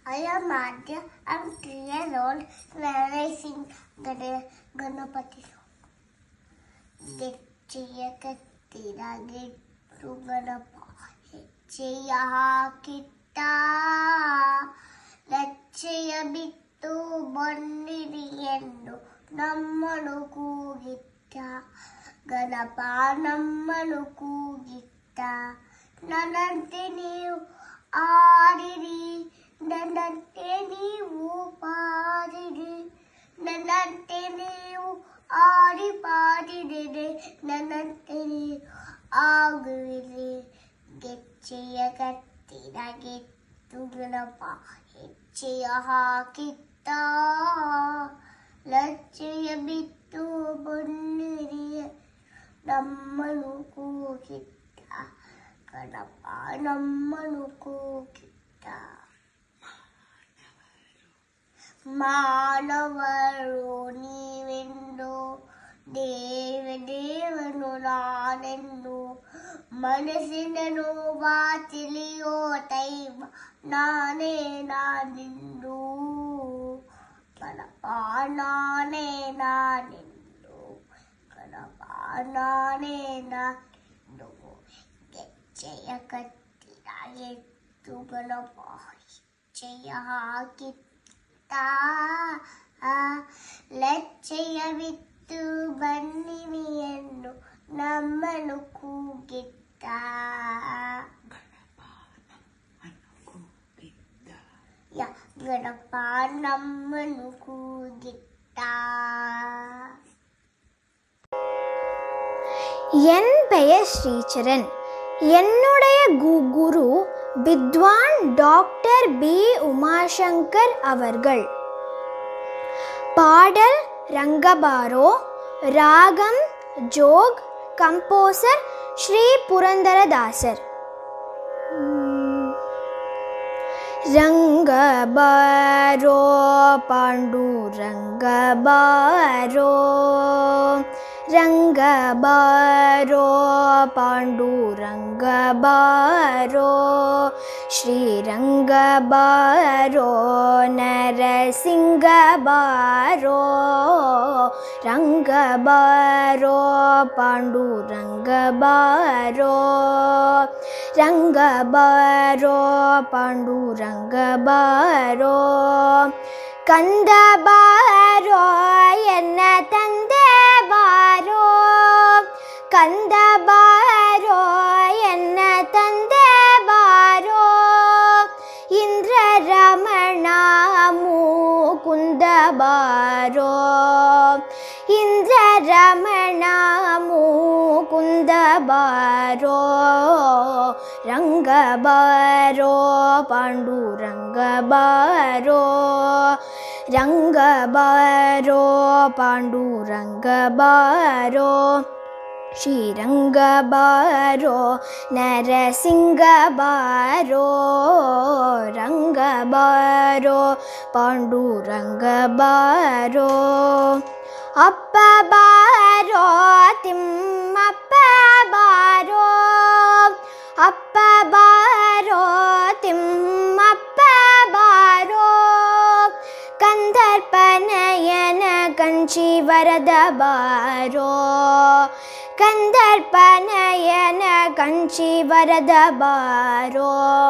I am Adya. I'm 3 years old. When I sing Ganapati song. Dechchiya kattira gettu Ganapa. Hechchiya hakitta. Lechchiya bittu bonniri endu. Nammanu ಕೂಗಿtta. Ganapa nammanu ಕೂಗಿtta. ನನ್ನಂತೆ ನೀವು ಆಡಿರಿ, ನನ್ನಂತೆ ನೀವು ಪಾಡಿರಿ, ನನ್ನಂತೆ ನೀವು ಆಡಿ ಪಾಡಿರಿ, ನನ್ನಂತೆ ನೀವು ಆಗುವಿರಿ. ಗೆಜ್ಜೆಯ ಕಟ್ಟಿದ ಗೆದ್ದು ಗಣಪ ಹೆಜ್ಜೆಯ ಹಾಕಿತ್ತ. ಲಜ್ಜೆಯ ಬಿತ್ತು ಬನ್ನಿರಿ ನಮ್ಮನು ಕೂಗಿತ್ತ. ಗಣಪ ನಮ್ಮನು ಕೂಗಿತ್ತ. ಮಾನವರು ನೀವೆಂದು ದೇವನು ನಾನೆಂದು ಮನಸ್ಸಿನ ನೋವ ತಿಳಿಯೋ ಟೈಮ ನಾನೇ ನಾನೆಂದು. ಗಣಪ ನಾನೇ ನಾನೆಂದು. ಗಣಪ ನಾನೇ ನಾನೆಂದು. ಗೆಜ್ಜೆಯ ಕಟ್ಟಿದ ಎತ್ತು ಗಣಪ ಹೆಜ್ಜೆಯ ಹಾಕಿತ್ತ. ಲಜ್ಜೆಯ ಬಿತ್ತು ಬನ್ನಿರಿ ಎಂದು ನಮ್ಮನು ಕೂಗಿತ್ತ. ಗಣಪ ನಮ್ಮನು ಕೂಗಿತ್ತ. என் பெயர் ஸ்ரீச்சரன். என்னுடைய குரு வித்வான் டாக்டர் பி உமாசங்கர் அவர்கள். பாடல் ரங்கபாரோ, ராகம் ஜோக், கம்போசர் ஸ்ரீ புரந்தரதாசர். ரங்கபாரோ பாண்டு ரங்கபாரோ, ரங்கபாரோ பாண்டு ரங்கபாரோ, ஸ்ரீரங்கபாரோ நரசிங்கபாரோ, ரங்கபாரோ பாண்டு ரங்கபாரோ, ரங்கபாரோ பாண்டு ரங்கபாரோ. கந்தபாரோ என்ன தந்தே பாரோ, கந்தபாரோ என்ன தந்தே பாரோ. இந்திரரமண முகுந்தபாரோ, இந்திரரமண முகுந்தபாரோ. ரங்கபாரோ பாண்டு ரங்கபாரோ, ரங்கபாரோ பாண்டு ரங்கபாரோ, ஸ்ரீரங்கபாரோ நரசிங்கபாரோ, ரங்கபாரோ பாண்டு ரங்கபாரோ. அப்பபாரோ திம்மப்பபாரோ, அப்பபாரோ திம்மப்பபாரோ. கந்தர்ப்பநயன கஞ்சி வரதபாரோ, கந்தர்ப்பநயன கஞ்சி வரதபாரோ.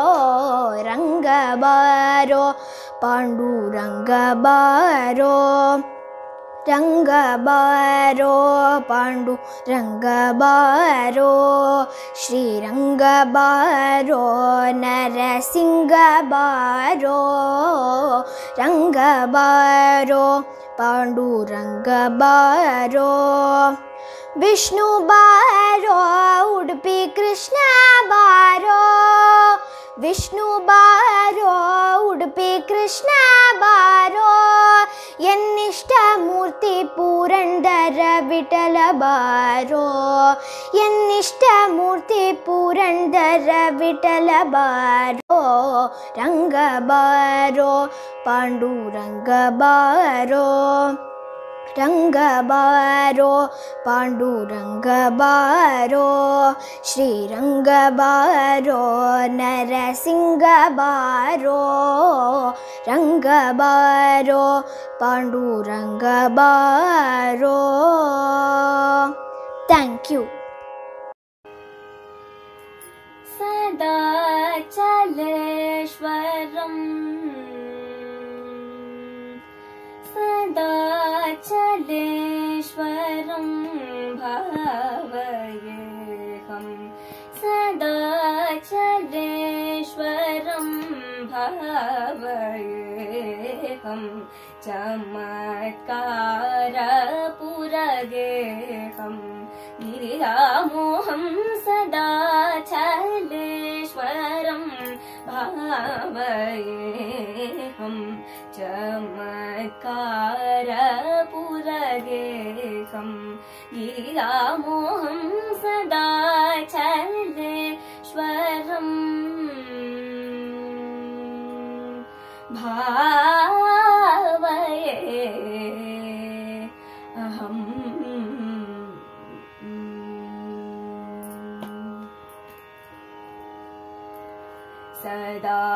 ரங்கபாரோ பாண்டு ரங்கபாரோ, ரங்கபாரோ பாண்டு ரங்கபாரோ, ஸ்ரீரங்கபாரோ நரசிங்கபாரோ, ரங்கபாரோ பாண்டு ரங்கபாரோ. விஷ்ணு பாரோ உಡುಪಿ ಕೃಷ್ಣ ಬಾರೋ, ವಿಷ್ಣು ಬಾರೋ ಉಡುಪಿ ಕೃಷ್ಣ ಬಾರೋ. ಎನ್ನಿಷ್ಟ ಮೂರ್ತಿ ಪುರಂದರ ವಿಠಲ ಬಾರೋ, ಎನ್ನಿಷ್ಟ ಮೂರ್ತಿ ಪುರಂದರ ವಿಠಲ ಬಾರೋ. ರಂಗಬಾರೋ ಪಾಂಡುರಂಗ ಬಾರೋ, रंग बारो पांडुरंग बारो श्रीरंग बारो नरसिंह बारो रंग बारो पांडुरंग बारो। Thank you. सदाचलेश्वरम् सदाचलेश्वरं भावयेऽहं सदाचलेश्वरं भावयेऽहं चमत्कारपुरगेऽहं गिरिरामोहं सदाचलेश्वरं भावयेऽहं चमत्कारपुरगेऽहं गिरिरामोहं सदाचलेश्वरं भावयेऽहम्। सदा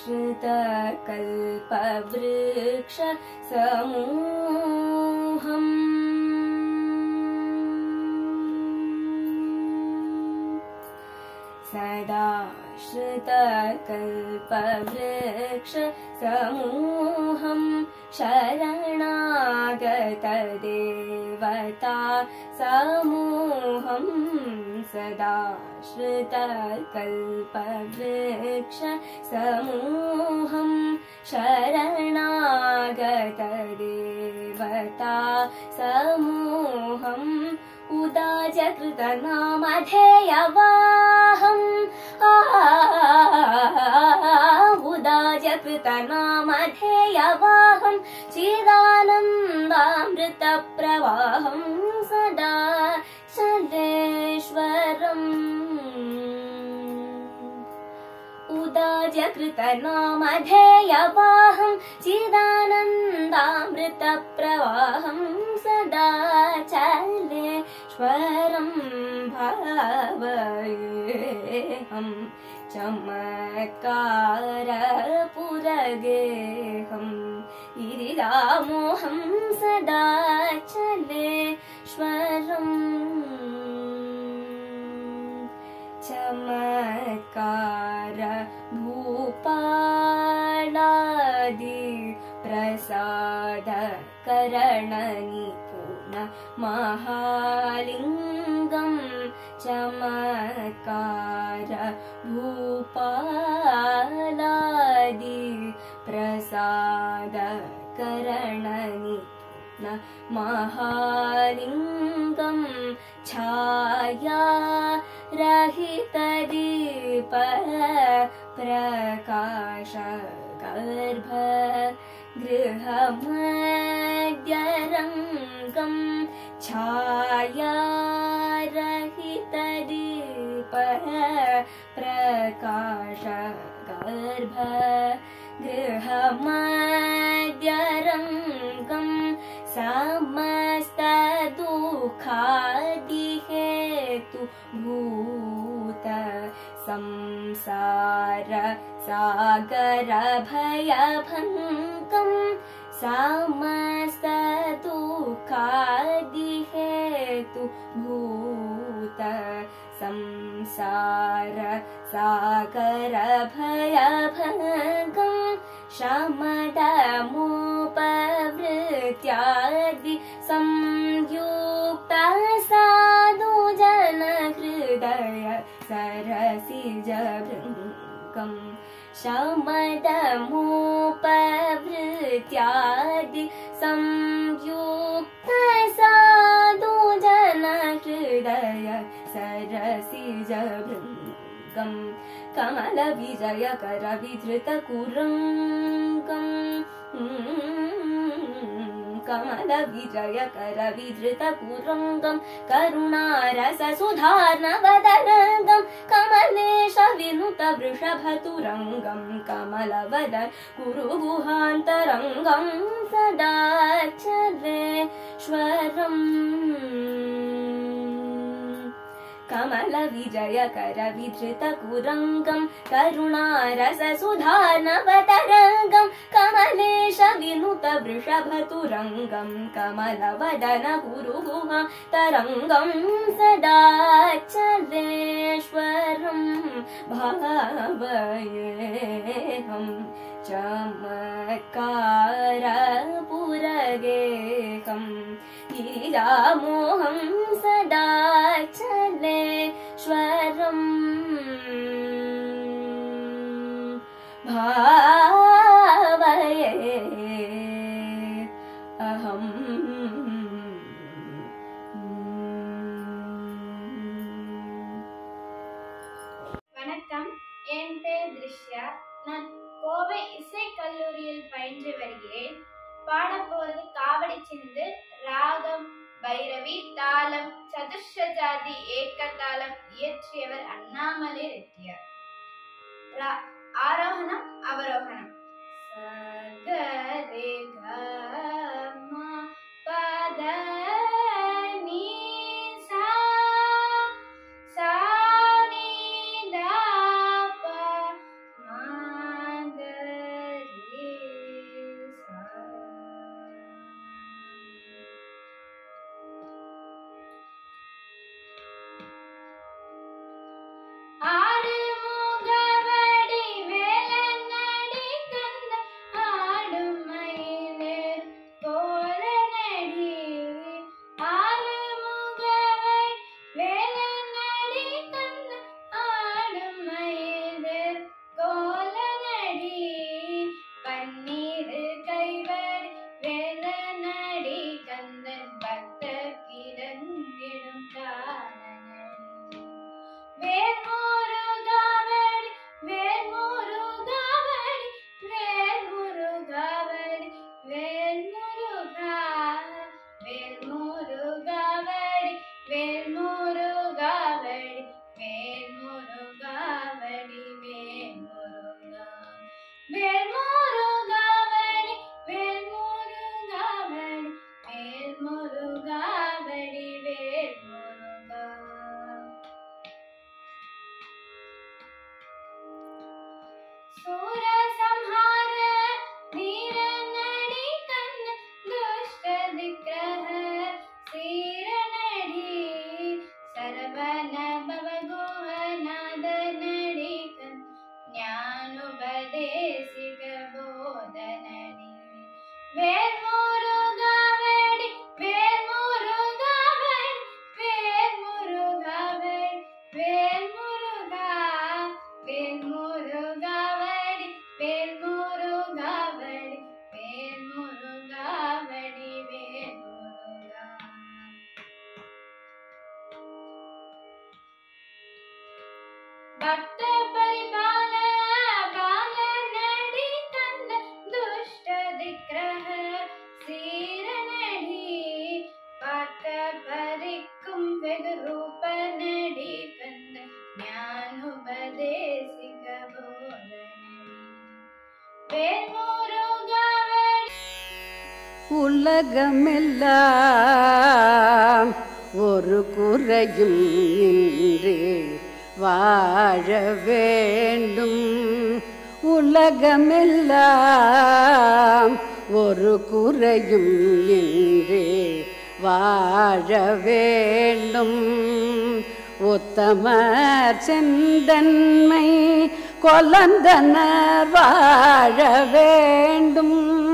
श्रुतकल्पवृक्ष समूहम् सदा श्रुतकल्पवृक्ष समूहं शरणागतदेवता समूहं सदा श्रुतकल्पवृक्ष समूहं शरणागतदेवता समूहम् उदाजकृतनामधेयवाहम् उदाजकृतनामधेयवाहं चिदानन्दामृतप्रवाहं सदा चलेश्वरम् उदाजकृतनामधेयवाहं चिदानन्दामृतप्रवाहं सदा चलेश्वरं भावयेऽहं चमत्कारपुरगेऽहं गिरिरामोहं सदा चलेश्वरम् चमत्कार भूपालादि प्रसाद करणनिपुण महालिंगं चमत्कार भूपालादि प्रसाद करणनिपुण महालिंगं छाया रहितदीप प्रकाश गर्भ गृहमध्यरङ्गं छाया रहितदीप प्रकाश गर्भ गृहमध्यरङ्गं समस्तदुःखादिहेतु भूत संसार सागर भयभङ्गं समस्तदुःखादिहेतु भूत संसार सागर भयभङ्गं शमदमोपवृत्यादि संयुक्त साधु जन हृदय सरसिजभृङ्गं शमदमोपवृत्यादि संयुक्त साधु जन हृदय सरसिजभृङ्गं कमलविजयकर विधृतकुरङ्गं कमलविजयकर विधृतकुरङ्गं करुणारससुधार्णवदरङ्गं कमलेश विनुतवृषभतुरङ्गं कमलवदन कुरुगुहान्तरङ्गं सदा चलेश्वरम् कमल विजयकर विधृत कुरंगम करुणारस सुधानवतरंगम कमलेश विनुत वृषभ तुरंगम कमल वदन गुरुगुहा तरंगम सदाचलेश्वरम भावयेहम चमत्कार पुरगेहम गिरिजामोहं सदाचलेश्वरं भावये अहम् வணக்கம், என் பேர் திருஷ்யா. நான் கோவை இசை கல்லூரியில் பயின்று வருகிறேன். பாடப்போறது காவடி சிந்து, ராகம் பைரவி, தாளம் சதுர்ஷஜாதி ஏக்கதாளம். இயற்றியவர் அண்ணாமலை ரெட்டியார். ஆரோகணம் அவரோகணம். சகரே கம பத நீ சா சா நீ தா ப மா க ரே சா. ஆறு முகவடி வேலனடி கந்த ஆடும் மயிலேர் கோலனடி. ஆறு முகவடி வேலனடி கந்த ஆடும் மயிலேர் கோலனடி. பன்னீரு கைவடி வேலனடி கந்தன் பக்த கிரங்கிடும் தாளனடி. வேல்முருகாவடி வேல்முருகாவடி வேல்முருகாவடி வேல்முருகா வேல்முருகாவடி வேல்முருகாவடி வேல்முருகாவடி வேல்முருகா வேல்முருகாவடி வேல்முருகாவடி வேல்முருகாவடி வேல்முருகா. சூரசம்ஹார வீரனடி கண்ண துஷ்ட விக்கிரக சீரனடி. சரவண பவகுஹநாதனடி கண் ஞானோபதேசிக போதனடி. வேல்முருகாவடி வேல்முருகாவடி வேல்முருகாவடி வேல்முருகா வேல்முருகாவடி வேல்முருகாவடி வேல்முருகாவடி வேல்முருகா. பக்த பரிபால பாலனடி கந்த துஷ்ட விக்கிரக சீரனடி. பார்த்த பரிக்கும் வெகு ரூபனடி கந்த ஞானோபதேசிக போதனடி. வேல்முருகாவடி. உலகமெல்லாம் ஒரு குறையும் இன்றி வாழ வேண்டும். உலகமெல்லாம் ஒரு குறையும் இன்றி வாழ வேண்டும். உத்தமர் செந்தன்மை கொலந்தனர் வாழ வேண்டும்.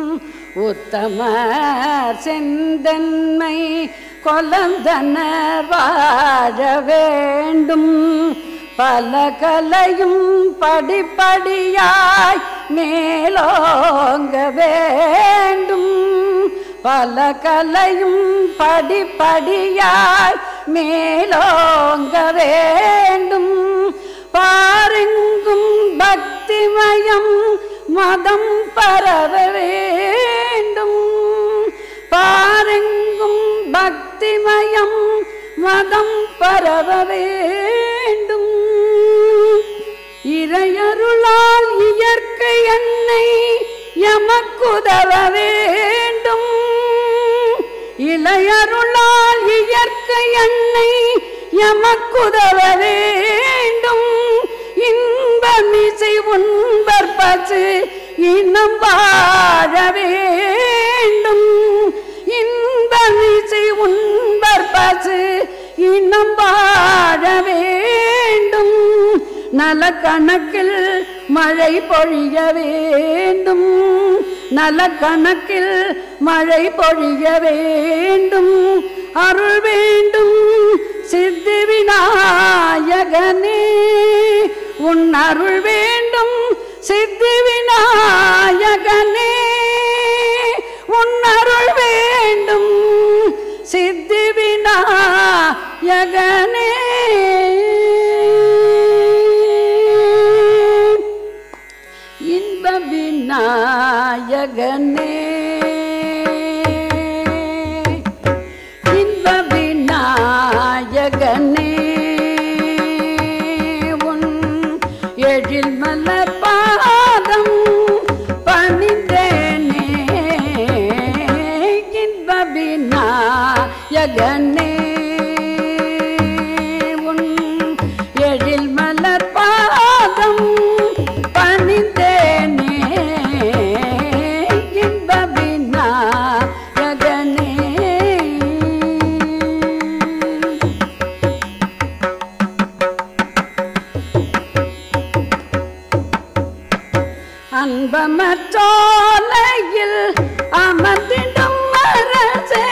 உத்தமர் செந்தன்மை கொலந்தனர் வாழ வேண்டும். பல கலையும் படிப்படியாய் மேலோங்க வேண்டும். பல கலையும் படிப்படியாய் மேலோங்க வேண்டும். பாரெங்கும் பக்திமயம் மதம் பரவ வேண்டும். பாரெங்கும் பக்திமயம் மதம் பரவ வேண்டும். இறையருளால் இயற்கை அன்னை எமக்குதவ வேண்டும். இளையருளால் இயற்கை அன்னை எமக்குதவ வேண்டும். இன்பமிசை உண்பர் பசு இனம் வாழ வேண்டும். இன்பமிசை உண்பர் பசு இனம் வாழ வேண்டும். நல கணக்கில் மழை பொழிய வேண்டும். நல கணக்கில் மழை பொழிய வேண்டும். அருள் வேண்டும் சித்தி விநாயகனே. உன் அருள் வேண்டும் சித்தி விநாயகனே. உன் அருள் வேண்டும் சித்தி விநாயகனே. இன்ப விநாயகனே. இன்ப விநாயகனே. உன் எழில் மலர் பாதம் பணிந்தேனே. இன்ப விநாயகனே. உன் எழில் மலர் பாதம் பணிந்தேனே. இன்ப விநாயகனே. அன்பமற்றோலையில் அமர்ந்திடும் அரசே.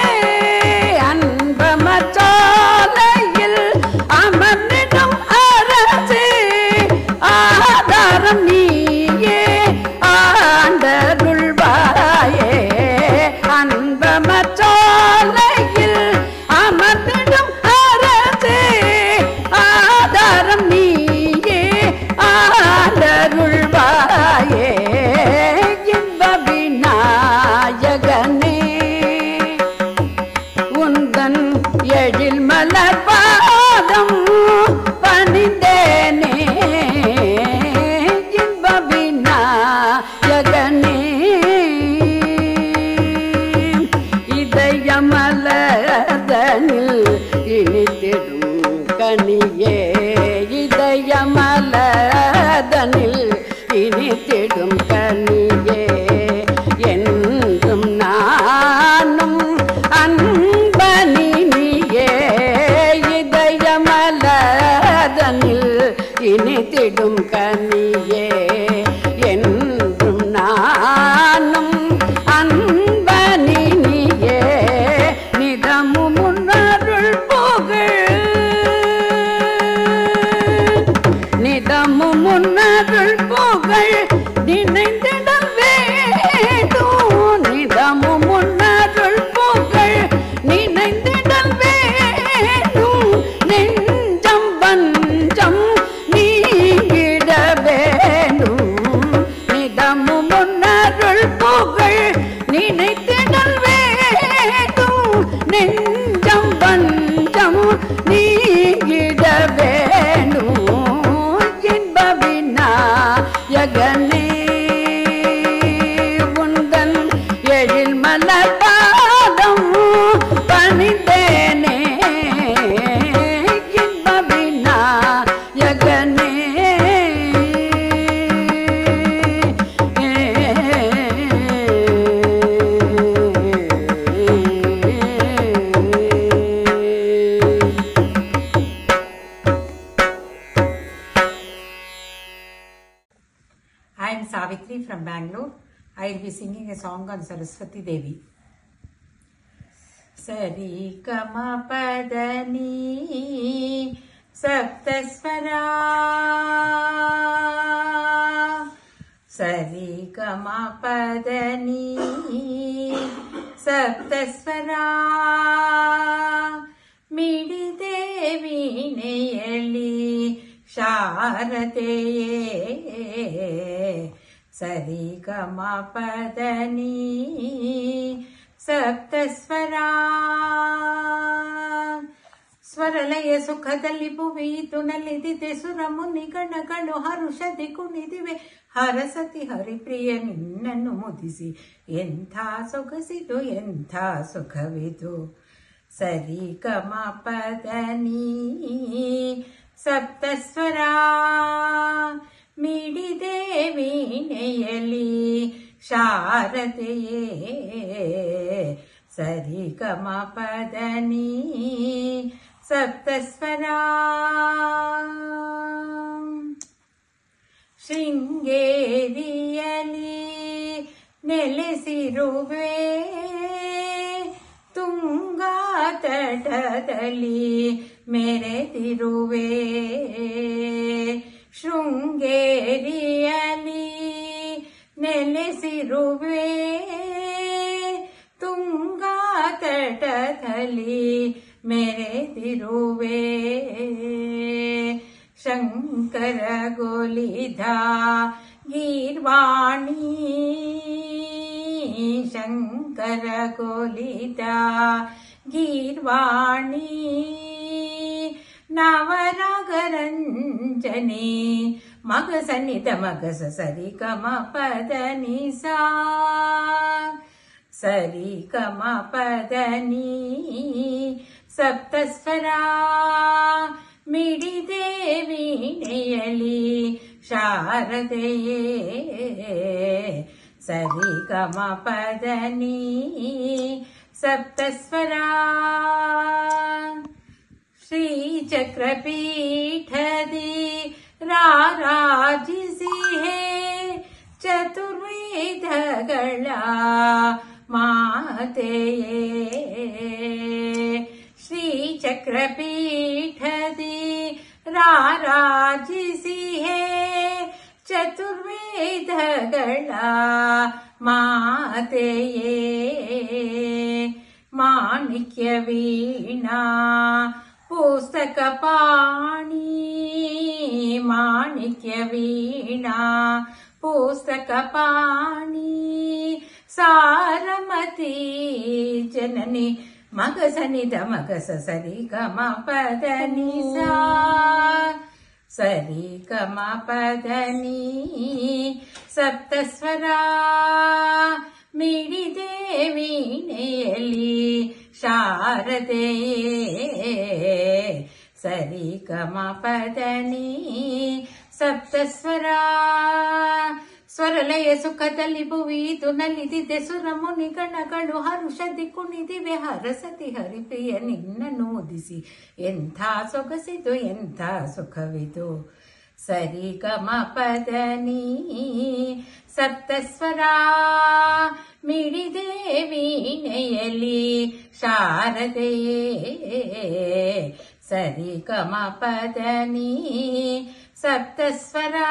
அன்பமற்றோலையில் அமர்ந்திடும் அரசே. ஆதாரம் நீயே ஆண்டருள்வாயே. அன்பமற்றோலையில் அமர்ந்திடும் அரசே. ஆதாரம் நீயே ஆண்டருள்வாயே. இன்ப விநாயகனே. உந்தன் எழில் மலர் பாதம் பணிந்தேனே. இன்ப விநாயகனே. இதயமலதனில் இனித்திடும் கனியே. இதயமலதனில் இனித்திடும் கனியே. என்றும் நானும் அன்பனியே. இதயமலதனில் இனித்திடும் கனியே. என்றும் நானும் அன்பனியே. நிதமும் உன்னருள் புகழ். நிதமும் உன்னருள் புகழ் நினைந்திடல் வேண்டும். நிதமும் உன்னருள் புகழ் நினைந்திடல் வேண்டும். நெஞ்சம் வஞ்சம் நீங்கிட வேண்டும். நிதமும் உன்னருள் புகழ் நினைத்திடல் வேண்டும். நெஞ்சம் வஞ்சம் நீங்கிட வேண்டும். இன்ப விநாயகனே. உந்தன் எழில் மலர் பாதம் பணிந்தேனே. இன்ப விநாயகனே. I am Savitri from Bangalore. I will be singing a song on Saraswati Devi. Sari Gama Padani Saptaswara. Sari Gama Padani Saptaswara. Midi Devi Neyali Sharateye. Sari Gama Padani Saptaswara. Swaralaya ಸುಖದಲ್ಲಿ ಭುವಿಯಿತು ನಲಿದಿದೆ ಸುರಮುನಿ ಗಣಗಳು ಹರುಷದಿ ಕುಣಿದಿವೆ. ಹರಸತಿ Haripriya ನಿನ್ನನ್ನು ಮುದಿಸಿ ಎಂಥ ಸೊಗಸಿದು ಎಂಥ ಸುಖವಿದು. ಸರಿ ಗಮ ಪದ ನೀ ಸಪ್ತಸ್ವರ ಮಿಡಿದೆ ವೀಣೆಯಲಿ ಶಾರದೆಯೇ ಸರಿ ಗಮ ಪದ ನೀ ಸಪ್ತಸ್ವರ ಶೃಂಗೇರಿಯಲಿ ನೆಲೆಸಿರುವೆ ತುಂಗಾ ತಟದಲ್ಲಿ ಮೆರೆದಿರುವೆ ಶೃಂಗೇರಿಯಲಿ ನೆಲೆಸಿರುವೆ ತುಂಗಾ ತಟದಲ್ಲಿ ಮೆರೆದಿರುವೆ ಶಂಕರ ಗೋಲಿದ ಗೀರ್ವಾಣಿ ಶಂಕರ ಗೋಲಿದ ಗೀರ್ವಾಣಿ ನವರಾಗರಂಜನೆ ಮಗ ಸನ್ನಿಧ ಮಗಸ ಸರಿ ಗಮ ಪದ ನಿಸಾ ಸರಿ ಗಮ ಪದ ನೀ ಸಪ್ತಸ್ವರ ಮಿಡಿದೆ ವೀಣೆಯಲಿ ಶಾರದೆಯೇ ಸರಿ ಗಮ ಪದ ನೀ ಸಪ್ತಸ್ವರ ಶ್ರೀಚಕ್ರಪೀಠದಿ ರಾರಾಜಿಸಿ ಹೇ ಚತುರ್ವೇದಗಳ ಮಾತೆಯೇ ಶ್ರೀಚಕ್ರಪೀಠದಿ ರಾರಾಜಿಸಿ ಹೇ ಚತುರ್ವೇದಗಳ ಮಾತೆಯೇ ಮಾಣಿಕ್ಯ ವೀಣಾ ಪುಸ್ತಕ ಪಾಣಿ ಮಾಣಿಕ್ಯ ವೀಣಾ ಪುಸ್ತಕ ಪಾಣಿ ಸಾರಮತಿ ಜನನಿ ಮಗ ಸನಿಧ ಮಗಸ ಸರಿ ಗಮ ಪದ ನಿಸಾ ಸರಿ ಗಮ ಪದ ನೀ ಸಪ್ತಸ್ವರ ಮಿಡಿದೆ ವೀಣೆಯಲಿ ಶಾರದೆಯೇ ಸರಿ ಗಮ ಪದ ನೀ ಸಪ್ತಸ್ವರ ಸ್ವರಲಯ ಸುಖದಲ್ಲಿ ಭುವಿದು ನಲಿದಿದೆ ಸುರ ಮುನಿ ಗಣಗಳು ಹರುಷದಿ ಕುಣಿದಿವೆ ಹರಸತಿ ಹರಿಪ್ರಿಯ ನಿನ್ನ ನೋದಿಸಿ ಎಂಥ ಸೊಗಸಿದು ಎಂಥ ಸುಖವಿದು ಸರಿ ಗಮ ಪದ ನೀ ಸಪ್ತಸ್ವರ ಮಿಡಿದೆ ವೀಣೆಯಲಿ ಶಾರದೆಯೇ ಸರಿ ಗಮ ಪದ ನೀ ಸಪ್ತಸ್ವರ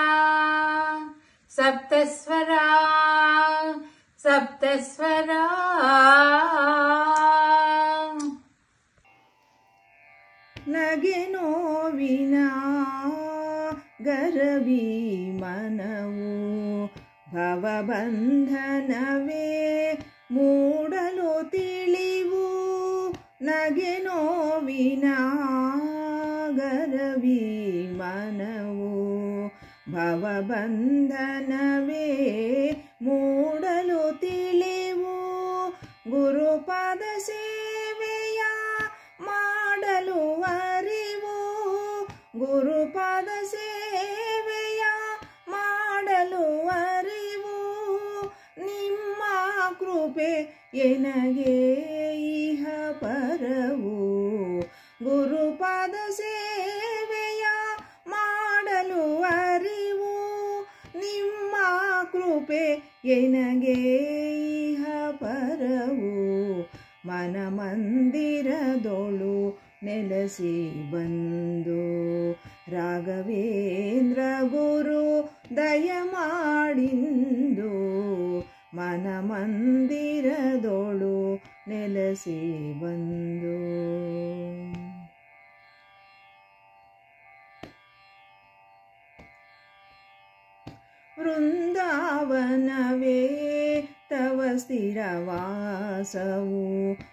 ಸಪ್ತಸ್ವರ ಸಪ್ತಸ್ವರ ನಗೆ ನೋವಿನ ಗರವಿ ಮನವು ಭವಬಂಧನವೇ ಮೂಡಲು ತಿಳಿವು ನಗೆ ನೋವಿನ ಗರವಿ ಮನವು ಭವಬಂಧನವೇ ಮೂಡಲು ತಿಳಿವು ಗುರುಪದ ಸೇವೆಯ ಮಾಡಲು ಅರಿವು ಗುರುಪದ ಸೇವೆಯ ಮಾಡಲು ಅರಿವು ನಿಮ್ಮ ಕೃಪೆ ಎನಗೆ ಇಹ ಪರವು ಗುರುಪದ ಸೇವೆಯ ಮಾಡಲು ಅರಿವು ನಿಮ್ಮ ಕೃಪೆ ಎನಗೆ ಇಹ ಪರವು ಮನ ಮಂದಿರದೊಳು ನೆಲೆಸಿ ಬಂದು ರಾಘವೇಂದ್ರ ಗುರು ದಯಮಾಡಿಂದು ಮನ ಮಂದಿರದೊಳು ನೆಲೆಸಿ ಬಂದು ವೃಂದಾವನವೇ ತವ ಸ್ಥಿರವಾಸವು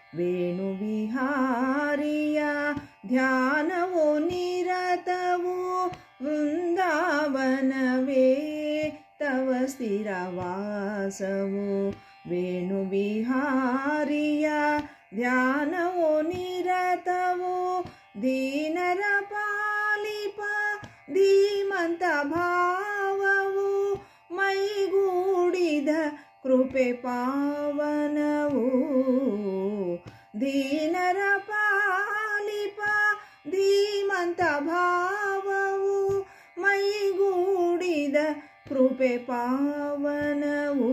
ವೇಣುವಿಹಾರಿಯ ಧ್ಯಾನವು ನಿರತವು ವೃಂದಾವನವೇ ತವ ಸ್ಥಿರವಾಸವು ವೇಣುವಿಹಾರಿಯ ಧ್ಯಾನವೋ ನಿರತವೋ ದೀನರ ಪಾಲಿಪ ಧೀಮಂತ ಭಾವವು ಮೈಗೂಡಿದ ಕೃಪೆ ಪಾವನವು ದೀನರ ಪಾಲಿಪ ಧೀಮಂತ ಭಾವವು ಮೈಗೂಡಿದ ಕೃಪೆ ಪಾವನವು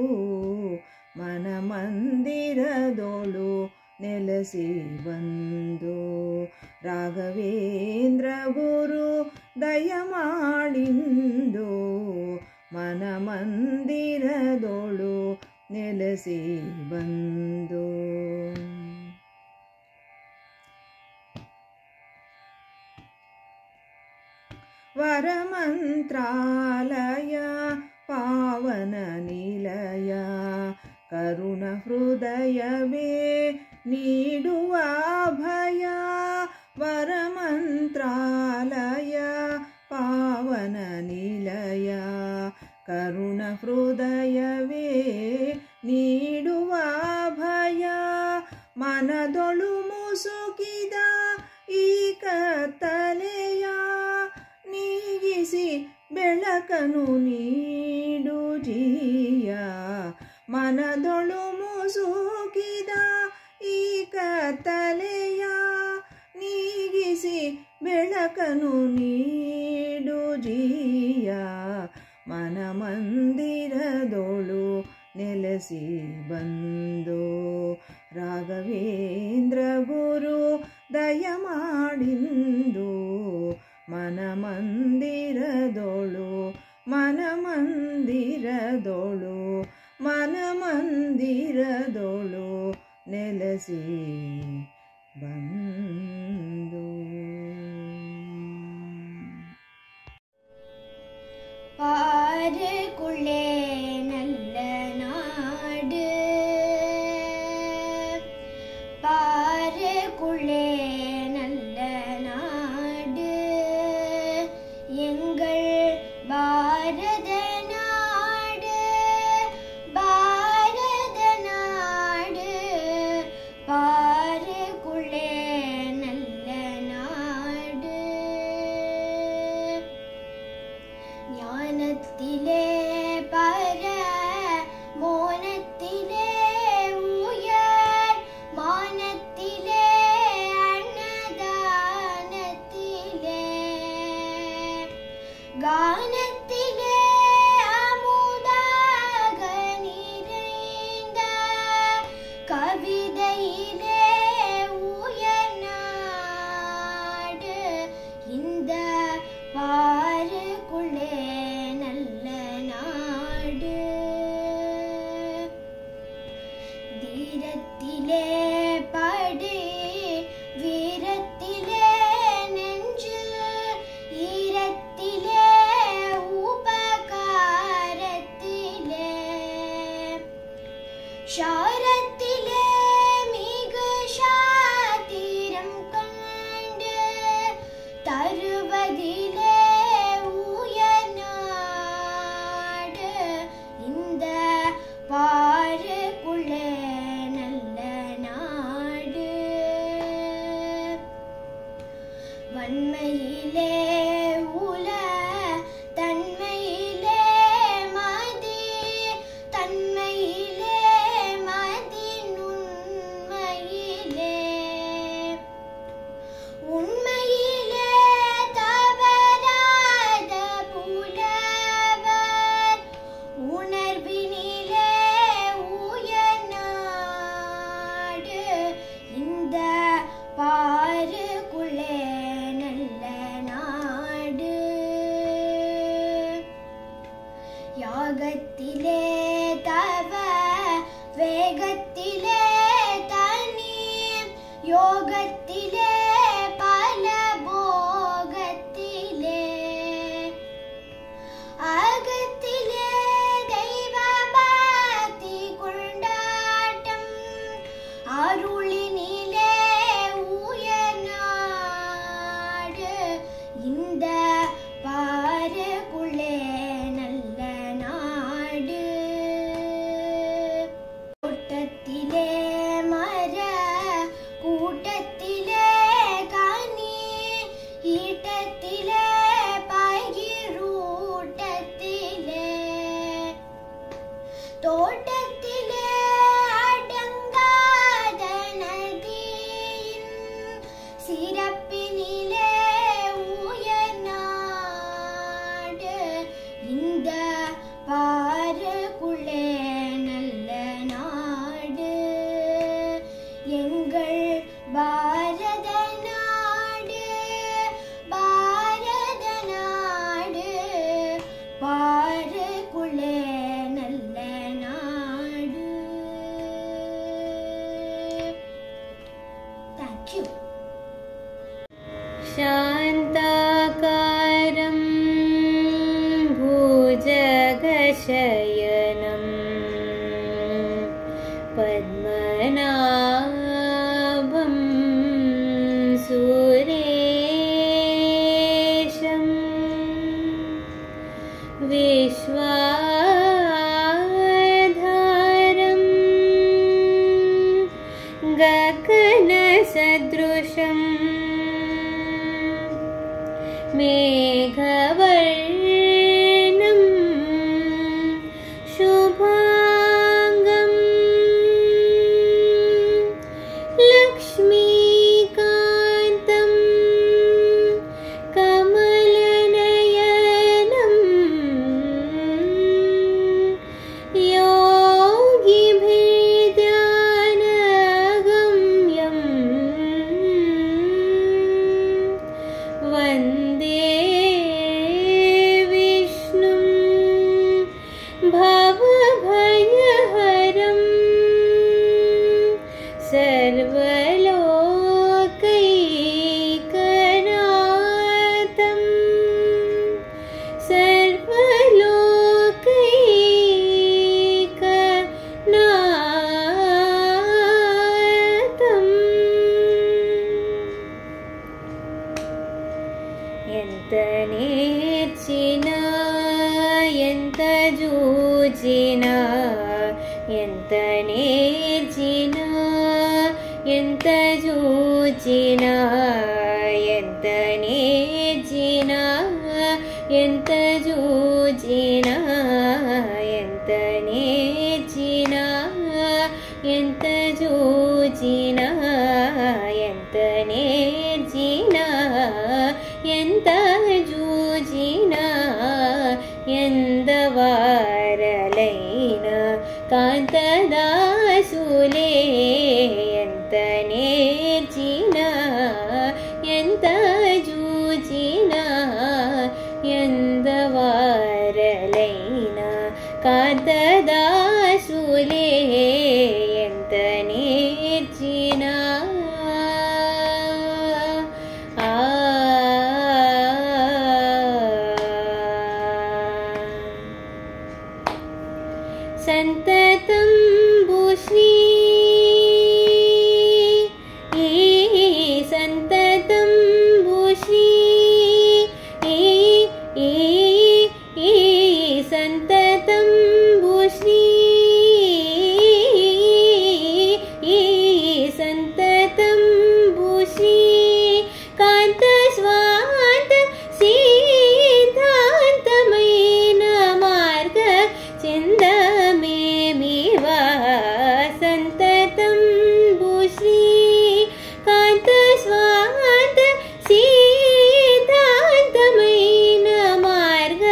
ಮನಮಂದಿರದೊಳು ನೆಲೆಸಿ ಬಂದು ರಾಘವೇಂದ್ರ ಗುರು ದಯಮಾಡಿಂದು ಮನಮಂದಿರದೊಳು ನೆಲೆಸಿ ಬಂದು ವರಮಂತ್ರಾಲಯ ಪಾವನ ನಿಲಯ ಕರುಣ ಹೃದಯವೇ ನೀಡುವ ಭಯ ವರಮಂತ್ರಾಲಯ ಪಾವನ ನಿಲಯ ಕರುಣ ಹೃದಯವೇ ನೀಡುವ ಭಯ ಮನದೊಳು ಮುಸುಕಿದ ಈ ಕತ್ತಲೆಯ ನೀಗಿಸಿ ಬೆಳಕನು ನೀಡು ಜೀಯ ಮನದೊಳು ಮುಸುಕಿದ ಈ ಕತ್ತಲೆಯ ನೀಗಿಸಿ ಬೆಳಕನು ನೀಡು ಜೀಯ ಮನಮಂದಿರದೊಳು ನೆಲೆಸಿ ಬಂದು ರಾಘವೇಂದ್ರ ಗುರು ದಯಮಾಡಿಂದು ಮನಮಂದಿರದೊಳು ಮನಮಂದಿರದೊಳು ನೆಲೆಸಿ ಬಂದು பாருக்குள்ளே நல்ல நாடு பாருக்குள்ளே நல்ல நாடு எங்கள் பாரத நாடு பாரத நாடு பாருக்குள்ளே நல்ல நாடு ஞானத்திலே பர மோனத்திலே உயர் மானத்திலே அன்னதானத்திலே கானத்திலே அமுதாக நிறைந்த கவிதையிலே உயர் நாடு இந்த பாருக்குள்ளே நல்ல நாடு தீரத்திலே படி வீரத்திலே நெஞ்சு ஈரத்திலே உபகாரத்திலே ஷாரத்திலே மிகு சாத்திரம் கண்டு தருவதிலே உயர் நாடு இந்த பாருக்குள்ளே நல்ல நாடு வன்மையிலே உல தன்மையிலே மதி தன்மையிலே மதி நுண்மையிலே உண்மையிலே தவறாத புலவர் உணர்வினிலே உயர் நாடு இந்த பாருக்குள்ளே நல்ல நாடு யாகத்திலே தவ வேகத்திலே தனி யோகத்திலே பல போகத்திலே அகத்திலே தெய்வ பக்தி கொண்டாட்டம் அருளினிலே உய எங்கள் பாரத நாடு பாரத நாடு பாருக்குள்ளே நல்ல நாடு. Thank you. शान्ताकारं भुजगशयनं पद्मनाभं सुरेशं विश्वाधारं गगनसदृशम् मेघवर्णं शुभांगं लक्ष्मीकान्तं कमलनयनं योगिभिर्ध्यानगम्यं वन्दे भवभयहरं सर्वलोकैकनाथं सर्वलोकैकनाथम्. ఎంత నేర్చినా ఎంత జూచినా ఎంత నేర్చినా ఎంత జూచినా ఎంత నేర్చినా ఎంత జూచినా ఎంత నేర్చినా ఎంత జూచినా ఎంత నేర్చినా ఎంత జూచినా ఎందవారలైనా కాంతదాసులే ఎంత నేర్చినా ఎంత జూచినా ఎందవారలైనా కాంతదాసులే ఎంత నేర్చినా సంతతం భూశ్రీ సంతతం భూశ్రీ సంతతం భూశ్రీ సంతతం భూశ్రీ కాంత స్వాంత సిద్ధాంతమైన మార్గ చిందమేమివా సంతతం భూశ్రీ కాంత స్వాంత సిద్ధాంతమైన మార్గ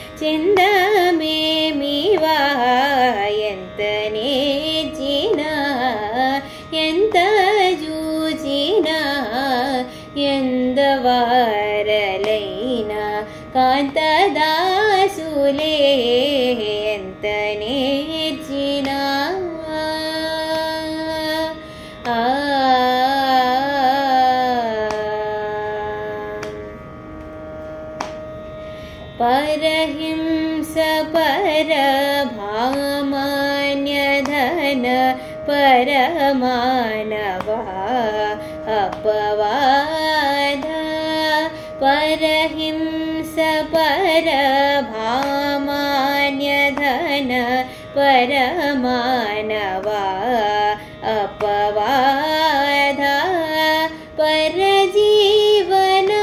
చిందమేమివా ఎంత నేర్చినా ఎంత జూచినా ఎందవారలైనా కాంతదాసులే ఎంత నేర్చినా పరహింస పరభామాన్యధన పరమానవ అపవాద పరహింస పరభామాన్యధన పరమానవ అపవాద పరజీవన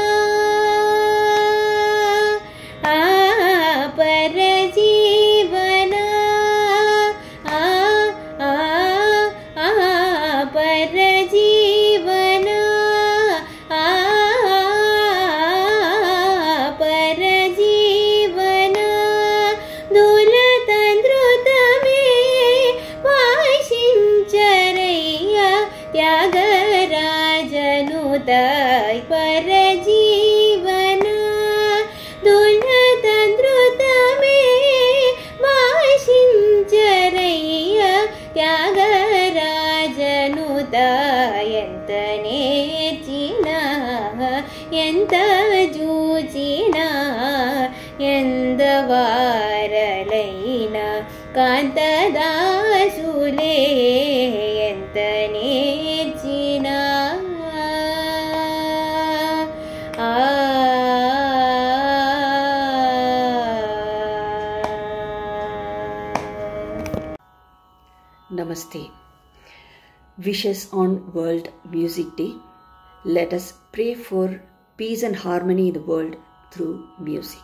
పరజీవన పరజీవన పరజీవన దూలతంద్రుతమే భాషించ ನುತಾಯ್ ಪರಜೀವನ ದುರ್ನತಂದ್ರುತಮೇ ಭಾಷಿಂಚರಯ್ಯ ತ್ಯಾಗರಾಜನುತ ಎಂತ ನೇಚಿನ ಎಂತ ಜೂಚಿನ ಎಂದ ವಾರಲೈನ ಕಾಂತದಾಸುಲೇ ಎಂತ ನೇಚಿನ Namaste. Wishes on World Music Day. Let us pray for peace and harmony in the world through music.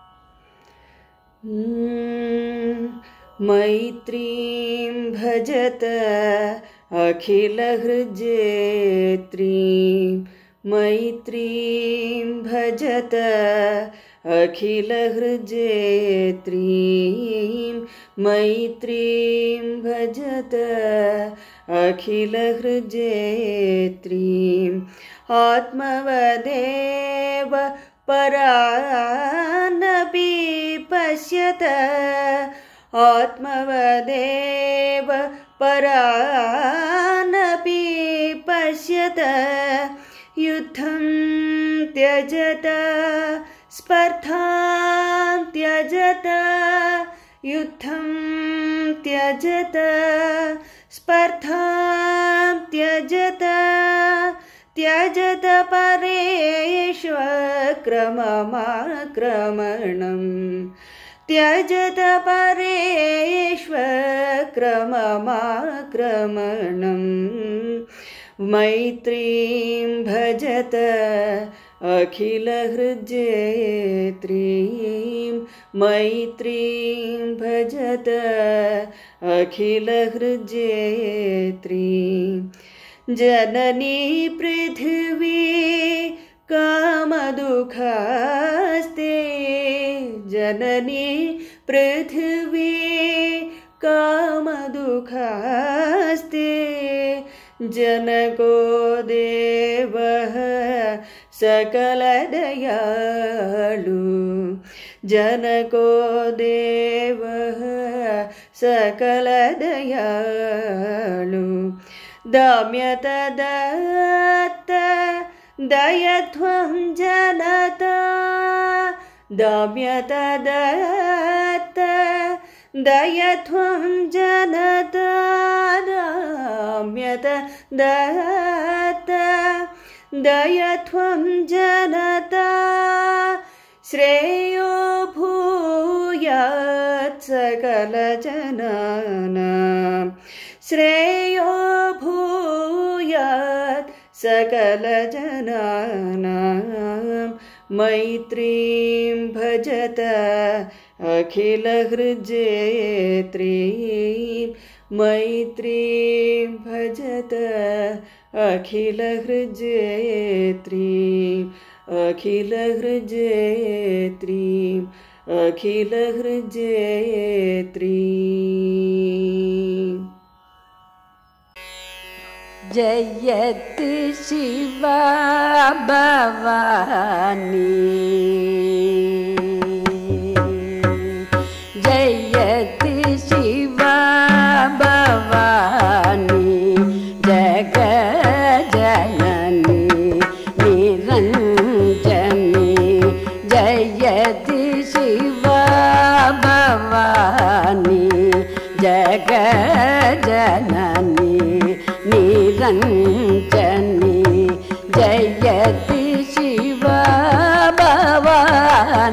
Maitrim bhajat akhila hrijetrim Maitrim bhajat akhila hrijetrim Maitrim bhajat akhila hrijetrim Atmavadev paranapi pashyata Atmavadev paranapi pashyata Yuddham tyajata Spardham tyajata Yuddham tyajata Spardham tyajata Tyajata pareshvakramamakramanam Tyajata pareshvakramamakramanam Maitrim bhajata akhila hrijetrim Maitrim bhajata akhila hrijetrim Janani prithvi kamadukhaste Janani prithvi kamadukhaste Janako devah sakala dayalu Janako devah sakala dayalu Damyata datta dayatvam janata Damyata datta dayatvam janata Damyata datta dayatvam janata Shreyo bhuyat sakala jananam Shreyo bhuyat sakala jananam Maitrim bhajata akhila hrijetrim Maitrim bhajata akhila hrijetrim Akhila hrijetrim Akhila hrijetrim Jayati Shiva Bhavani Jayati Shiva Bhavani Jagajanani Niranjani Jayati Shiva Bhavani Jagajanani Niranjani Jayati Shiva Bhavani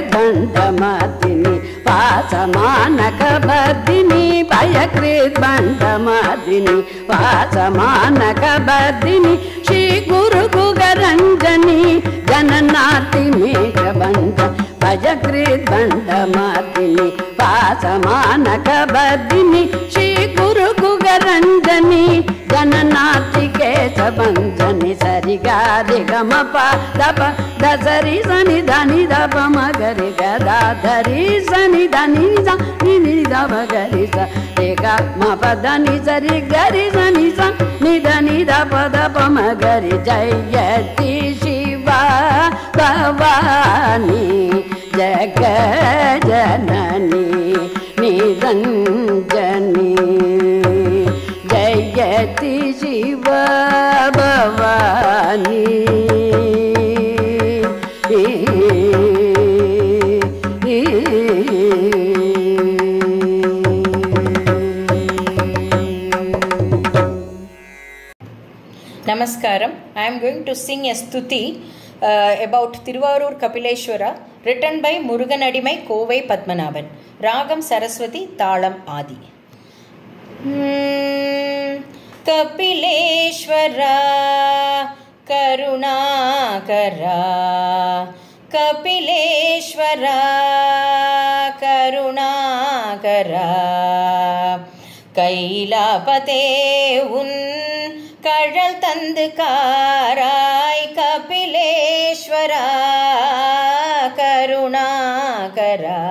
भयकृद्बण्डमर्दिनि वासमानकबर्दिनि भयकृद्बण्डमर्दिनि वासमानकबर्दिनि श्रीगुरुगुगरञ्जनि जननार्ति मेघबन्ध भयकृद्बण्डमर्दिनि वासमानकबर्दिनि श्रीगुरुगुगरञ्जनि जननार्ति केशभञ्जनि सरि गारि गम दप दसरि सनि धनि दप मगरि गदा धरि सनि धनि नि दप गरि स रे ग म प धनि सरि गरि सनि स नि धनि दप दप मगरि जयति शिवा भवानी जग जननी निरञ्जनी जयति Shiv Bhavani Namaskaram. I am going to sing a stuti about Thiruvarur Kapileshwara, written by Muruganadimai Kovai Padmanabhan. Ragam Saraswati, Talam Adi. Kapileshwara Karunakara, Kapileshwara Karunakara, Kailapate un கழல் தந்து காராய் கபிலேஸ்வரா கருணாகரா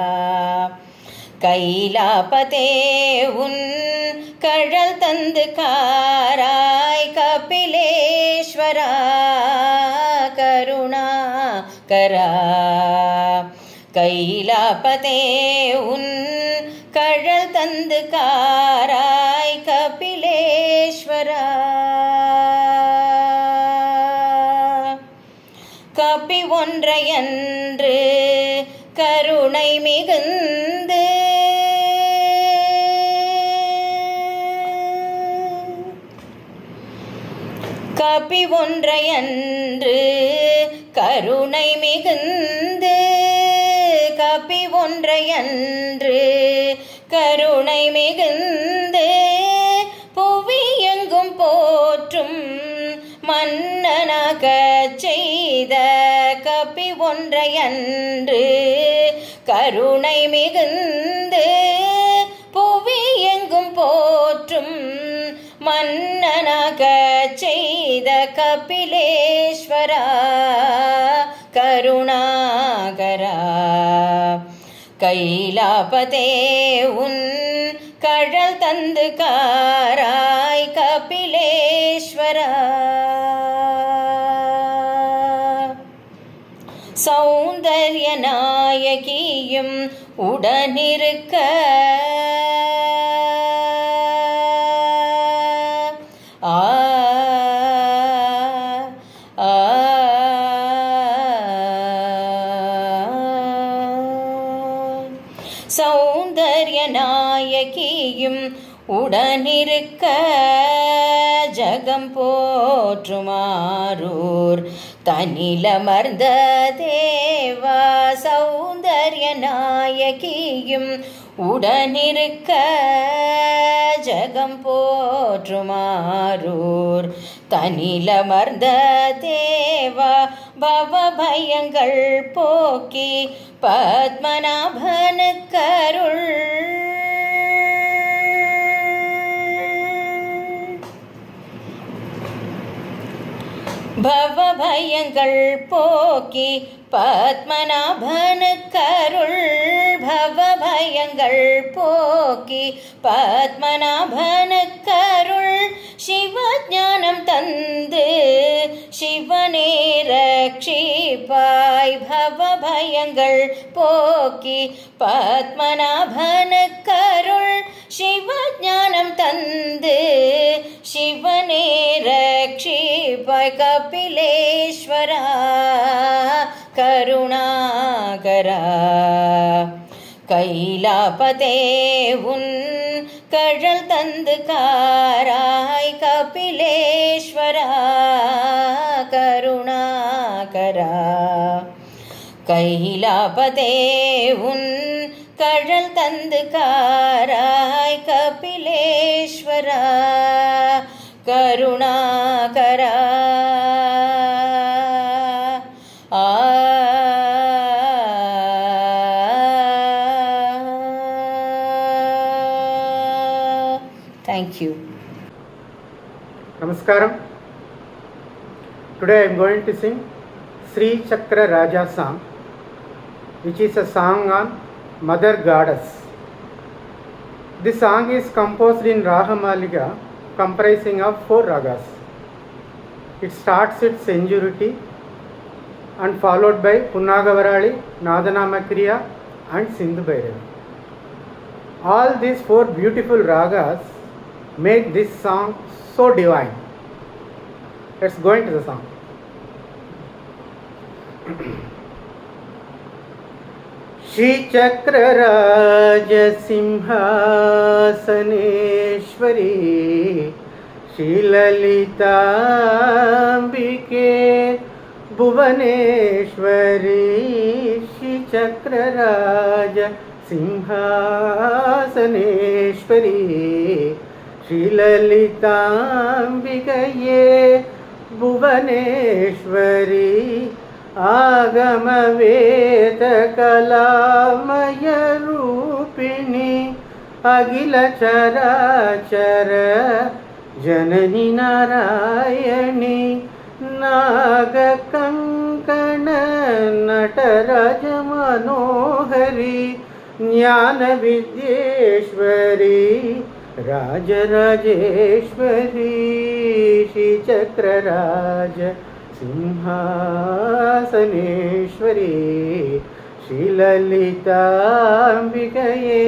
கைலாபதே உன் கழல் தந்து காராய் கபிலேஸ்வரா கருணாகரா கைலாபதே உன் கழல் தந்து காராய் கபிலேஸ்வரா கபி ஒன்றையன்று கருணை மிகுந்து கபி ஒன்றையன்று கருணை மிகுந்து கபி ஒன்றையன்று கருணை மிகுந்து புவி எங்கும் போற்றும் மன்னனாக செய்த கபி ஒன்றையன்று கருணை மிகுந்து புவி எங்கும் போற்றும் மன்னனாக செய்த கபிலேஸ்வரா கருணாகரா கைலாபதே உன் கழல் தந்து காராய் கபிலேஸ்வரா சௌந்தர்ய நாயகியும் உடனிருக்க சௌந்தர்ய நாயகியும் உடனிருக்க ஜகம் போற்றுமாரூர் தனிலமர்ந்த தேவா சௌந்தர்ய நாயகியும் உடனிருக்க ஜகம் போற்றுமாரூர் தனிலமர்ந்த தேவா பவபயங்கள் போக்கி பத்மநாபனுக்கருள் பவபயங்கள் போக்கி பத்மநாபனுக்கருள் பவபயங்கள் போக்கி பத்மநாபனுக்கருள் சிவஞானம் தந்து சிவனே ரட்சிப்பாய் பவபயங்கள் போக்கி பத்மநாபனுக்கருள் சிவஞானம் தந்து சிவனே ரட்சிப்பாய் கபிலேஸ்வரா கருணாகரா கைலாபதே உன் கழல் தந்து காராய் கபிலேஸ்வரா கருணாகரா கையிலாபதே உன் கழல் தந்து காராய் கபிலேஸ்வரா கருணாகரா. Thank you. Namaskaram. Today I am going to sing Sri Chakra Raja song, which is a song on Mother Goddess. This song is composed in Ragamaliga, comprising of 4 ragas. It starts with Senjuriti and followed by Punnagavarali, Nadanamakriya and Sindhu Bhairavi. All these 4 beautiful ragas make this song so divine. Let's go into the song. Shri Chakra Raja Simhasaneshwari Shri Lalita Ambike Bhuvaneshwari Shri Chakra Raja Simhasaneshwari Shri Lalitambikaye Bhuvaneshwari Agama Veda Kalamaya Rupini Agila Chara Chara Janani Narayani Naga Kankana Nataraja Manohari Jnana Vidyeshwari Rajarajeshwari Shri Chakra Raja Simhasaneshwari Shri Lalitambikaye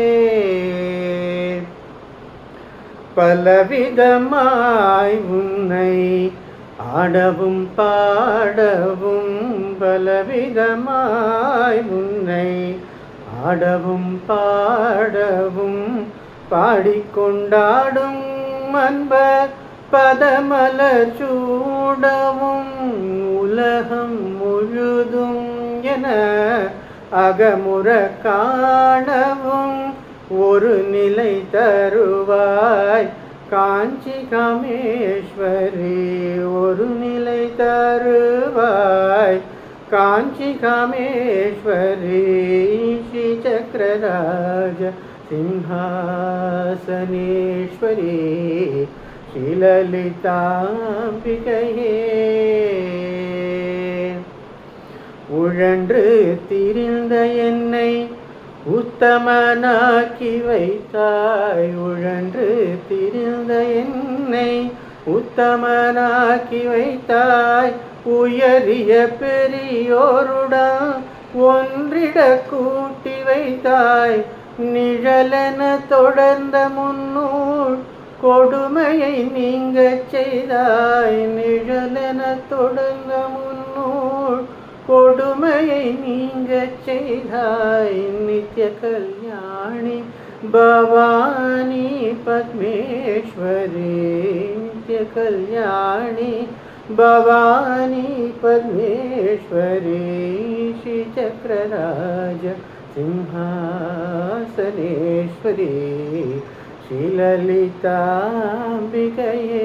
பலவிதமாய் உன்னை ஆடவும் பாடவும் பலவிதமாய் உன்னை ஆடவும் பாடவும் பாடிக்கொண்டாடும் அன்பர் பதமலர் சூடவும் உலகம் முழுதும் என அகமுற காணவும் ஒரு நிலை தருவாய் காஞ்சி காமேஸ்வரி ஒரு நிலை தருவாய் காஞ்சி காமேஸ்வரி ஸ்ரீ சக்கரராஜ சிம்ஹாசனேஸ்வரி ஸ்ரீ லலிதாம்பிகையே உழன்று திரிந்த என்னை உத்தமனாக்கி வைத்தாய் உழன்று திரிந்த என்னை உத்தமனாக்கி வைத்தாய் உயரிய பெரியோருடன் ஒன்றிட கூட்டி வைத்தாய் நிழலென தொடர்ந்த முன்னூல் கொடுமையை நீங்கச் செய்தாய் நிழலென தொடர்ந்த முன்னூல் கொடுமையை நீங்கச் செய்தாய் நித்ய கல்யாணி பவானி பத்மேஸ்வரி நித்ய கல்யாணி பவானி பத்மேஸ்வரி ஸ்ரீ சக்கரராஜ சிம்ஹாசனேஸ்வரி ஸ்ரீ லலிதாம்பிகையே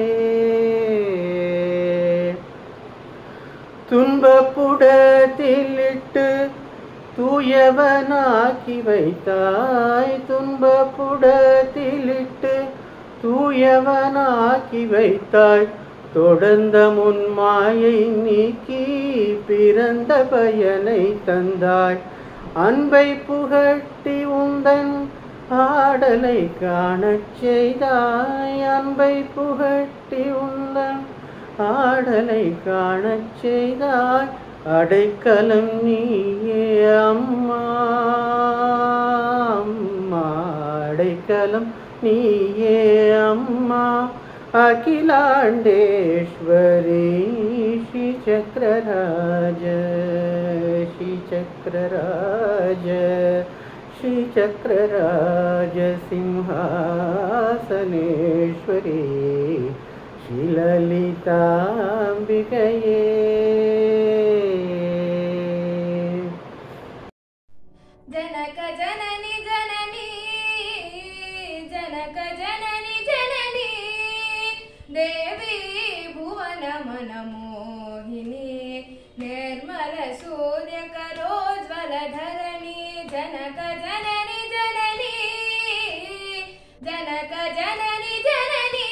துன்பப்புடத்திலிட்டு தூயவனாக்கி வைத்தாய் துன்பப்புடத்திலிட்டு தூயவனாக்கி வைத்தாய் தொடர்ந்த முன்மாயை நீக்கி பிறந்த பயனை தந்தாய் அன்பை புகட்டி உந்தன் ஆடலை காணச் செய்தாய் அன்பை புகட்டி உந்தன் ஆடலை காணச் செய்தாய் அடைக்கலம் நீயே அம்மா அம்மா அடைக்கலம் நீயே அம்மா அகிலாண்டேஸ்வரி ஸ்ரீ சக்கரராஜ ஸ்ரீ சக்கரராஜ ஸ்ரீ சக்கரராஜ சிம்ஹாசனேஸ்வரி ஸ்ரீ லலிதாம்பிகையே सूर्यकरोज्ज्वलधरणि जनक जननि जननी जनक जननि जननी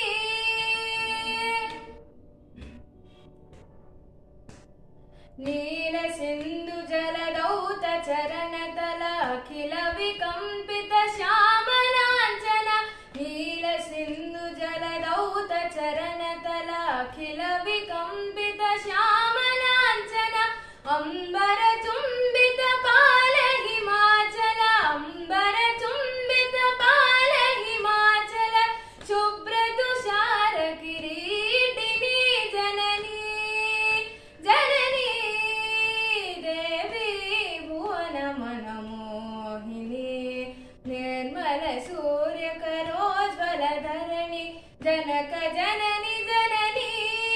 नील सिंधु जलदौत चरणतल अखिल विकंपित श्यामलांचन नील सिंधु जलदौत चरणतल अखिल विकंपित श्यामलांचन अंबर चुंबित पाल हिमाचल अंबर चुंबित पाल हिमाचल शुभ्र तुषार किरीटिनी जननी जननी देवी भुवन मन मोहिनी निर्मल सूर्य करोज्ज्वल धरणि जनक जननी जननी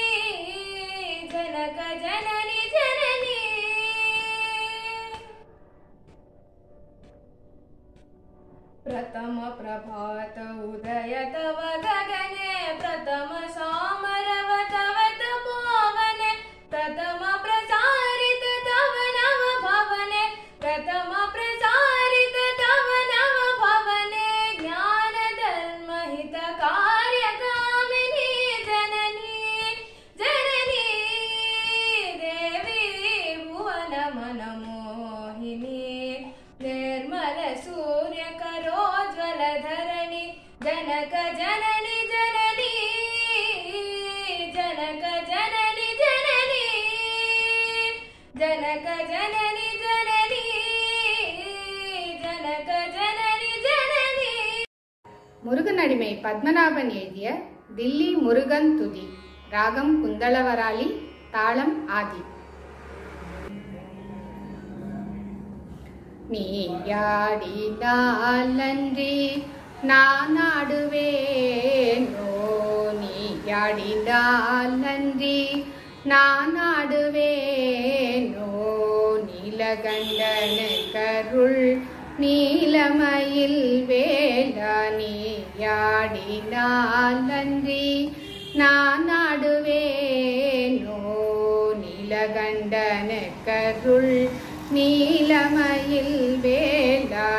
जनक जननी जननी प्रथम प्रभात उदय तव गगने प्रथम सामरव तव तपोवने प्रथम प्रसारित तव नव भवने प्रथम प्रसारित तव नव भवने ज्ञान धर्म हित कार्य कामिनी जननी जननी देवी भुवन मन मोहिनी निर्मल सूर्य करोज्ज्वल धरणि जनक जननी जननी जनक जननी जननी जनक जननी जननी जनक जननी जननी முருகனடிமை பத்மநாபன் எழுதிய தில்லி முருகன் துதி. ராகம் குந்தளவராளி, தாளம் ஆதி. நீயாடினாலன்றி நான் ஆடுவேனோ நீயாடினாலன்றி நான் ஆடுவேனோ நீலகண்டன கருள் நீலமயில் வேளா நீயாடினாலன்றி நான் ஆடுவேனோ நீலகண்டன கருள் நீலமயில் வேளா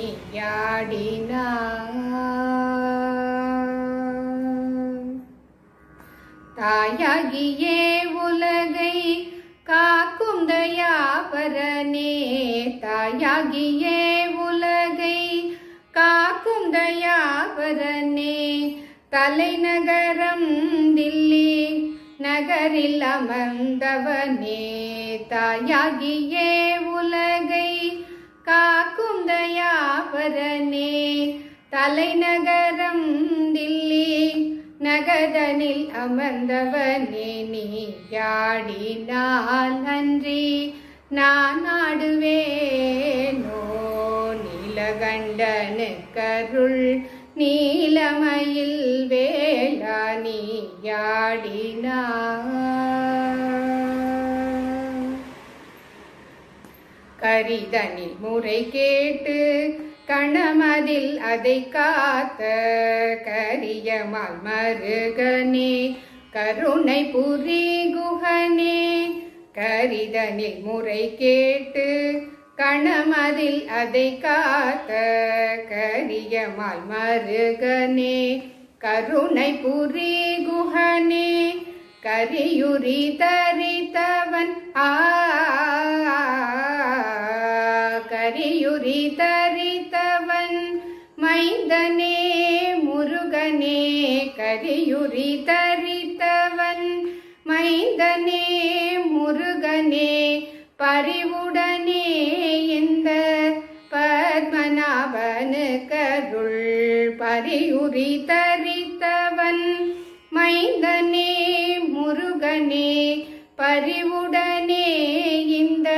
நீயாடினான் தாயாகியே உலகை காக்கும் தயாபரனே தாயாகியே உலகை காக்கும் தயாபரனே தலைநகரம் தில்லி நகரில் அமர்ந்தவனே தாயாகியே உலகை காக்கும் தயாபரனே தலைநகரம் தில்லி நகதனில் அமர்ந்தவனே நீயாடினால் அன்றி நான் ஆடுவேனோ நீலகண்டன கருள் நீலமயில் வேளா நீயாடினான் கரிதனில் முறை கேட்டு கணமதில் அதை காத்த கரியமால் மருகனே கருணை புரி குகனே கரிதனில் முறை கேட்டு கணமதில் அதை காத்த கரியமால் மருகனே கருணை புரி குகனே கரியுரி தரித்தவன் கரியுரி தரித்தவன் மைந்தனே முருகனே கரியுரி தரித்தவன் மைந்தனே முருகனே பரிவுடனே இந்த பத்மநாபனு கருள் பரியுரி தரித்தவன் மைந்தனே முருகனே பரிவுடனே இந்த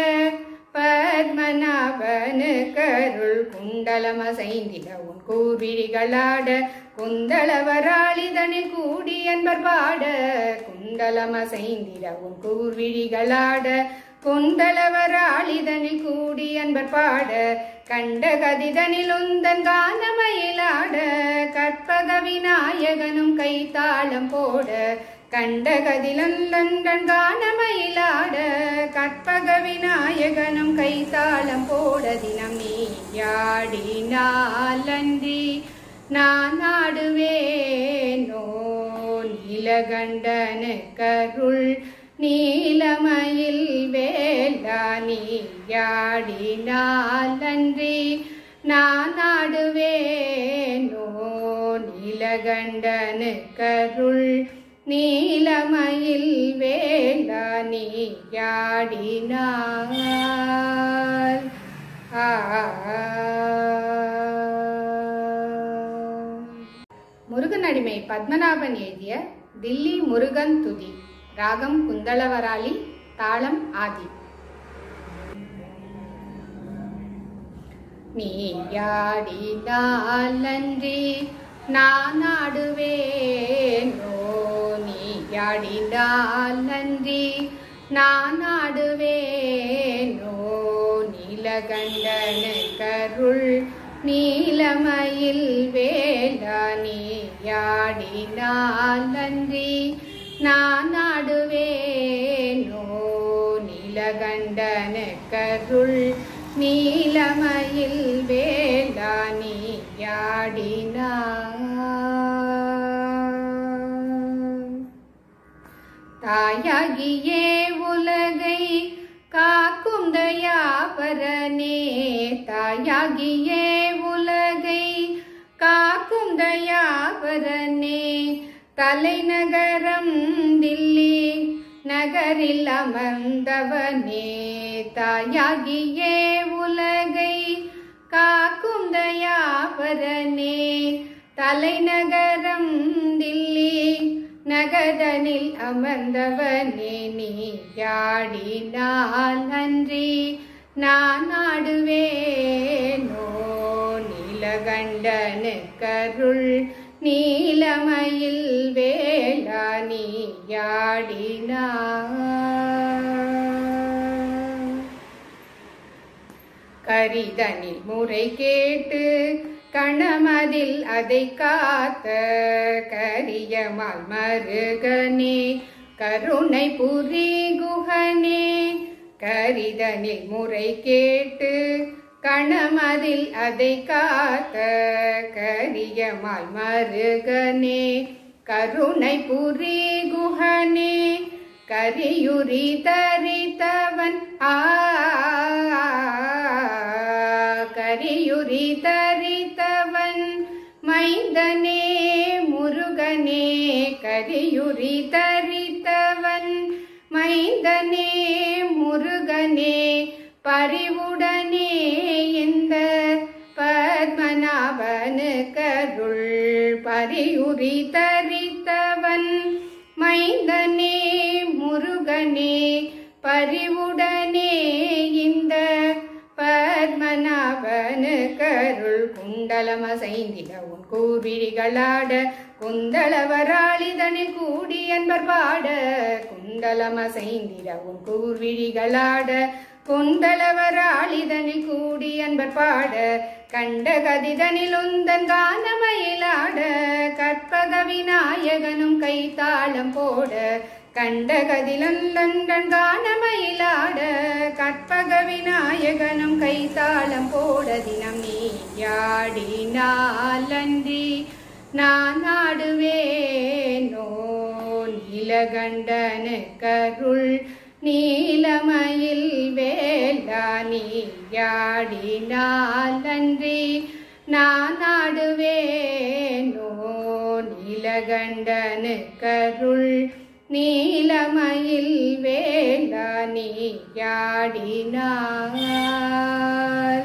பத்மநாபனு கருள் குண்டலமசைந்திட உன் கூர்விழிகளாட குந்தளவராளிதனில் கூடி என்பர் பாட குண்டலமசைந்திட உன் கூர்விழிகளாட குந்தளவராளிதனில் கூடி என்பர் பாட கண்ட கதிதனில் உந்தன் கானமயிலாட கற்பக விநாயகனும் கைத்தாளம் போட கண்ட கதிலந்தன் கானமயிலாட கற்பக விநாயகனும் கைத்தாளம் போட தினம் நீயாடினாலன்றி நான் ஆடுவேனோ நீலகண்டனு கருள் நீலமயில் வேலா நீயாடினாலன்றி நான் ஆடுவேனோ நீலகண்டனு கருள் நீலமயில் வேலா நீயாடினாள். முருகனடிமை பத்மநாபன் எழுதிய தில்லி முருகன் துதி. ராகம் குந்தளவராளி, தாளம் ஆதி. நீயாடினாலன்றி நான் ஆடுவேனோ நீயாடினாலன்றி நான் ஆடுவேனோ நீலகண்டனு கருள் நீலமயில் வேலா நீயாடினாலன்றி நான் ஆடுவேனோ நீலகண்டனு கருள் நீலமயில் வேலா நீயாடினாள். தாயாகியே உலகை காக்கும் தயாபரனே தாயாகியே உலகை காக்கும் தயாபரனே தலைநகரம் தில்லி நகரில் அமர்ந்தவனே தாயாகியே உலகை காக்கும் தயாபரனே தலைநகரம் தில்லி நகதனில் அமர்ந்தவனே நீயாடினாலன்றி நான் ஆடுவேனோ நீலகண்டனு கருள் நீலமயில் வேலா நீயாடினாள். கரிதனில் முறை கேட்டு கணமதில் அதை காத்த கரியமால் மருகனே கருணை புரி குகனே கரிதனில் முறை கேட்டு கணமதில் அதை காத்த கரியமால் மருகனே கருணை புரி குகனே கரியுரி தரித்தவன் கரியுரி தரித்தவன் மைந்தனே முருகனே கரியுரி தரித்தவன் மைந்தனே முருகனே பரிவுடனே இந்த பத்மநாபனு கருள் பரியுரி தரித்தவன் மைந்தனே முருகனே பரிவுடனே இந்த பத்மநாபனு கருள். குண்டலமசைந்திட உன் கூர்விழிகளாட குந்தளவராளிதனில் கூடி என்பர் பாட குண்டலமசைந்திட உன் கூர்விழிகளாட குந்தளவராளிதனில் கூடி என்பர் பாட கண்ட கதிதனில் உந்தன் கானமயிலாட கற்பக விநாயகனும் கைத்தாளம் போட கண்ட கதிலந்தன் கானமயிலாட கற்பக விநாயகனும் கைத்தாளம் போட தினம் நீயாடினாலன்றி நான் ஆடுவேனோ நீலகண்டனு கருள் நீலமயில் வேலா நீயாடினாலன்றி நான் ஆடுவேனோ நீலகண்டனு கருள் நீலமயில் வேலா நீயாடினாள்.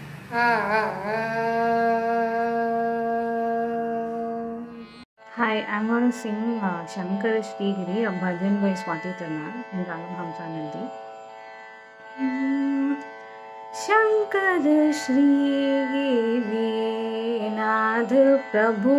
Hi, I'm going to sing Shankara Shrigiri, a bhajan by Swati Tarnar in Ragam Hamsa Nandi. Shankara Shrigiri Nath Prabhu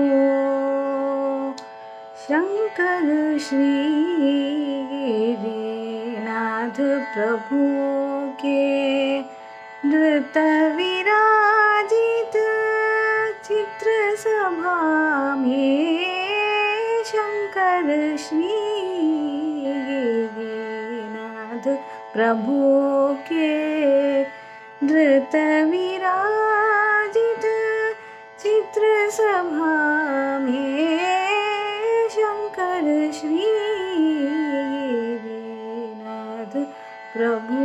Shankara Shrigiri Nath Prabhu ke Nrita Virajit Chitra Sabha mein Shankara Shrigiri Nath प्रभु के धृत विराजित चित्र सभा में शंकर श्री नाथ प्रभु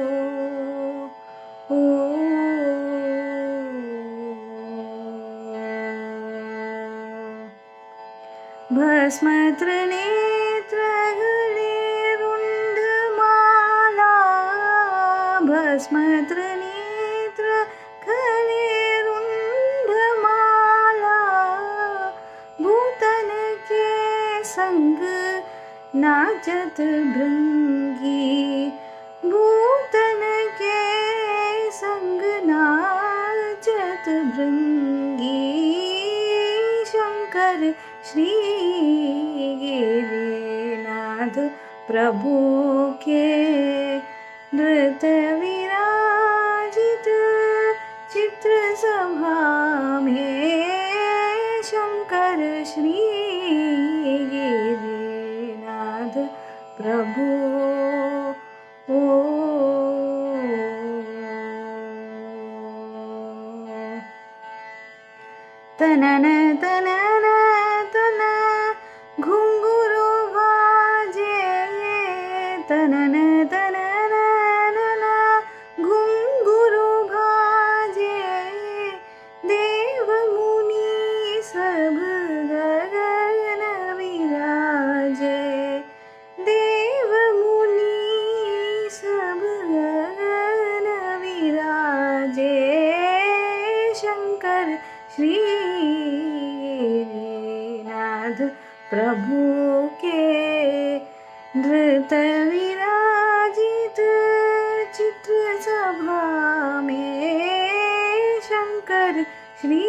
भस्म त्रिनेत्र गले रुंडमाला भस्म त्रिनेत्र गले रुंडमाला भूतन के संग नाचत भृंगी भूतन के संग नाचत भृंगी शंकर श्री गिरिनाथ प्रभु के नृत विराजित चित्र सभा में शंकर श्री गिरिनाथ प्रभु तनन तनन तन घुंघरू बाजे तनन तनन नन घुंघरू बाजे देव मुनि सब गगन विराजे देव मुनि सब गगन विराजे शंकर श्री नाथ प्रभु के धृत विराजित चित्र सभा में शंकर श्री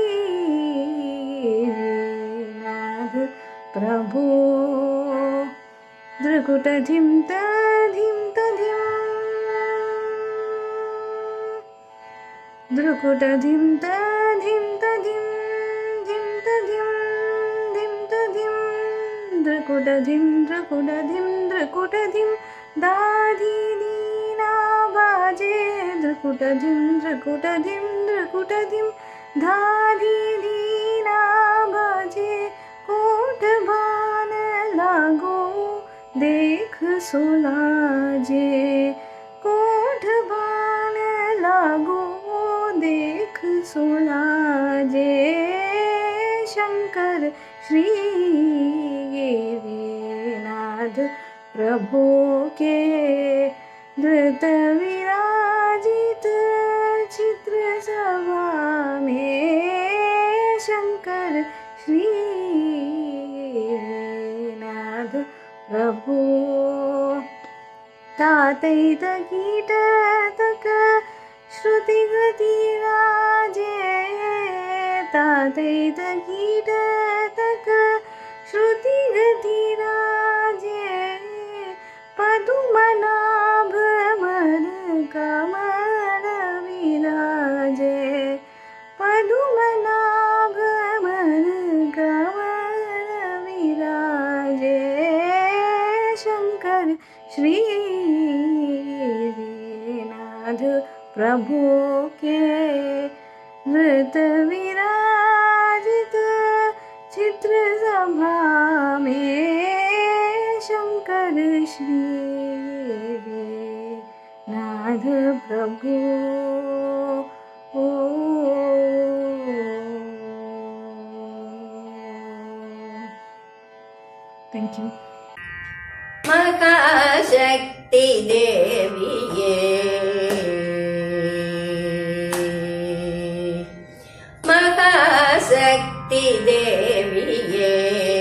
नाथ प्रभु द्रकुट धिमत धिमत धिम द्रकुट धिमत धिमत धिम धिमत धिम धिमत धिम द्रकुट धिम द्रकुट धिम द्रकुट धिम दाधी दीना बाजे द्रकुट धिम द्रकुट धिम द्रकुट धिम दाधी दीना बाजे कोट बान लागो देख सुलाजे कोट बान लागो देख सुलाजे शंकर श्री गिरिनाथ प्रभु के धृत विराजित चित्र सभा में शंकर श्री गिरिनाथ प्रभु तातैत कीट तक श्रुति गति राजे तातैत कीट तक श्रुति गति राजे पदुमनाभ मद कमल विराजे पदुमनाभ मद कमल विराजे शंकर श्री गिरिनाथ प्रभु के नृत विराजित चित्र सभा में शंकर श्री गिरिनाथ प्रभु थैंक यू महाशक्ति देविये महाशक्ति देविये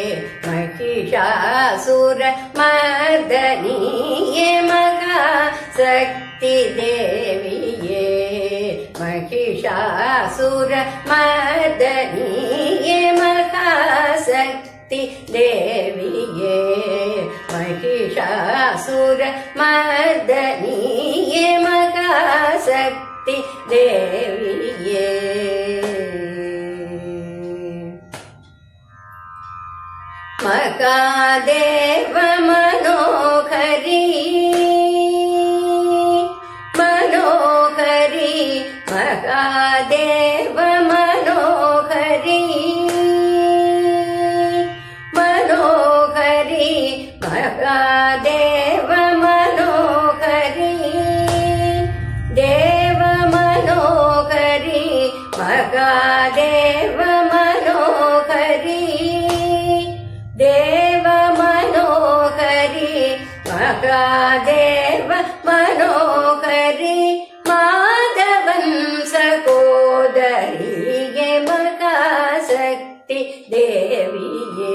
महिषासुर मर्दनीये महाशक्ति देविये महिषासुर मर्दनीये महाशक्ति देविये महिषासुर मर्दनीये महाशक्ति देविये महादेव मनोहरी महादेव मनोहरी मनोहरी महादेव मनोहरी देव मनोहरी महादेव मनोहरी देव मनोहरी महादेव मनोहरी माधवन सकोदरी महाशक्ति देवी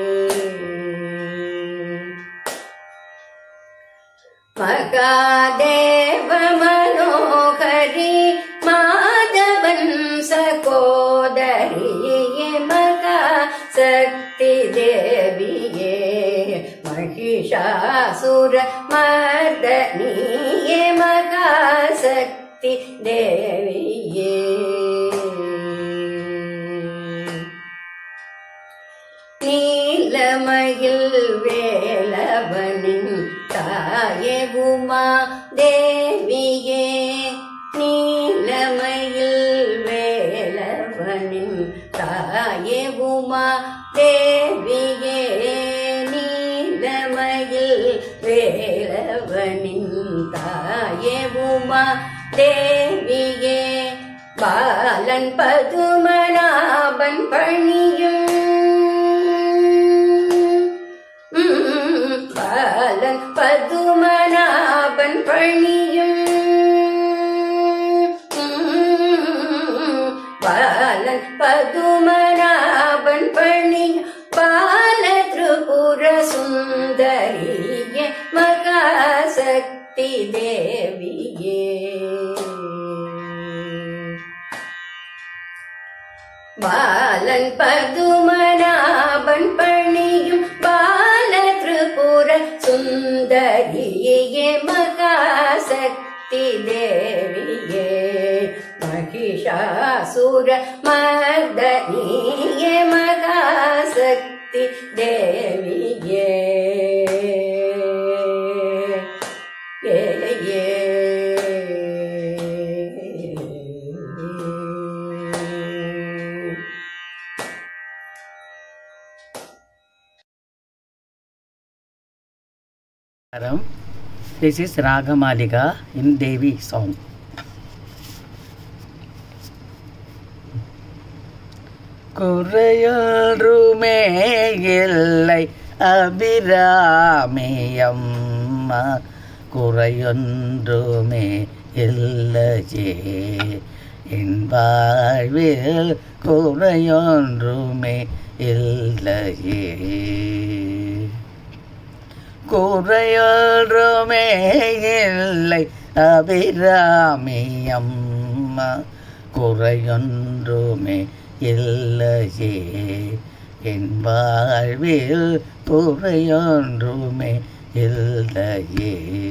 महादेव मनोहरी माधवन सकोदरी महाशक्ति देवी महिषासुर मर्दनी महाशक्ति देवी நீலமயில் வேலவனின் தாயே உமா தேவியே நீலமயில் வேலவனின் தாயே உமா தேவியே நீலமயில் வேலவனின் தாயே உமா தேவியே பாலன் பதுமநாபன் பணியும் பாலன் பதுமநாபன் பணியும் பாலன் பதுமநாபன் பணியும் பால திரிபுர சுந்தரியே மகாசக்தி தேவியே பாலன் பதுமநாபன் பணியும் பால திரிபுர சுந்தரியே மகாசக்தி தேவியே महिषासुर मर्दनी महाशक्ति देवी This is Ragamalika in Devi song. குறையொன்றுமே இல்லை அபிராமியம்மா குறையொன்றுமே இல்லையே என் வாழ்வில் குறையொன்றுமே இல்லையே குறையொன்றுமே இல்லை அபிராமியம்மா குறையொன்றுமே இல்லையே என் வாழ்வில் குறையொன்றுமே இல்லையே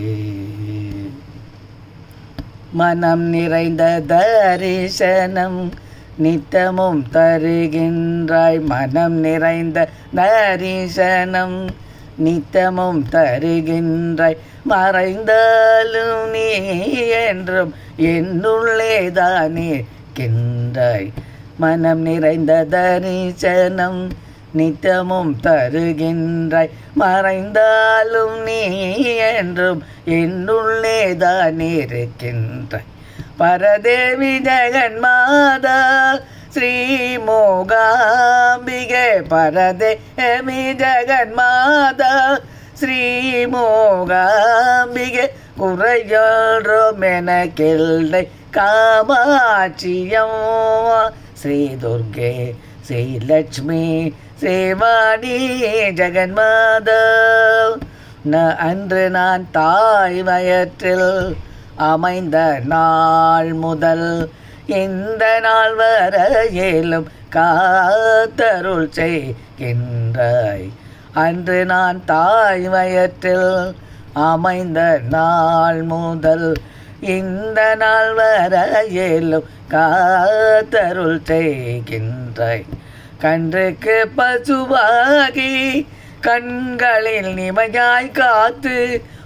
மனம் நிறைந்த தரிசனம் நித்தமும் தருகின்றாய் மனம் நிறைந்த தரிசனம் நித்தமும் தருகின்றாய் மறைந்தாலும் நீ என்றும் என்னுள்ளேதானே இருக்கின்றாய் மனம் நிறைந்த தரிசனம் நித்தமும் தருகின்றாய் மறைந்தாலும் நீ என்றும் என்னுள்ளேதான் இருக்கின்றாய் பரதேவி ஜெகன்மாதா ஸ்ரீ மூகாம்பிகை பரதேவி ஜெகன்மாதா ஸ்ரீ மூகாம்பிகை குறையொன்றும் எனக்கில்லை காமாட்சியம்மா ஸ்ரீ துர்கே ஸ்ரீ லட்சுமி ஸ்ரீவாணி ஜெகன்மாதா அன்று நான் தாய் வயற்றில் அமைந்த நாள் முதல் இந்த நாள் வரையிலும் காத்தருள் செய்கின்றாய் அன்று நான் தாய் வயற்றில் அமைந்த நாள் முதல் இந்த நாள் வரையிலும் காத்தருள் செய்கின்றாய் கன்றுக்கு பசுவாகி கண்களில் நிமையாய் காத்து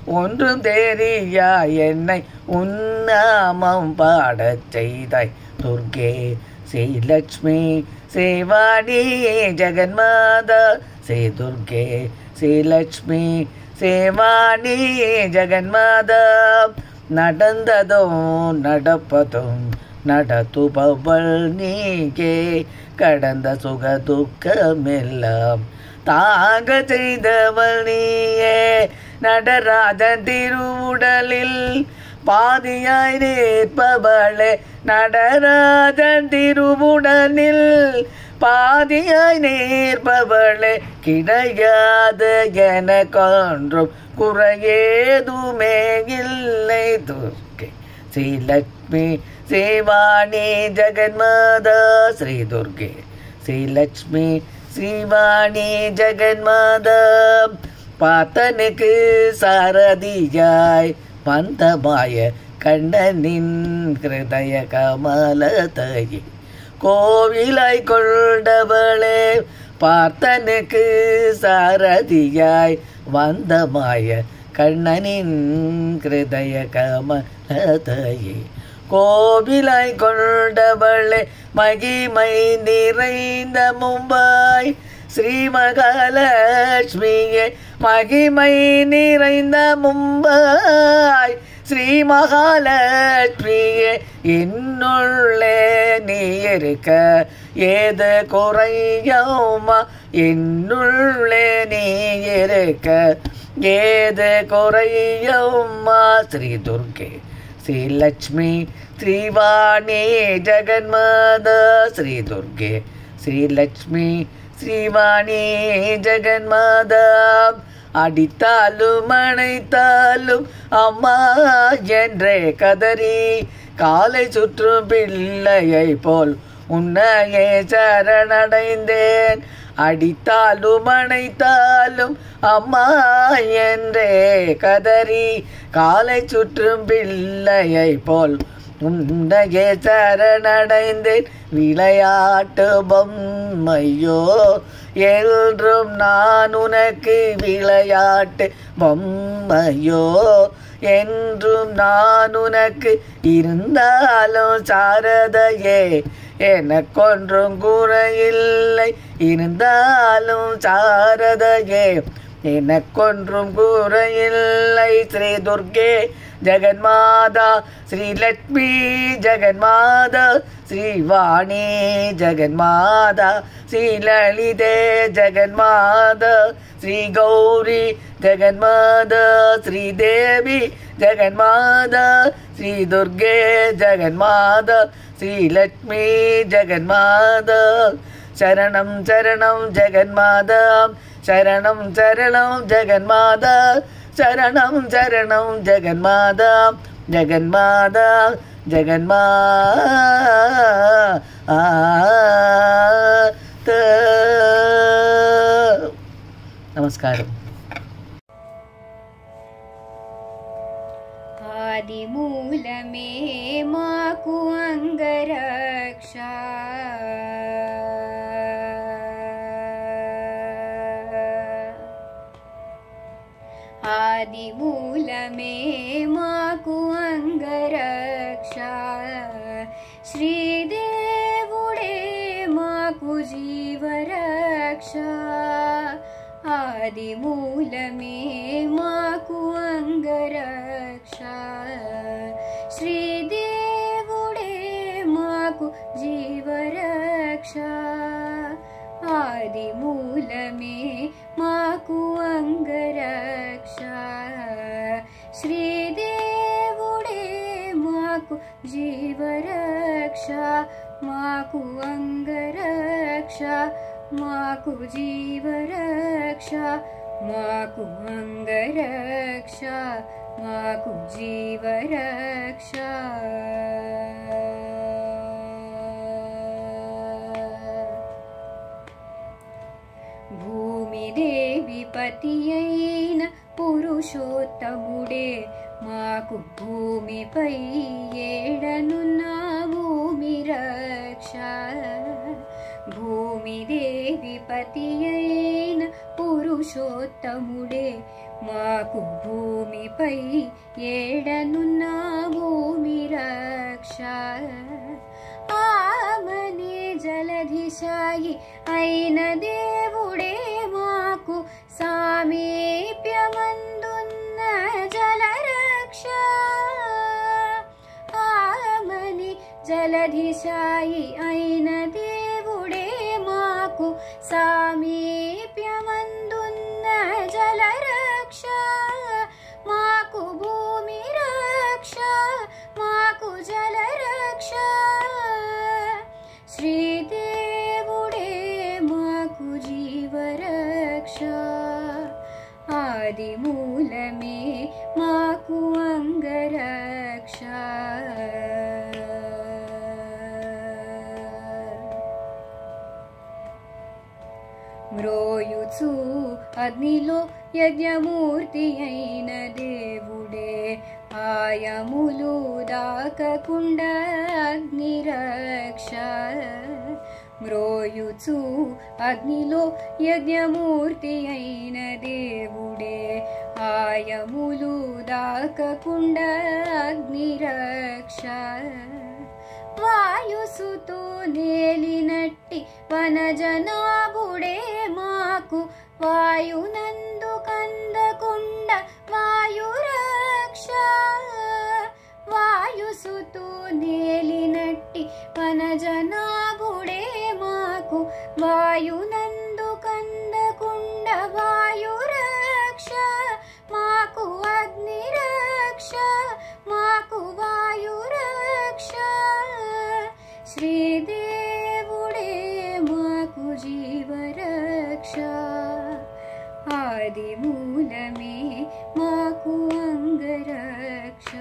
ஒன்றும் தெரியா என்னை உன்னாமம் பாடச் செய்தாய் துர்கே ஸ்ரீலக்ஷ்மி சேவாணி ஜெகன்மாதா ஸ்ரீ துர்கே ஸ்ரீலக்ஷ்மி சேவாணி ஜெகன்மாதா நடந்ததும் நடப்பதும் நடத்துபவள் நீக்கே கடந்த சுக துக்கமெல்லாம் தாங்க செய்தவள் நீயே நடராஜன் திருவுடலில் பாதியாய் நிற்பவளே நடராஜன் திருவுடலில் பாதியாய் நிற்பவளே கிடையாது எனக்கொன்றும் குறையேதுமே இல்லை துர்க்கை ஸ்ரீலக்ஷ்மி சேவாணி ஜெகன்மாதா ஸ்ரீ துர்கே ஸ்ரீலக்ஷ்மி ஸ்ரீவாணி ஜெகன்மாதா பார்த்தனுக்கு சாரதியாய் பந்தமாய கண்ணனின் ஹிருதய கமலத்தையே கோவிலாய் கொண்டவளே பார்த்தனுக்கு சாரதியாய் வந்தமாய கண்ணனின் ஹிருதய கமலத்தையே கோவிலாய் கொண்டவளே மகிமை நிறைந்த மும்பாய் ஸ்ரீ மகாலட்சுமியே மகிமை நிறைந்த மும்பாய் ஸ்ரீ மகாலட்சுமியே என்னுள்ளே நீ இருக்க ஏது குறையுமா என்னுள்ளே நீ இருக்க ஏது குறையுமா ஸ்ரீ துர்கே ஸ்ரீலக்ஷ்மி ஸ்ரீவாணி ஜெகன்மாதா ஸ்ரீ துர்கே ஸ்ரீலக்ஷ்மி ஸ்ரீவாணி ஜெகன்மாதா அடித்தாலும் அணைத்தாலும் அம்மா என்றே கதறி காலை சுற்றும் பிள்ளையை போல் உன்னையே சரணடைந்தேன் அடித்தாலும் அணைத்தாலும் அம்மா என்றே கதறி காலை சுற்றும் பிள்ளையை போல் உன்னையே சரணடைந்தேன் விளையாட்டு பொம்மையோ என்றும் நான் உனக்கு விளையாட்டு பொம்மையோ என்றும் நான் உனக்கு இருந்தாலும் சாரதையே எனக்கொன்றும் குறையில்லை இருந்தாலும் சாரதையே எனக்கொன்றும் குறையில்லை ஸ்ரீ துர்கே ஜெகன்மாதா ஸ்ரீலக்ஷ்மி ஜெகன்மாதா ஸ்ரீவாணி ஜெகன்மாதா ஸ்ரீலலிதே ஜெகன்மாதா ஸ்ரீ கௌரி ஜெகன்மாதா ஸ்ரீதேவி ஜெகன்மாதா ஸ்ரீ துர்கே ஜெகன்மாதா ஸ்ரீலக்ஷ்மி ஜெகன்மாதா சரணம் சரணம் ஜெகன்மாதா சரணம் சரணம் ஜெகன்மாதா சரணம் சரணம் ஜெகன்மாதா ஜெகன்மாதா ஜெகன்மாதா நமஸ்காரம் ఆదిమూలమే మాకు అంగరక్ష ఆదిమూలమే మాకు అంగరక్ష శ్రీదేవుడే మాకు జీవరక్ష ఆదిమూలమే మాకు అంగరక్ష శ్రీదేవుడే మాకు జీవరక్ష ఆదిమూలమే మాకు అంగరక్ష శ్రీదేవుడే మాకు జీవరక్ష మాకు అంగరక్ష మాకు జీవరక్ష మాకు అంగరక్ష మాకు జీవరక్ష భూమిదేవి పతి అయిన పురుషోత్తముడే మాకు భూమిపై ఏడనున్న భూమి రక్ష భూమిదేవి పతి అయిన పురుషోత్తముడే మాకు భూమిపై ఏడనున్న భూమి రక్ష ఆమని జలధిశాయి అయిన దేవుడే మాకు సామీప్యమందున్న జలరక్ష ఆమని జలధిశాయి అయిన దేవుడే మాకు సామీప్యమందున్న జలరక్ష మాకు భూమి రక్ష మాకు జలరక్ష శ్రీదేవుడే మాకు జీవరక్ష ఆది మూలమే మాకు అంగరక్ష మ్రోయుచు అగ్నిలో యజ్ఞమూర్తి అయిన దేవుడే ఆయములు దాకకుండా అగ్నిరక్ష మ్రోయుచు అగ్నిలో యజ్ఞమూర్తి అయిన దేవుడే ఆయములు దాకకుండా అగ్నిరక్ష వాయుసుతో నేలినట్టి వనజనాభుడే మాకు వాయునందు కందకుండ వాయురక్ష వాయుసుతో నేలినట్టి వనజనాభుడే మాకు వాయునందు కందకుండ వాయురక్ష మాకు అగ్నిరక్ష మాకు వాయురక్ష శ్రీదేవుడే మాకు జీవరక్ష ఆది మూలమే మాకు అంగరక్ష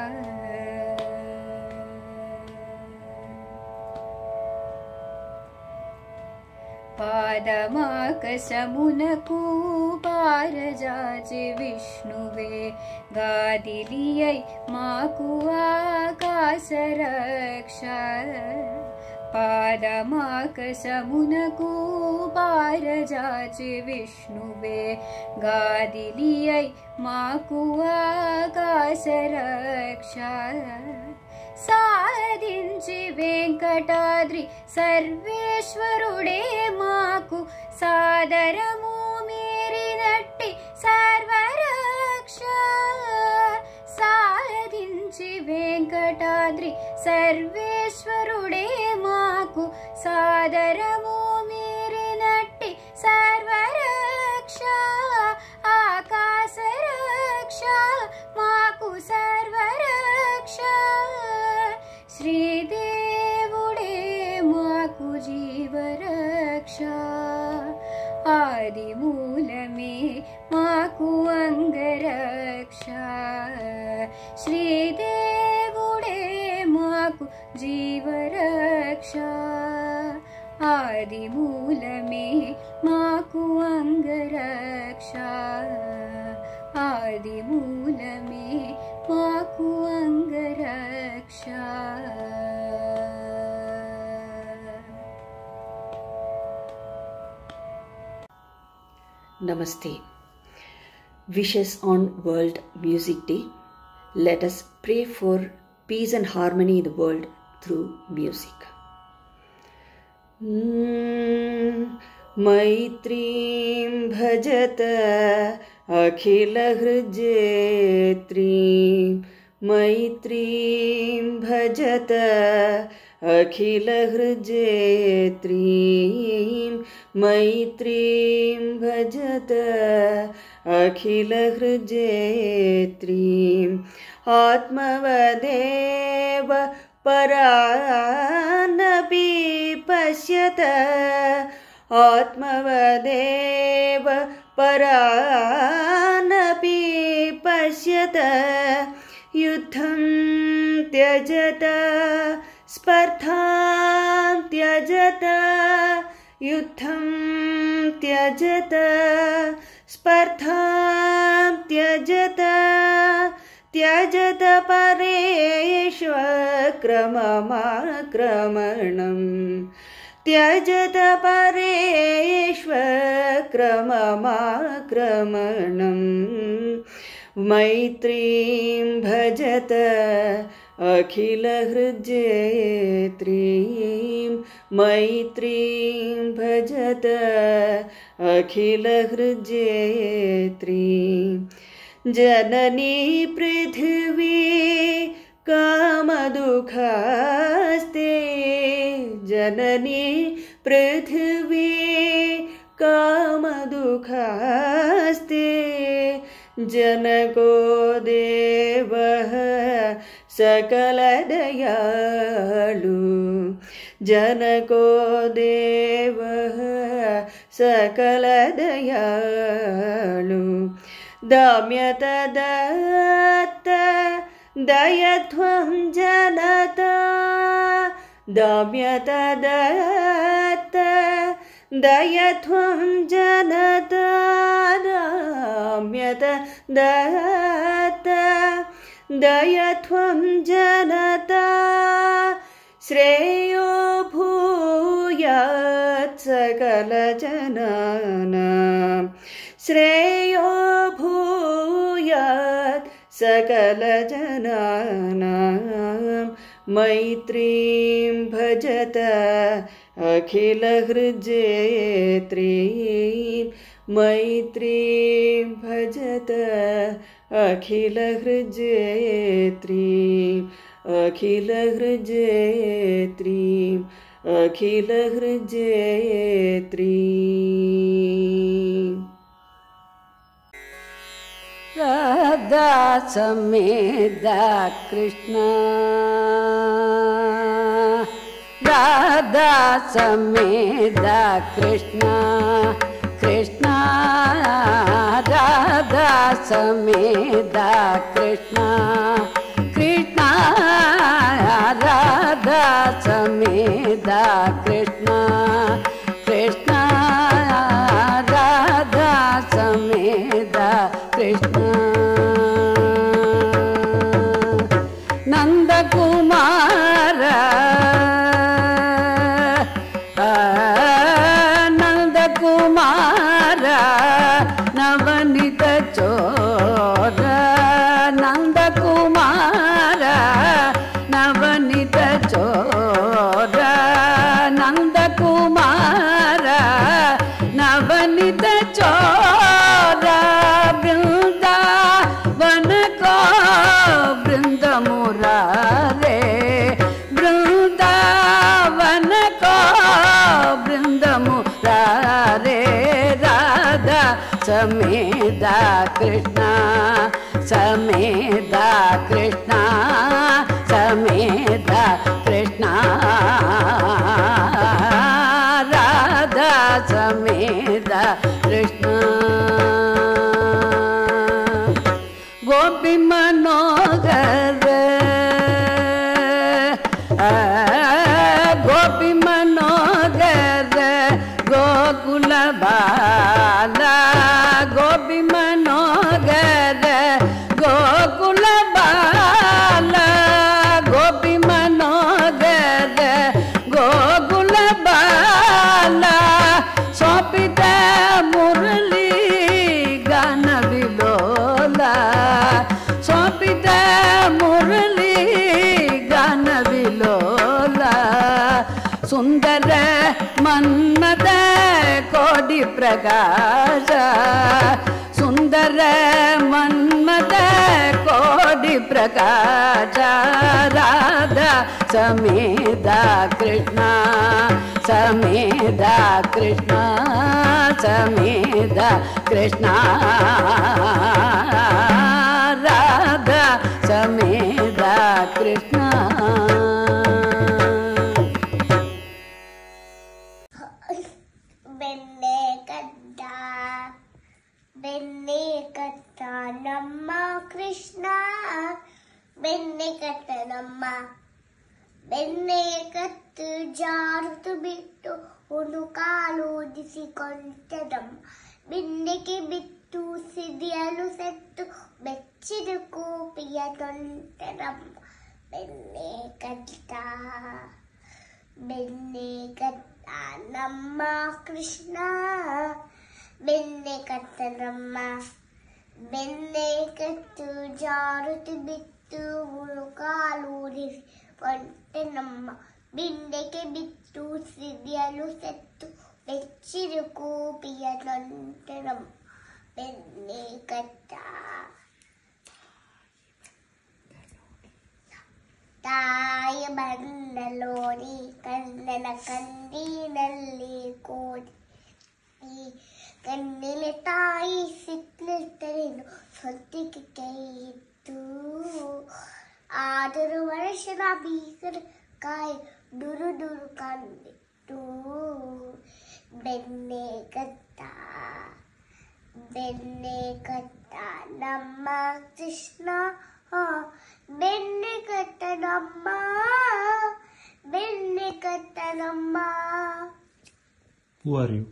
పాదమాకసమునకు పారజాచి విష్ణువే గాదిలియై మాకు ఆకాశరక్ష పాదమాకసమునకు పారజాచి విష్ణువే గాదిలియై మాకు ఆకాశరక్ష సాధించి వెంకటాద్రి సర్వేశ్వరుడే మాకు సాదరము మీరినట్టి సర్వరక్ష సాధించి వెంకటాద్రి సర్వేశ్వరుడే మాకు సాదరము మీరినట్టి సర్వరక్ష ఆకాశరక్ష మాకు సర్వరక్ష శ్రీదేవుడే మాకు జీవరక్ష ఆది మూలమే మాకు అంగరక్ష శ్రీదేవుడే మాకు జీవరక్ష ఆది మూలమే మాకు అంగరక్ష ఆది మూలమే మాకు అంగరక్ష Namaste. Wishes on World Music Day. Let us pray for peace and harmony in the world through music. मैत्रीं भजत अखिलहृजेत्रीं मैत्रीं भजत अखिलहृजेत्रीं मैत्रीं भजत अखिलहृजेत्रीं आत्मवदेव परानपि पश्यत आत्मवदेव परानपि पश्यत युद्धं त्यजत स्पर्धां त्यजत युद्धं त्यजत स्पर्धां त्यजत त्यजत परेष्वक्रममाक्रमणम् त्यजत परेष्वक्रममाक्रमणम् मैत्रीं भजत अखिलहृदयेत्रीं मैत्रीं भजत अखिलहृदयेत्रीं जननी पृथिवी कामदुःखास्ते जननी पृथिवी कामदुःखास्ते जनको देवः सकलदयालु जनको देवः सकलदयालु दम्यत दत्त दयध्वं जनता दम्यत दत्त दयध्वं जनता दम्यत दत्त दयध्वं जनता श्रेयो भूयात् सकलजनानां श्रेयो भूयात् सकलजनानां मैत्रीं भजत अखिलहृदयेत्रीं मैत्रीं भजत अखिलहृदयेत्रीं अखिलहृदयेत्रीं अखिलहृदयेत्रीं राधा समेत कृष्ण राधा समेत कृष्ण कृष्ण राधा समेत कृष्ण कृष्ण राधा समेत कृष्ण कृष्ण राधा समेत कृष्ण नंद कुमार नंद कुमार नवनीत चोर नंद कुमार नवनीत चोर नंद कुमार नवनीत चोर वृंदावन को वृंद मुरारे वृंदावन को वृंद मुरारे राधा समेत कृष्ण समेत कृष्ण समेत कृष्ण राधा समेत कृष्ण गोपी मनोहर गोपी मनोहर गोकुल बाला गोपी मनोहर गोकुल बाला गोपी मनोहर गोकुल बाला सौंपित मुरली गान विलोला सौंपित मुरली गान विलोला सुंदर मन्मथ कोटि प्रकाश सुंदर मन्मथ कोटि प्रकाश राधा समेत कृष्ण समेत कृष्ण समेत कृष्ण राधा समेत कृष्ण ಬೆಣ್ಣೆ ಕಟ್ಟ ನಮ್ಮ ಕೃಷ್ಣ ಬೆಣ್ಣೆ ಕಟ್ಟ ನಮ್ಮ ಬೆಣ್ಣೆ ಕತ್ತು ಜಾರುತ್ತು ಬಿಟ್ಟು ಉಣು ಕಾಲೂದಿಸಿಕೊಂಡದಮ್ಮ ಬೆಣ್ಣೆಗೆ ಬಿಟ್ಟು ಸಿದಿಯಲು ಸೆತ್ತು ಬೆಚ್ಚಿದ ಕೋಪಿಯ ತೊಂಟದಮ್ಮ ಬೆಣ್ಣೆ ಕಟ್ಟ ನಮ್ಮ ಕೃಷ್ಣ ಬೆಣ್ಣೆ ಕಟ್ಟನಮ್ಮ ಬೆನ್ನೆ ಕಟ್ಟು ಜಾರುತಿ ಬಿತ್ತು ಮುಳುಕಾಲೂರಿ ಹೊಂಟೆ ನಮ್ಮ ಬಿಂದೆಗೆ ಬಿತ್ತು ಸಿಡಿಯಲು ಸತ್ತು ಬೆಚ್ಚಿರು ಕೂಪಿಯ ನೊಂಟೆ ನಮ್ಮ ಬೆನ್ನೆ ಕಟ್ಟ ತಾಯ ಬಂದಲೋಡಿ ಕಣ್ಣನ ಕಂದಿನಲ್ಲಿ ಕೋಡಿ ಈ ಕಣ್ಣಿನ ತಾಯಿ ಸಿಕ್ಲಿಟ್ಟರೇನು ಸ್ವಂತಿಗೆ ಕೈ ಇತ್ತು ಆದರೂ ವರ್ಷದ ಬೀಗರ ಕಾಯಿ ದುರು ದುರು ಕಂಡಿತ್ತು ಬೆನ್ನೆ ಕಟ್ಟ ನಮ್ಮ ಕೃಷ್ಣ ಬೆನ್ನೆ ಕಟ್ಟ ನಮ್ಮ Who are you?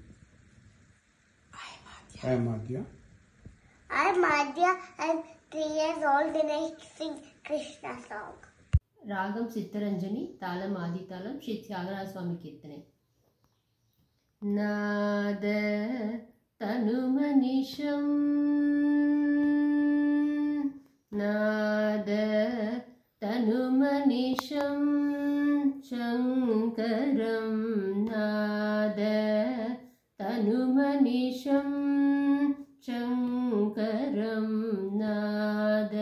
I am Madhya. I'm Madhya. I'm 3 years old and I sing Krishna song. రాగం చిత్తరంజని తాళం ఆది తాళం శ్రీ త్యాగరాజ స్వామి కీర్తనే. నాద తనుమనిషం నాద తనుమనిషం శంకరం నాద తనుమనిషం శంకరం నాద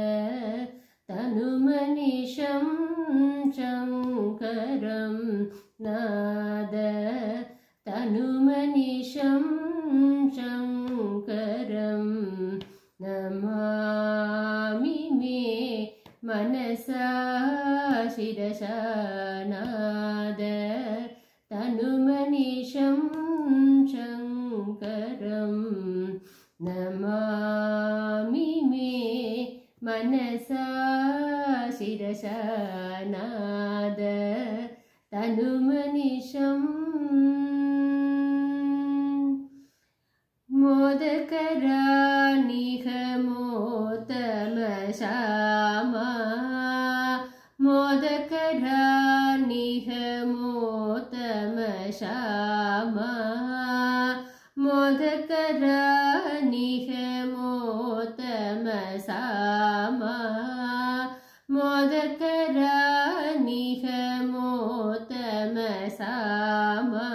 తనుమనిషం శంకరం నాద తనుమనిషం శంకరం నమామి మే మనసా శిరసా నాద తనుమనిషం శంకరం నమామి మే మనసా శిరసా నాద తనుమనిషం మోదకరానిహ మోతమశామా మోదకరానిహ మోతమశామా మోదకరానిహ మోతమశామా మోదకరానిహ మోతమశామా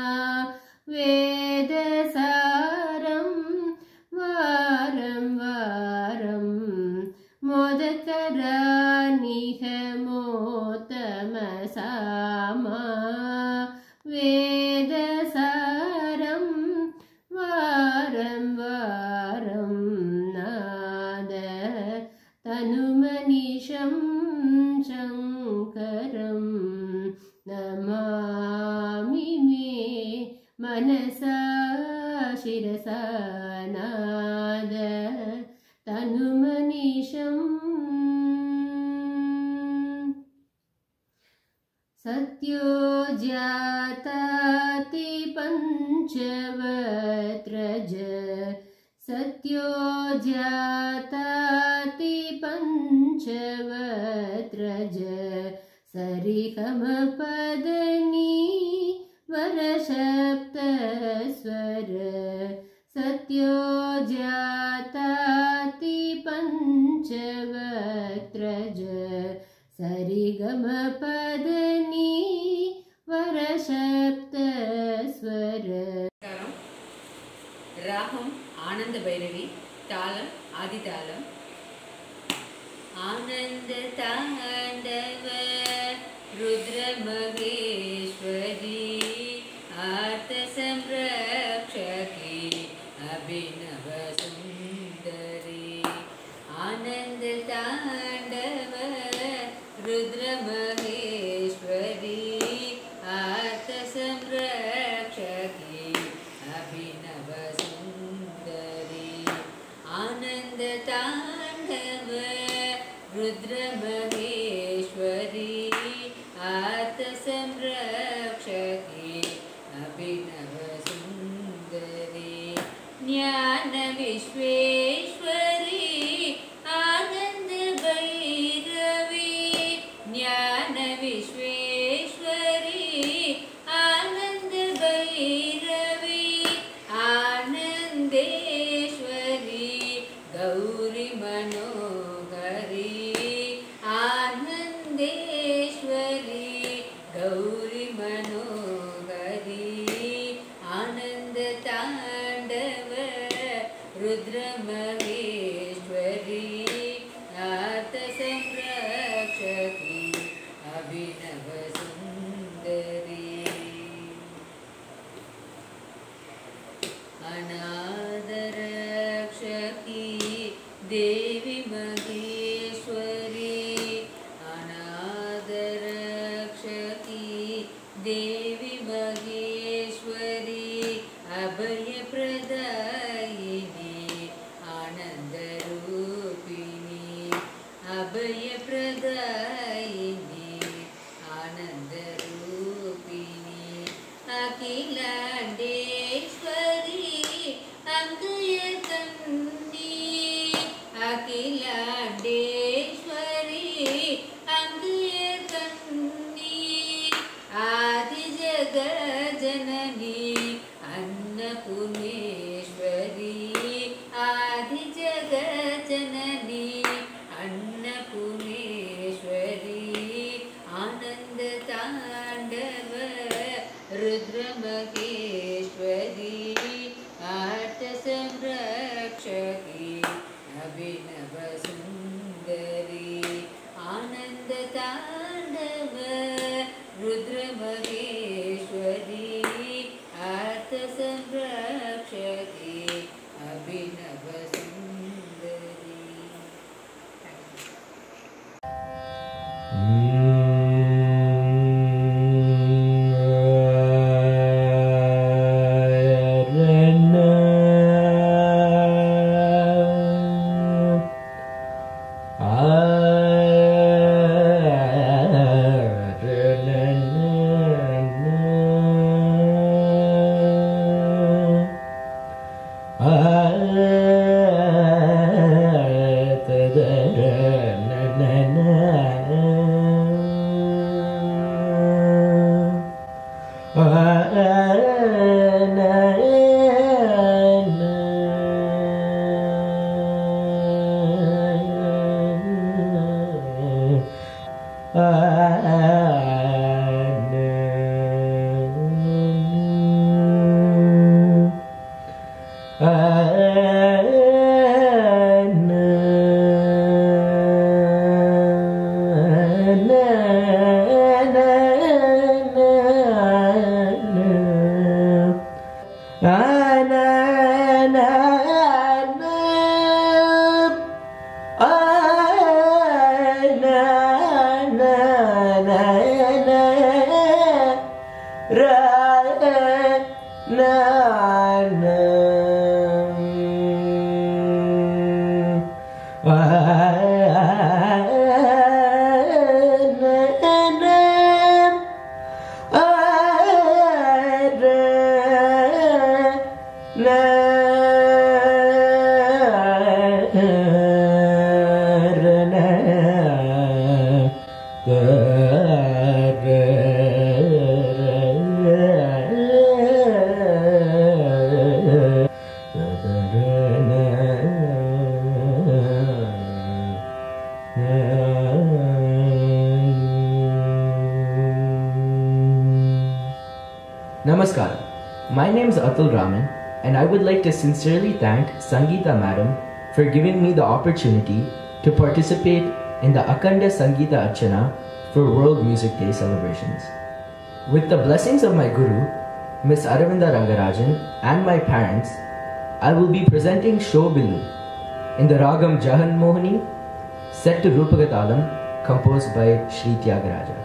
వేదసారం వారం వారం మోదకరానిహ మోతమశామా వేదసారం వారం వారం నాద తనుమనిషం శంకరం నమామి మే మనసా శిరసా నాద తనుమనిషం సత్యో జాతాతి పంచవత్రజ సత్యో జాతాతి పంచవత్రజ సరిగమ పదని వరసప్తస్వర సత్యో జాతాతి పంచవత్రజ సరిగమ పదని వరసప్తస్వర. రాగం ఆనంద భైరవి తాళం ఆది తాళం. ఆనంద తాండవ రుద్ర మహేశ్వరి ఆర్త సంరక్షకి అభినవ సుందరి. ఆనంద తాండవ రుద్ర మహేశ్వరి ఆర్త సంరక్షకి అభినవ సుందరి. ఆనంద తాండవ రుద్ర మహేశ్వరి ఆర్త సంరక్షకి गौरी मनोहरी आनंद तांडव रुद्र महेश्वरी नाथ संरक्षकी अभिनव सुंदरी अनाथ रक्षकी देवी महेश्वरी अनाथ रक्षकी देवी महेश्वरी अभय प्रदायिनी आनंद रूपिणी अभय प्रदायिनी आनंद रूपिणी अखिलांडेश्वरी अंगय कन्नी अखिलांडेश्वरी अंगय कन्नी आदि जगजननी अन्नपूर्णेश्वरी आदि जगजननी अन्नपूर्णेश्वरी आनंद तांडव रुद्र महेश्वरी आर्त संरक्षकी अभिनव सुंदरी आनंद तांडव रुद्र महेश्वरी आर्त संरक्षकी अभिनव सुंदरी। Namaskar. My name is Atul Raman and I would like to sincerely thank Sangeeta Madam for giving me the opportunity to participate in the Akhanda Sangeeta Archana for World Music Day celebrations. With the blessings of my Guru, Miss Aravinda Rangarajan, and my parents, I will be presenting Shobillu in the Ragam Jahan Mohani, set to Rupagatalam, composed by Sri Tyagaraja.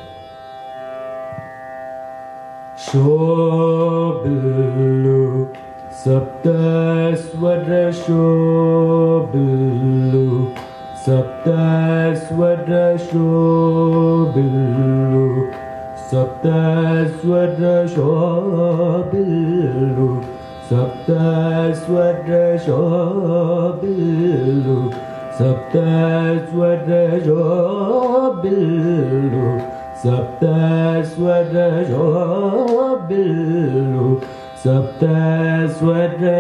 Shobillu Saptaswara Shobillu Saptaswara Shobillu Saptaswara Shobillu Saptaswara Shobillu Saptaswara Shobillu Saptaswara Shobillu Saptaswara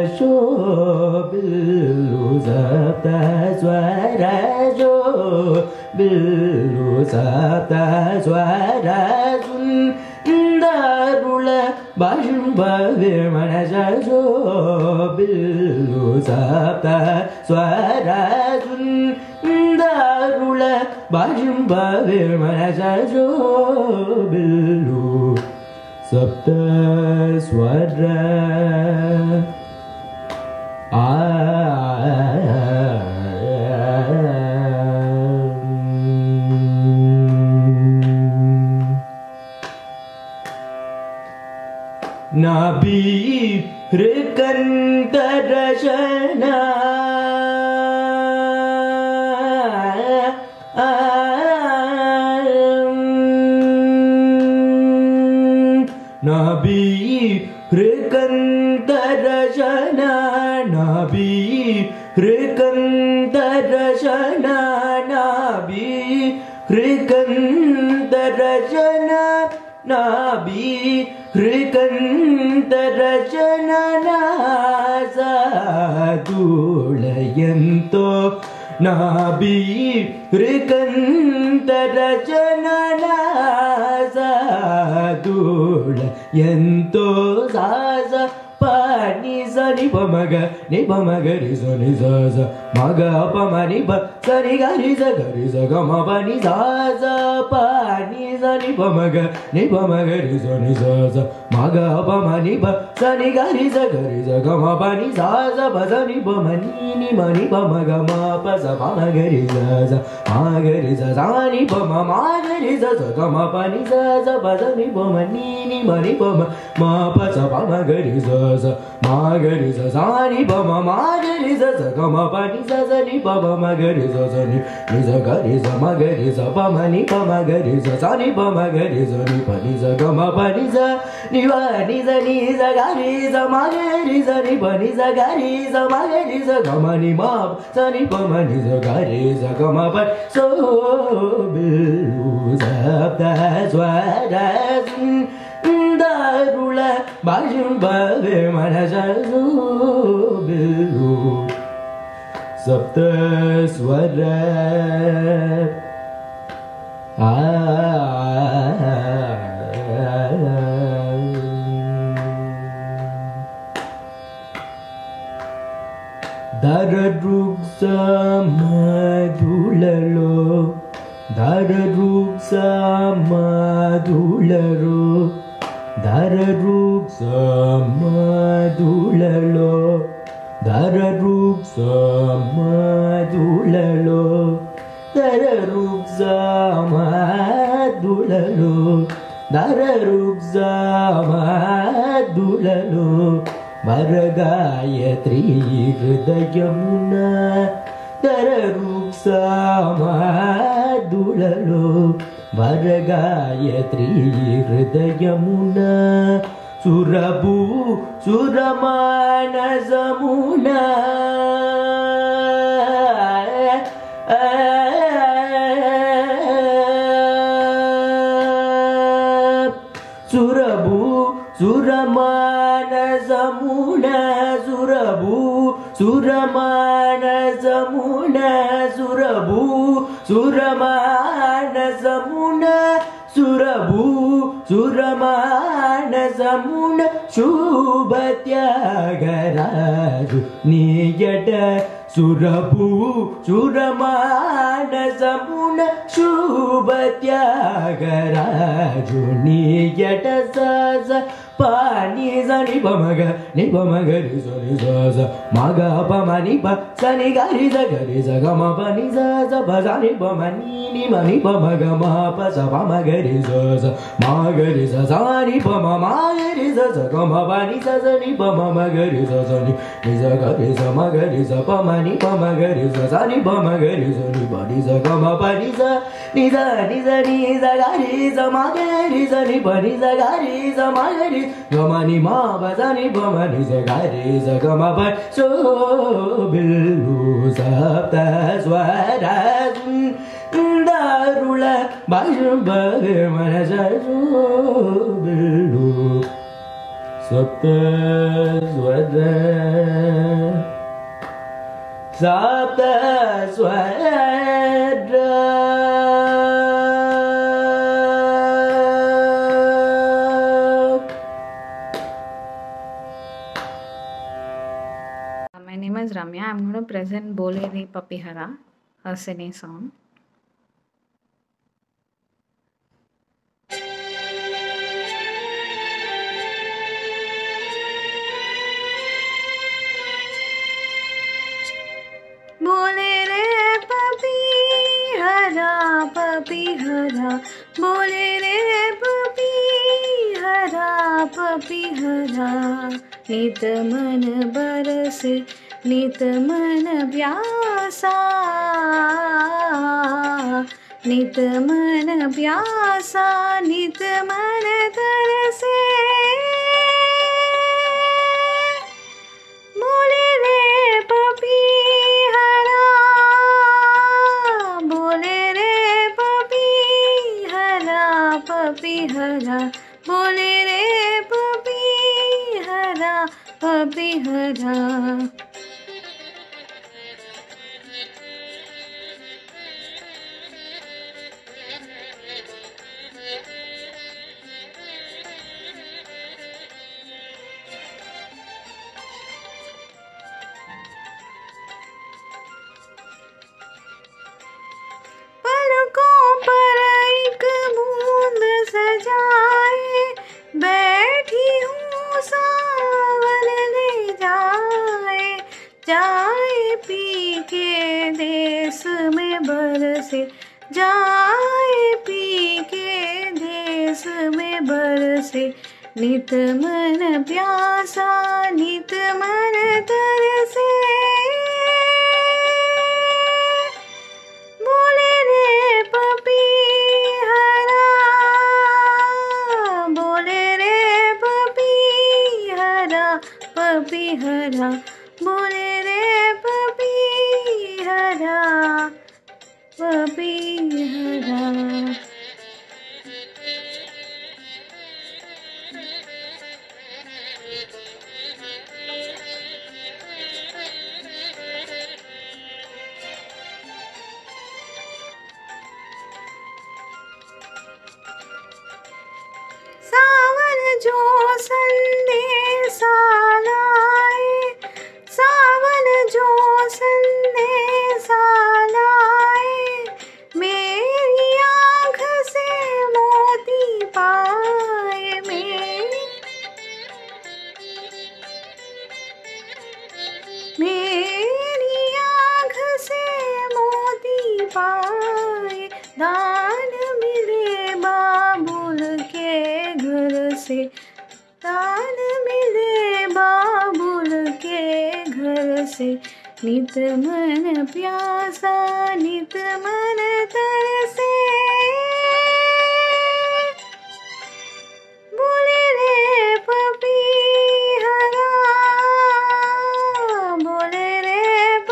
Shobillu Saptaswara Shobillu சப்த ஸ்வர சுந்தருள பசும்பவே மனசோபில்லு சப்த ஸ்வர சுந்தருள பசும்பவே மனசோபில்லு சப்த ஸ்வர नाभि हृकंदर्शना नाभि हृकंदर्शना नाभि हृकंदर्शना नाभि हृकंदर्शना नाभि हृकंदरचननासादूलयन्तो नाभि हृकंदरचननासादूलयन्तो सासा pani sa ni pa ma ga ri sa ni sa sa ma ga pa ma ni pa sa ni ga ri sa ga ma pa ni sa sa pa ni sa ni pa ma ga ri sa ni sa sa ma ga pa ma ni pa sa ni ga ri sa ga ma pa ni sa sa pa sa ni pa ma ni pa ma ga ma pa sa pa ma ga ri sa ma ga ri sa ni pa ma ga ri sa ga ma pa ni sa sa pa sa ni pa ma ni pa ma pa sa pa ma ga ri sa ma ga ri sa ni pa ma ga ri sa ga ma pa ni sa ni pa ma ga ri sa ni sa ga ri sa ma ga ri sa pa ma ni pa ma ga ri sa ni pa ma ga ri sa ni pa ni sa ga ma pa ni sa ni va ni sa ga ri sa ma ga ri sa ni pa ni sa ga ri sa ma ga ri sa ga ma ni ma sa ni pa ma ni sa ga ri sa ga ma pa so bilu sapta swara darula bajumbe manajazubilu sapta swara dararuksa madulalo dararuksa madularo dararuksa madulalo dararuksa madulalo dararuksa madulalo dararuksa madulalo Varagayatri hridayamuna dararuksa madulalo Varagayatri hridayamuna Surabu suramana zamuna Surabu suramana zamuna Surabu suramana zamuna Surabu suramana zamuna Surabu suramana zamuna Shubhatyagaraju niyata Surabu suramana zamuna Shubhatyagaraju niyata sasa pani sa ni pa ma ga ri sa ni sa sa ma ga pa ma ni pa sa ni ga ri sa ga ma pa ni sa sa pa sa ni pa ma ni pa ma ga ma pa sa pa ma ga ri sa sa ma ga ri sa ni pa ma ga ri sa ga ma pa ni sa ni pa ma ga ri sa ni sa ga ri sa ma ga ri sa pa ma ga ri sa ni pa ma ga ri sa ni pa ni sa ga ma pa ni sa ga ri sa ma ga ri sa ni pa ni sa ga ri sa ma ga ri Gamani ma bazani bamani zagari zagama ba so bilu sapta swara darula bajumba manajazu bilu sapta swara sapta swara Ramya. I'm going to present Bole Re Papihara, a Cine song. बोले रे पपीहरा पपीहरा, बोले रे पपीहरा पपीहरा, नित मन बरसे नित मन प्यासा, नित मन प्यासा नित मन तरसे, बोले रे पपीहरा, बोले रे पपीहरा पपीहरा, बोले रे पपीहरा पपीहरा। पलकों पर एक बूंद सजाए बैठी हूँ सावन ले जाए, जाए पी के देश में बरसे, जाए पी के देश में बरसे, नित मन प्यासा नित मन तरसे, बोले रे पपीहरा, बोले रे पपीहरा पपीहरा, बोले रे पपीहरा पपीहरा। सावन जो संदेशा लाए, सावन जो संदेशा लाए, मेरी आँख से मोती पाए, मेरी आँख से मोती पाए, दान मिले बाबुल के घर से, दान मिले बाबुल के घर से, नित मन प्यासा नित मन तरसे, बोले रे पपीहरा, बोले रे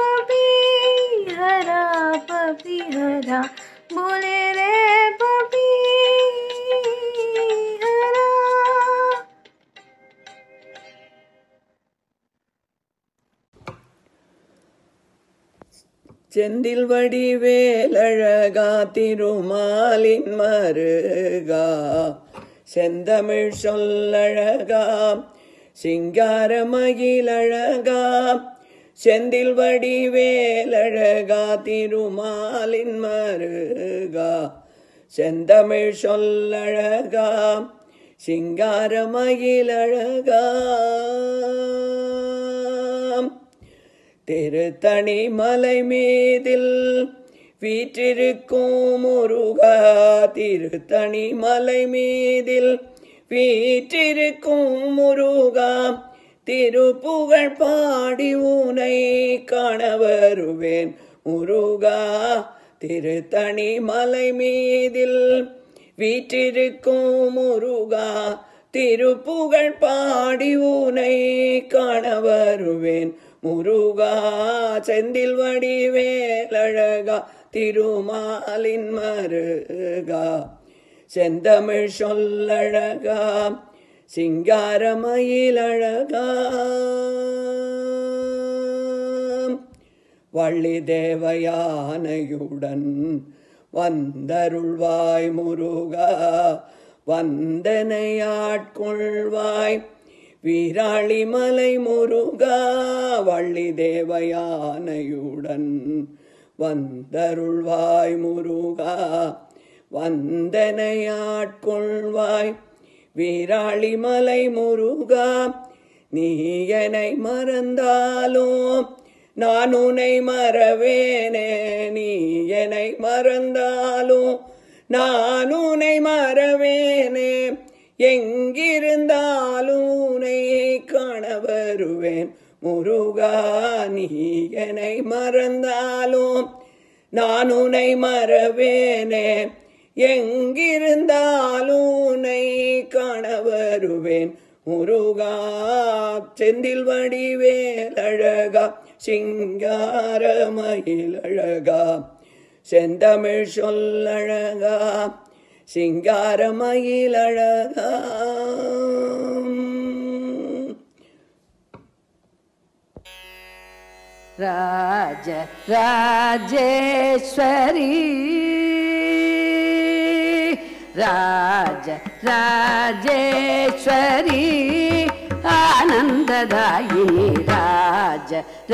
पपीहरा पपीहरा, बोले रे पपीहरा। செந்தில் வடிவேலழகா திருமாலின் மருகா, செந்தமிழ் சொல்லழகா சிங்கார மகிழழகா, செந்தில் வடிவேலழகா திருமாலின் மருகா, செந்தமிழ் சொல்லழகா சிங்கார மகிழழகா, திருத்தணி மலை மீதில் வீற்றிருக்கும் முருகா, திருத்தணி மலை மீதில் வீற்றிருக்கும் முருகா, திருப்புகழ் பாடி உனை காண வருவேன் முருகா, திருத்தணி மலை மீதில் வீற்றிருக்கும் முருகா, திருப்புகழ் பாடி உனை காண வருவேன் முருகா, செந்தில் வடிவேலழகா திருமாலின் மருகா, செந்தமிழ் சொல்லழகா சிங்கார மயிலழகா, வள்ளி தேவயானையுடன் வந்தருள்வாய் முருகா, வந்தனையாட்கொள்வாய் வீராளிமலை முருகா வள்ளி தேவயானையுடன் வந்தருள்வாய் முருகா வந்தனையாட்கொள்வாய். வீராளிமலை முருகா நீ என்னை மறந்தாலும் நான் உன்னை மறவேனே. நீ என்னை மறந்தாலும் நான் உன்னை மறவேனே. எங்கிருந்தாலும் உன்னை காண வருவேன் முருகா. நீ என்னை மறந்தாலும் நான் உன்னை மறவேனே. எங்கிருந்தாலும் உன்னை காண வருவேன் முருகா. செந்தில் வடிவேல் அழகா சிங்காரமயில் அழகா செந்தமிழ் சொல்லழகா சிங்காரமயில் அழகா. ராஜ ராஜேஸ்வரி ராஜ ராஜேஸ்வரி ஆனந்ததாயினி. ராஜ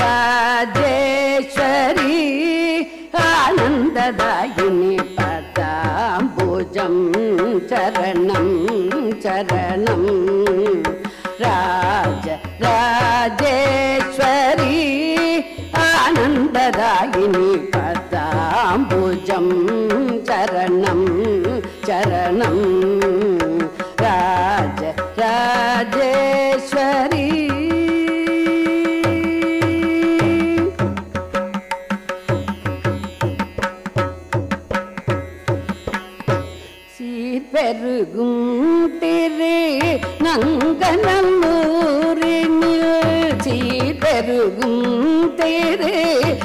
ராஜேஸ்வரி ஆனந்ததாயினி. பதாம்புஜம் சரணம் சரணம். ராஜ ராஜேஸ்வரி ஆனந்ததாயினி. பதாம்புஜம் சரணம் சரணம். ராஜ ராஜேஸ்வரி சீர்பெருகும் திரு நங்கநல்லூரினில் சீர்பெருகும் திரு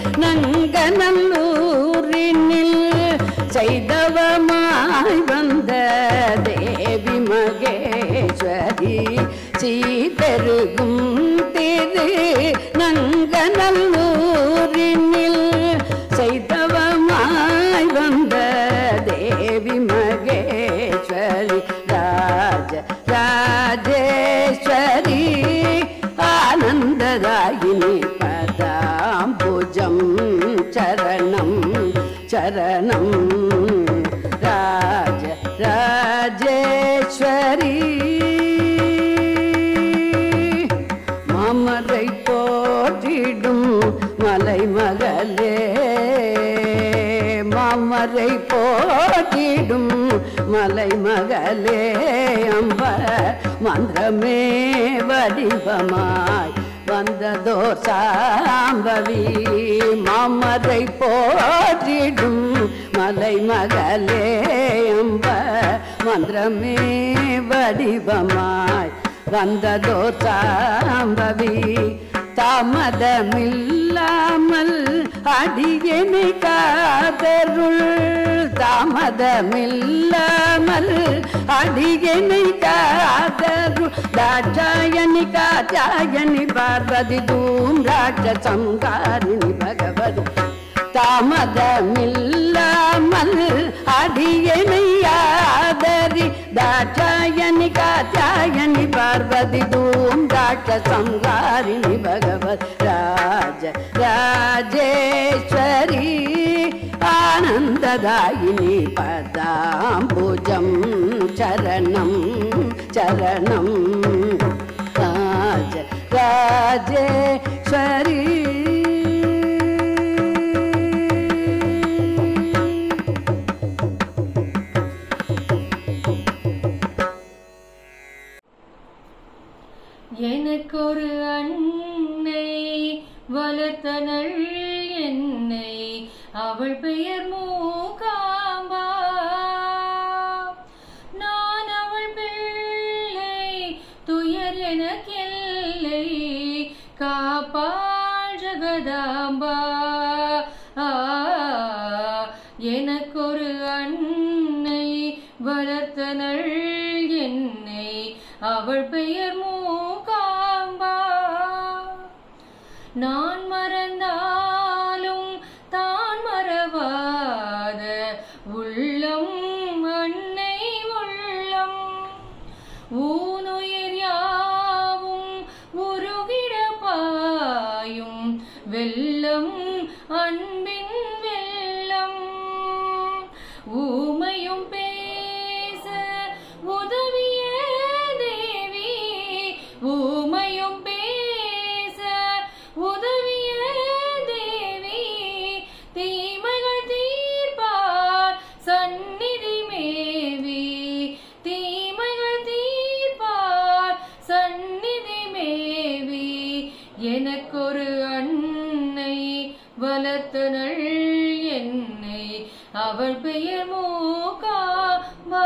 நங்கநல்லூரினில் செய்தவமாய் வந்த தேவி மகேஸ்வரி. சீர்பெருகும் திரு நங்கநல்லூரினில் செய்தவமாய் வந்த தேவி மகேஸ்வரி. ராஜ ராஜேஸ்வரி ஆனந்ததாயினி. பதாம்புஜம் சரணம் சரணம். ராஜ ராஜேஸ்வரி மாமரை போற்றிடும் மலைமகளே. மாமரை போற்றிடும் மலைமகளே. அம்ப மந்திரமே வடிவமாய் வந்ததோர் சாம்பவி. மாமரை போற்றிடும் மலைமகளே. அம்ப மந்திரமே வடிவமாய் வந்ததோர் சாம்பவி. தாமதமில்லாமல் அடியனை காதருள். தாமதமில்லாமல் அடியனை காதருள். தாட்சாயணி காத்யாயணி பார்வதி தூம் ராட்சசம்காரிணி பகவதி. தாமதமில்லாமல் அடியனை ஆதரி. தாட்சாயணி காத்யாயணி பார்வதி தூம் ராட்சசம்காரிணி பகவத். ராஜ ராஜேஸ்வரி ஆனந்ததாயினி. பதாம்புஜம் சரணம் சரணம். ராஜ ராஜேஸ்வரி எனக்கொரு அன்னை வளர்த்தனள் என்னை, அவள் பெயர் மூகாம்பா. நான் அவள் பிள்ளை, துயர் எனக்கெல்லை, காப்பாள் ஜகதாம்பா. எனக்கொரு அன்னை வளர்த்தனள் என்னை, அவள் பெயர் மூகாம்பா. நான் மறந்தாலும் தான் மறவாத உள்ளம் அன்னை உள்ளம். ஊனுயிர் யாவும் வெள்ளம் அன்பின் வெள்ளம் ஊமையும் பேச உதவிய தேவி ஊமையும் பேச உதவிய தேவி தீமைகள் தீர்ப்பார் சந்நிதி மேவி தீமைகள் தீர்ப்பார் சந்நிதி மேவி எனக்கொரு அன்னை வளர்த்தனள் என்னை அவள் பெயர் மூகாம்பா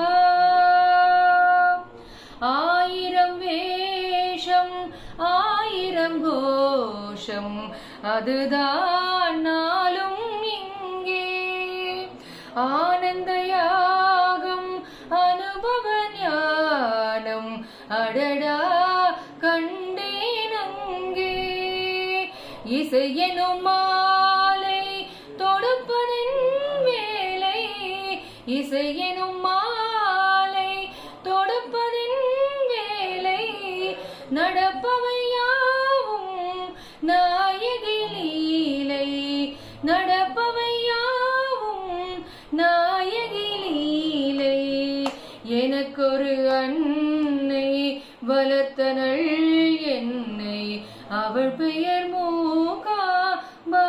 ஆயிரம் வேஷம் ஆயிரம் கோஷம் அதுதான் நாளும் இங்கே ஆனந்த யாகம் அனுபவ ஞானம் அடடா கண்டேன் அங்கே இசையெனும் மாலை தொடுப்பதின் வேலை இசையெனும் மாலை தொடுப்பதின் வேலை நடப்பவை யாவும் நாயகி லீலை நடப்பவை யாவும் நாயகி லீலை எனக்கொரு அன்னை வளர்த்தனள் என்னை அவள் பெயர் Mookamba.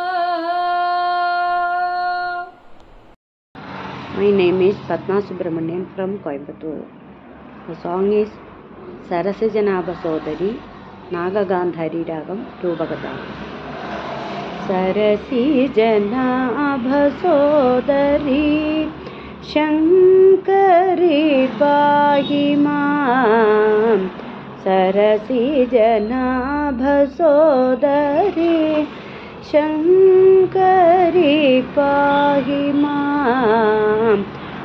My name is Padma Subramanian from Coimbatore. The song is Sarasijanabha Sodari, Nagagandhari Ragam, Rubagatam. Sarasijanabha Sodari, Shankari Pahi Mam. Sarasijanabha Sodari, Shankari Pahi Mam.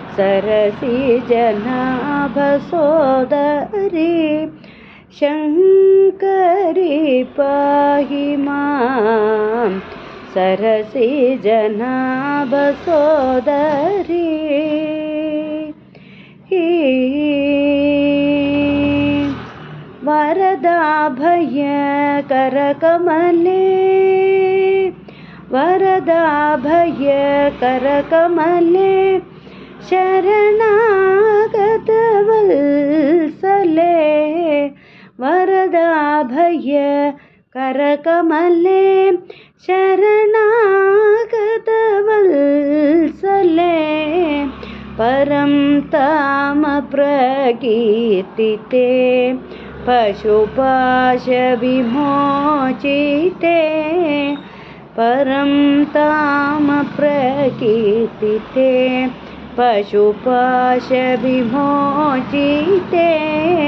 Sarasijanabha Sodari, Shankari Pahi Mam. Sarasijanabha Sodari. Varadabhaya Karakamale Varadabhaya Karakamale Sharanagata Valsale Varadabhaya Karakamale Sharanagata Valsale Param Tama Prakirtite Pashupasha Vimochite Param Tama Prakirtite Pashupasha Vimochite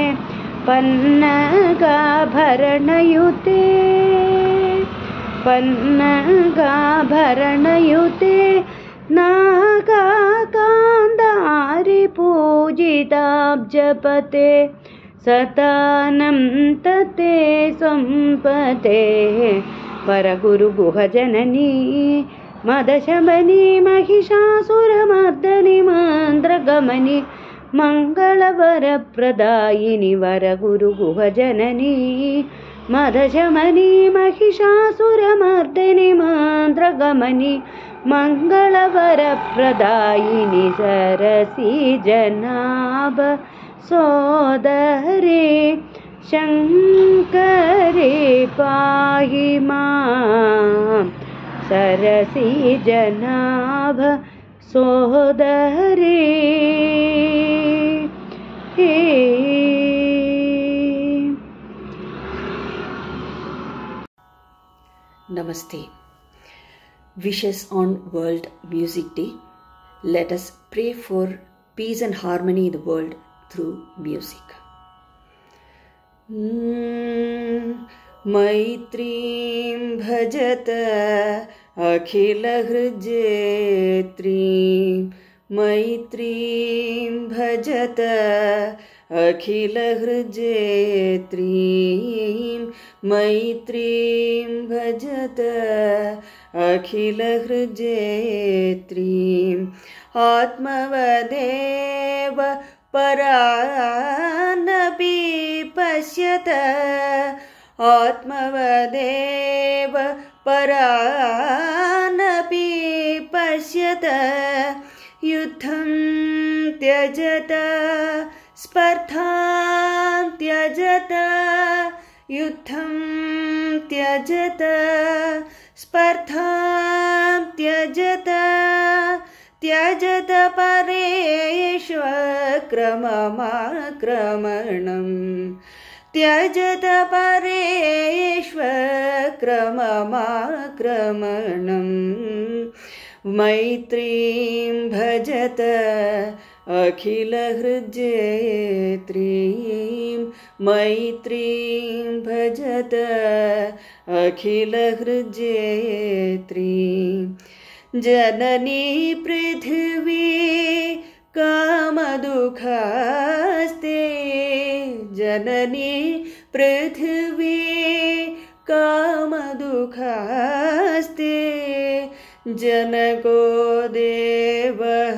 Pannaga Bharanayute Pannaga Bharanayute Naga Kandari Pujidabjapate Satanam Tate Sampate Paraguru Guhajanani Madashamani Mahishasuramardani Mandragamani Mangalavara Pradayini Varaguru Guhajanani Madashamani Mahishasuramardani Mandragamani Mangalavara Pradayini Sarasijanabha Sodari Shankari Pahi Mam. Sarasijanabha Sodari. Namaste. Wishes on World Music Day. Let us pray for peace and harmony in the world through music. Maitrim bhajata akhila hrijetrim Maitrim bhajata akhila hrijetrim Maitrim bhajata akhila hrijetrim Atmavadeva Paranapi Pashyata Atmavadeva परानपि पश्यत युद्धं त्यजत स्पर्धां त्यजत युद्धं त्यजत स्पर्धां त्यजत त्यजत परेष्वक्रममाक्रमणम् त्यजत परेष्वक्रममाक्रमणम् मैत्रीं भजत अखिलहृज्येत्रीं मैत्रीं भजत अखिलहृज्येत्रीं जननी पृथिवी कामदुःखास्ते जननी पृथिवी कामदुःखास्ते जनको देवः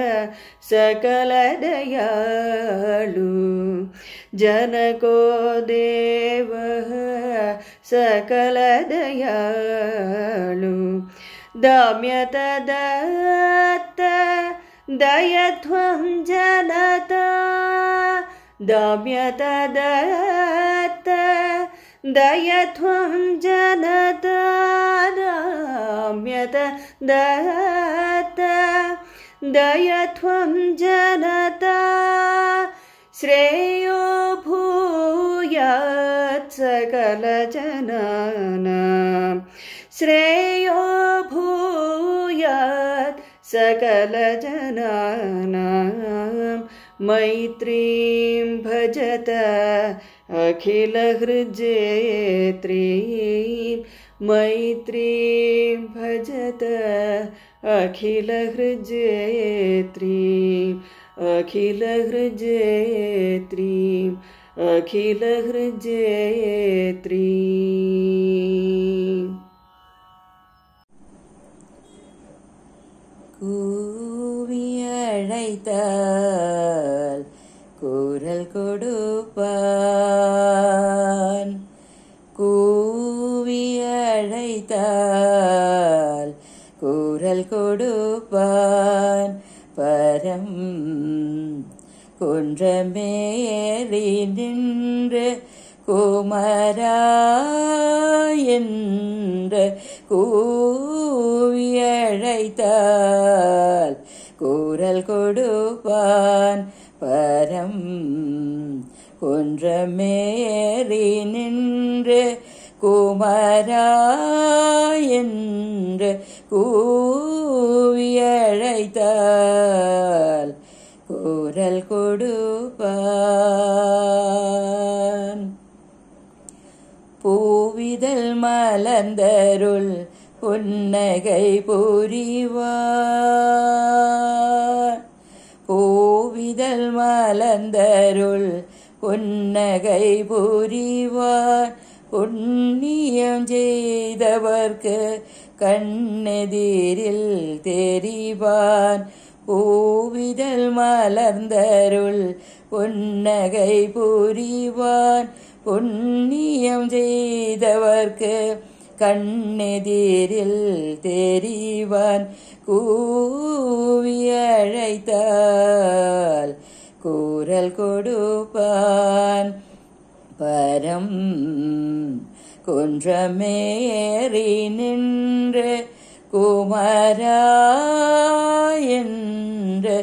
सकलदयालु जनको देवः सकलदयालु दम्यत दत्त दयध्वं जनता दम्यत दत्त दयध्वं जनता दम्यत दत्त दयध्वं जनता श्रेयो भूयात् सकलजनानां श्रेयो भूयात् सकलजनानां मैत्रीं भजत अखिलहृज्येत्रीं मैत्रीं भजत अखिलहृज्येत्रीं अखिलहृज्येत्रीं अखिलहृज्येत्रीं கூவியழைத்தால் குரல் கொடுப்பான் கூவியழைத்தால் குரல் கொடுப்பான் பரம் குன்றமேறி நின்று குமரா என்று கூவியழைத்தால் குரல் கொடுப்பான் பரம் குன்றமேறி நின்று குமரா என்று கூவியழைத்தால் குரல் கொடுப்பான் பூவிதழ் மலர்ந்தருள் புன்னகை புரிவான் பூவிதழ் மலர்ந்தருள் புன்னகை புரிவான் புண்ணியம் செய்தவர்க்கு கண்ணெதிரில் தெரிவான் பூவிதழ் மலர்ந்தருள் புன்னகை புரிவான் புண்ணியம் செய்தவர்க்கு கண்ணெதிரில் தெரிவான் கூவியழைத்தால் குரல் கொடுப்பான் பரம் குன்றமேறி நின்று குமரா என்று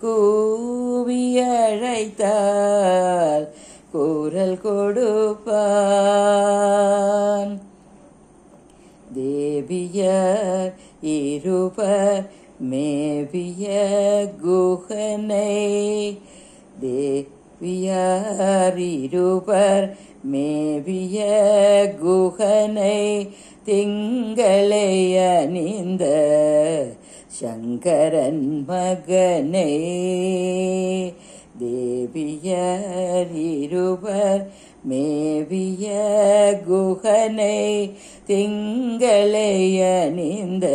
கூவியழைத்தால் குரல் கொடுப்பான் தேவியர் இருவர் மேவிய குகனை தேவியர் இருவர் மேவிய குகனை திங்களை அணிந்த சங்கரன் மகனை தேவியர் இருவர் மேவிய குகனை திங்களை அணிந்த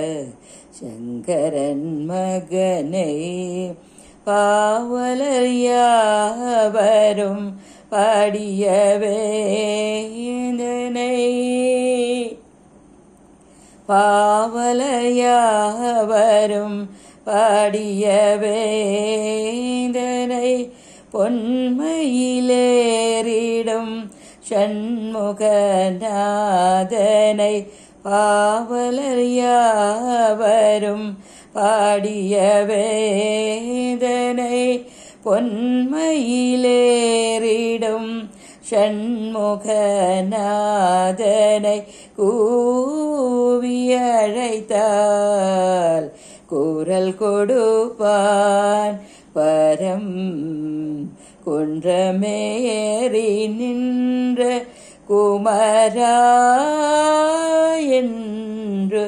சங்கரன் மகனை பாவலர் யாவரும் பாடிய வேந்தனை பாவலர் யாவரும் பாடிய வேந்தனை பொன்மையிலேறிடும் ஷண்முகநாதனை பாவலர் யாவரும் பாடிய வேந்தனை பொன்மையிலேறிடும் ஷண்முகநாதனை கூவியழைத்தால் குரல் கொடுப்பான் பரம் குன்றமேறி நின்ற குமரா என்று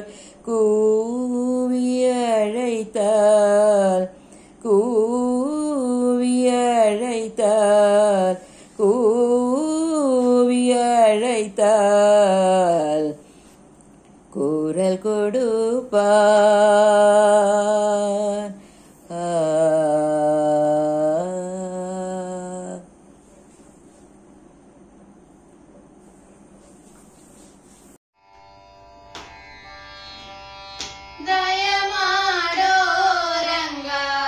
கூவியழைத்தால் கூவியழைத்தால் கூவியழைத்தால் குரல் கொடுப்பான். ದಯಮಾಡೋ ರಂಗ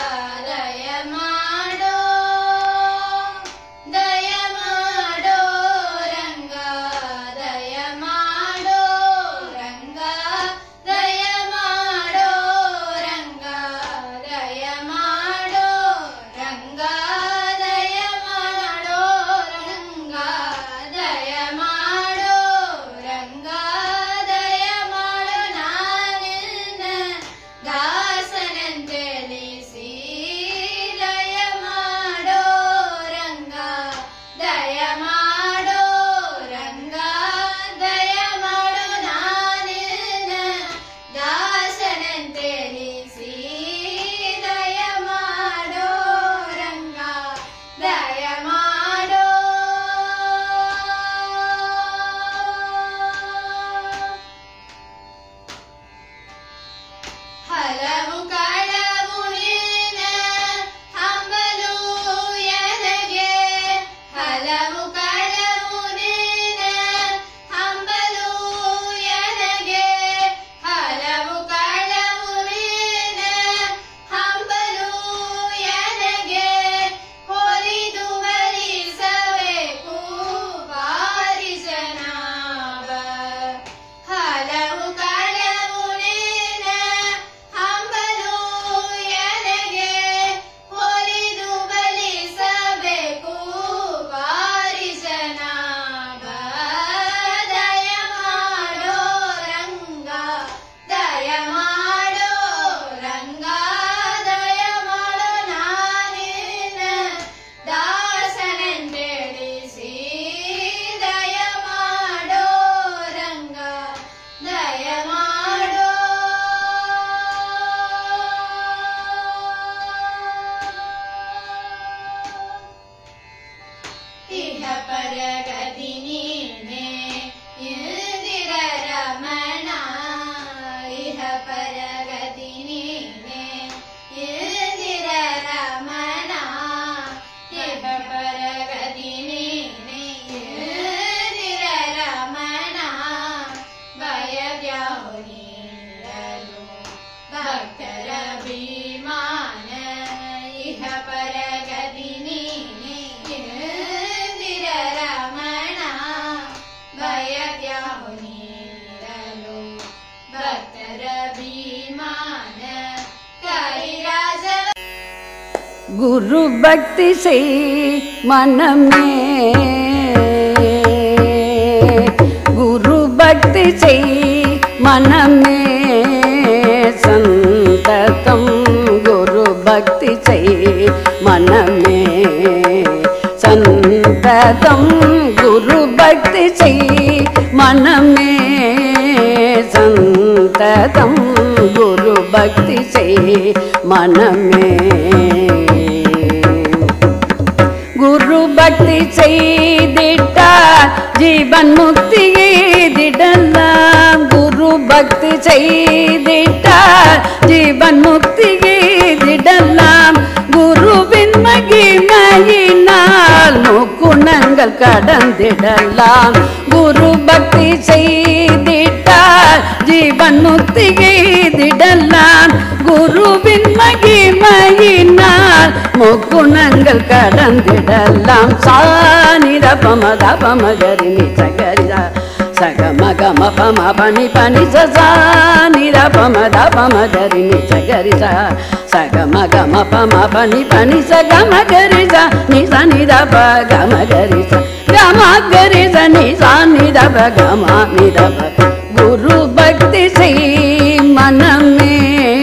ದಯಮಾಡೋ ದಯಮಾಡೋ ರಂಗ ದಯಮಾಡೋ ರಂಗ ದಯಮಾಡೋ ರಂಗ ದಯಮಾಡೋ ರಂಗ ದಯಮಾಡೋ ರಂಗ ದಯಮಾಡೋ ರಂಗ ದಯಮಾಡೋ ನಾನಿನ್ನ ದಾಸನಂತೆಲಿಸಿ ದಯಮಾಡೋ ರಂಗ ದಯಮಾಡೋ ರಂಗ ದಯಮಾಡೋ ನಾನಿನ್ನ ದಾಸನಂತೆಲಿಸಿ ದಯಮಾಡೋ ರಂಗ ದಯಮಾಡೋ ಹಲವು ಕಳವು ನಿನ್ನ ಹಂಬಲು ಎನಗೆ ಹಲವು ಕಳವು ನಿನ್ನ ಹಂಬಲು ಎನಗೆ ಹಲವು ಕಳವು ನಿನ್ನ ಹಂಬಲು ಎನಗೆ ಹೊಲಿದು ಬಲಿಸಬೇಕು ಬಾರಿಸನಾವ ಹಲವು ಕಳವು ನಿನ್ನ ಹಂಬಲು ಎನಗೆ ಹೊಲಿದು ಬಲಿಸಬೇಕು ಬಾರಿಸನಾವ ದಯಮಾಡೋ ರಂಗ ದಯಮಾಡೋ ರಂಗ ದಯಮಾಡೋ ನಾನಿನ್ನ ದಾಸನಂತೆಳಿಸಿ ದಯಮಾಡೋ ರಂಗ ದಯಮಾಡೋ ಇಹ ಪರಗತಿ ನೀನೆ ಇಂದಿರ ರಮಣ ಇಹ ಪರಗತಿ ನೀನೆ ಇಂದಿರ ರಮಣ ಇಹ ಪರಗತಿ ನೀನೆ ಇಂದಿರ ರಮಣ ಭಯವ್ಯಾವು ನೀಡಲು ಭಕ್ತರ ಭೀಮಾನ ಇಹ ಪರಗತಿ ನೀನೆ ಇಂದಿರ ರಮಣ ಭಯವ್ಯಾವು ನೀಡಲು ಭಕ್ತರ ಭೀಮಾನ ಕೈರಾಜ गुरु भक्ति से मन में गुरु भक्ति से मन में संततम गुरु भक्ति से मन में संततम गुरु भक्ति से मन में संततम गुरु भक्ति से मन में गुरु भक्ति செய்திட்ட जीवन मुक्ति दिडल्ल गुरु भक्ति செய்திட்ட जीवन मुक्ति दिडल्ल गुरुविन महिமையினால் முக்குணங்கள் முக்குணங்கள் கடந்திடலாம். குரு பக்தி செய்திட்டால் ஜீவன் முக்தி எய்திடலாம். குருவின் மகிமையினால் முக்குணங்கள் கடந்திடலாம். சானித பமத பமகரி நிசகரிதா சகமகம பம பனி பனி சனித பமத பமகரி நிசகரிதா சகமகம பம பனி பனி சகமகரி நிசனித பகமகரி கமகரி நிசனித பகம நித. குரு பக்தி செய் மனமே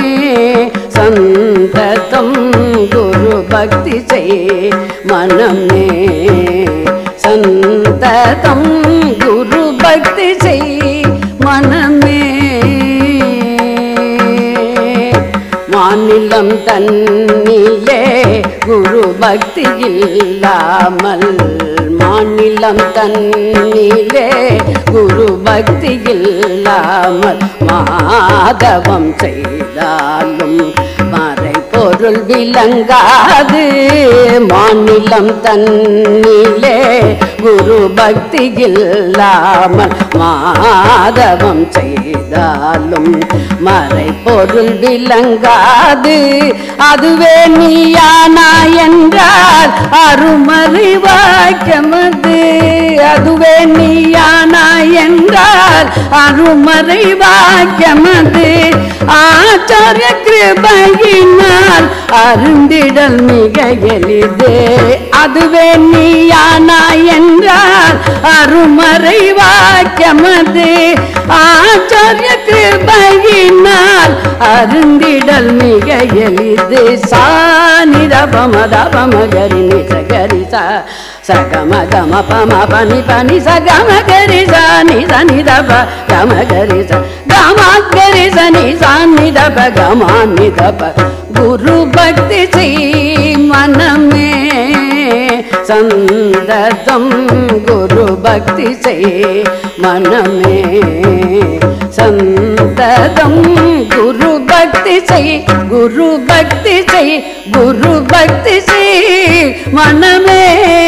சந்ததம். குரு பக்தி செய் மனமே சந்ததம். குரு பக்தி செய் மனமே. மாநிலம் தன்னிலே குரு பக்தி இல்லாமல் மாநிலம் தன்னிலே குரு பக்தி இல்லாமல் மாதவம் செய்தாலும் மறை பொருள் விளங்காது. மாநிலம் தன்னிலே குரு பக்தி இல்லாமல் மாதவம் செய்தாலும் மறை பொருள் விளங்காது. அதுவே நீயானா என்றால் அருமறை வாக்கியமது. அதுவே நீயானா என்றால் அருமறை வாக்கியமது. ஆச்சாரிய கிருபையினால் அருந்திடல் மிக எளிதே. அதுவே நீயானா என்றால் அருமறை வாக்கியமது. ஆச்சாரிய கிருபையினால் அருந்திடல் மிக எளிது. சானித பமத பமகரி நிசகரி சகமகம பம பனி பனி சகமகரி நித பகமகரி கமகரி நித பகமானித. குரு பக்தி செய் மனமே சந்ததம். குரு பக்தி செய் மனமே சந்ததம். குரு பக்தி செய் குரு பக்தி செய் குரு பக்தி செய் மனமே.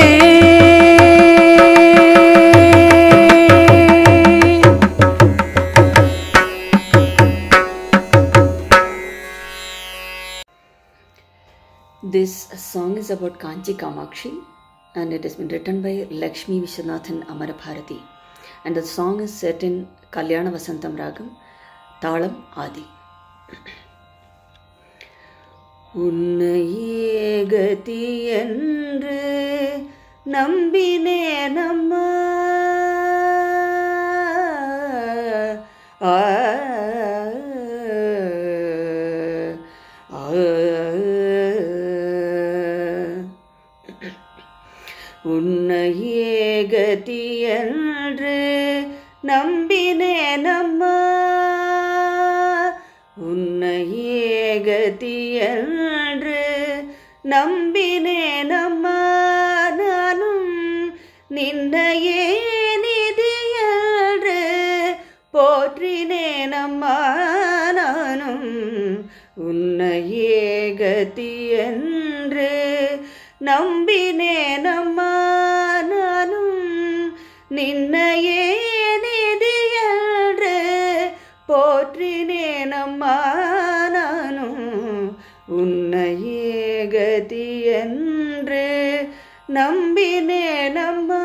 This song is about Kanchi Kamakshi and it has been written by Lakshmi Vishwanathan Amarabharati and the song is set in Kalyana Vasantam Ragam, Talam Adi. உன்னையே கதி என்று நம்பினேனம்மா உன்னையே கதி என்று நம்பினேனம்மா உன்னையே கதி என்று நம்பினேனம்மா நானும் நின்னையே நிதி என்று போற்றினேனம்மா நானும் உன்னையே கதி என்று நம்பினேனம்மா நானும் நின்னையே நிதி என்று போற்றினேனம்மா நானும் உன்னையே கதி என்று நம்பினேனம்மா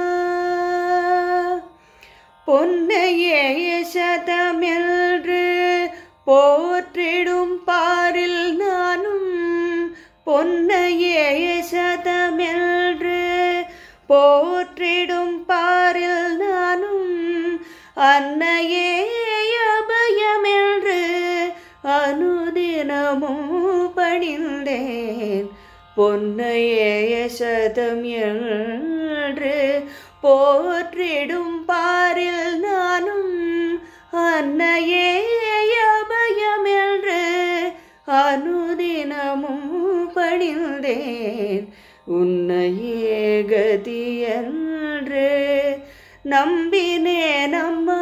பொன்னையே சதமென்று போற்றிடும் பாரில் நானும் பொன்னையே சதமென்று போற்றிடும் பாரில் நானும் அன்னையே அபயமென்று அனுதினமும் பணிந்தேன் பொன்னையே சதம் என்று போற்றிடும் பாரில் நானும் அன்னையே அபயமென்று அனுதினமும் பணிந்தேன் உன்னையே கதி என்று நம்பினேனம்மா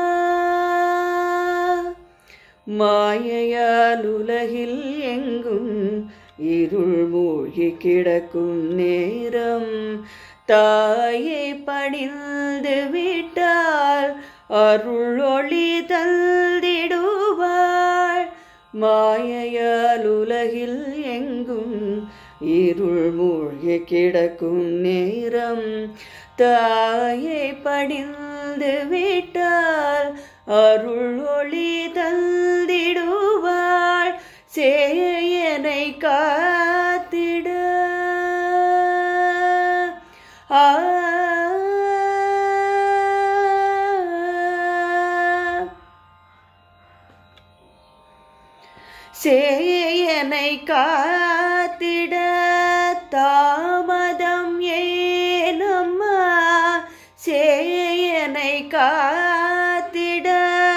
மாயையால் உலகில் எங்கும் இருள் மூழ்கி கிடக்கும் நேரம் தாயை பணிந்து விட்டால் அருளொளி தந்திடுவாள். மாயையால் உலகில் எங்கும் இருள் மூழ்கி கிடக்கும் நேரம் தாயை பணிந்து விட்டால் அருள் ஒளி தந்திடுவாள். சேயனை காத்திட சேயனை காத்திட தாமதம் ஏனம்மா. சேயனை காத்திட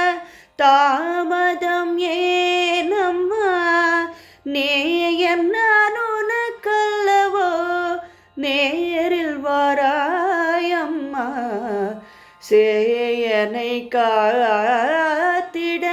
தாமதம் ஏனம்மா. நேயன் நான் உனக்கல்லவோ நேரில் வராயம்மா. சேயனை காத்திட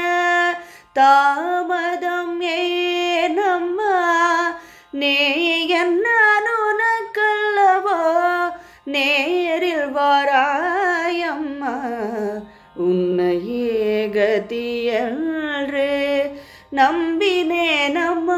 தாமதம் ஏனம்மா. நேயன் நான் உனக்கல்லவோ நேரில் வராயம்மா. உன்னையே கதியன்று நம்பினேனம்மா.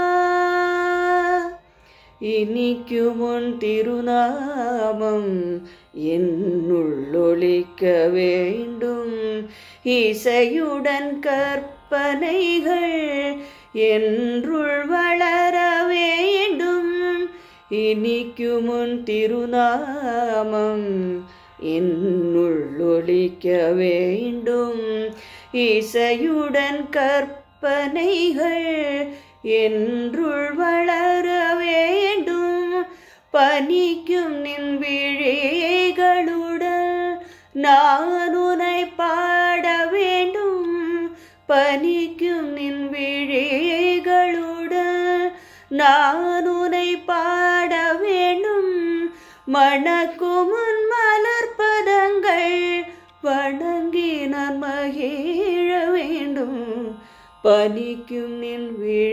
இனிக்கும் உன் திருநாமம் என்னுள்ளொழிக்க வேண்டும். இசையுடன் கற்பனைகள் என்றுள் வளர வேண்டும். இனிக்கும் உன் திருநாமம் என்னுள்ளொழிக்க வேண்டும். இசையுடன் கற்பனைகள் என்றுள் வளர வேண்டும். பனிக்கும் நின் விழிகளுடன் நான் உன்னை பாட வேண்டும். பனிக்கும் நின் விழிகளுடன் நான் உன்னை பாட வேண்டும். மணக்கும் உன் மலர்பதங்கள் வணங்கி நான் மகிழ வேண்டும். பனிக்கும் நின்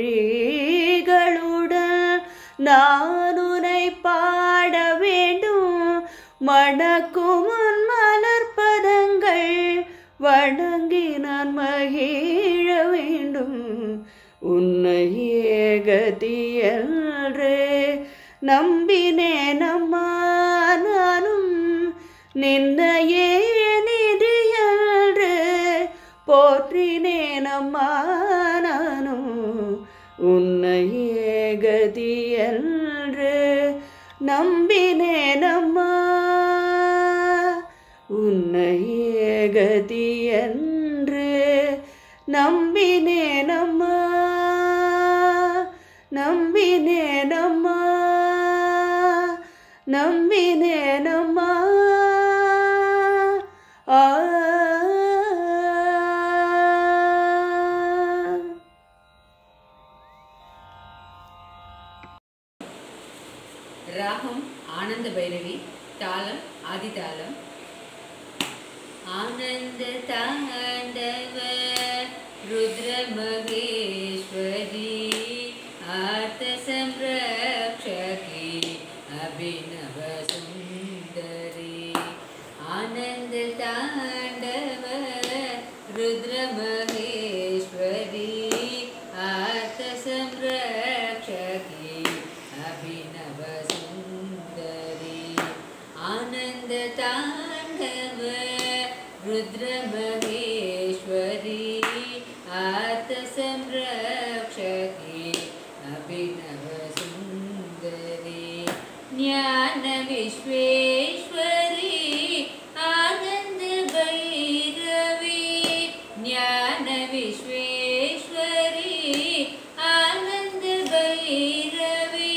விழிகளுடன் நான் உன்னை பாட வேண்டும். மணக்கும் உன் மலர்பதங்கள் வணங்கி நான் மகிழ வேண்டும். உன்னையே கதியன்று நம்பினேனம்மா. நானும் நின்னையே நிதியன்று போற்றினேனம்மா. நானும் உன்னையே கதியன்று நம்பினேனம்மா. உன்னையே கதியன்று நம்பினேனம்மா. நம்பினேனம்மா. நம்பினேனம்மா. ராகம் ஆனந்த பைரவி, தாளம் ஆதிதாளம். ஆனந்த தாண்டவ ருத்ர மகேஸ்வரி ஆர்த்த சம்ரக்ஷகி அபிநவ சுந்தரி. ஆனந்த தாண்டவ ருத்ர மகேஸ்வரி ஆர்த்த சம்ரக்ஷகி அபிநவ சுந்தரி. ஆனந்த தாண்டவ ருத்ர மகேஸ்வரி ஆர்த்த சம்ரக்ஷகி அபிநவ சுந்தரி. ஞான விஸ்வேஸ்வரி ஆனந்த பைரவி. ஞான விஸ்வேஸ்வரி ஆனந்த பைரவி.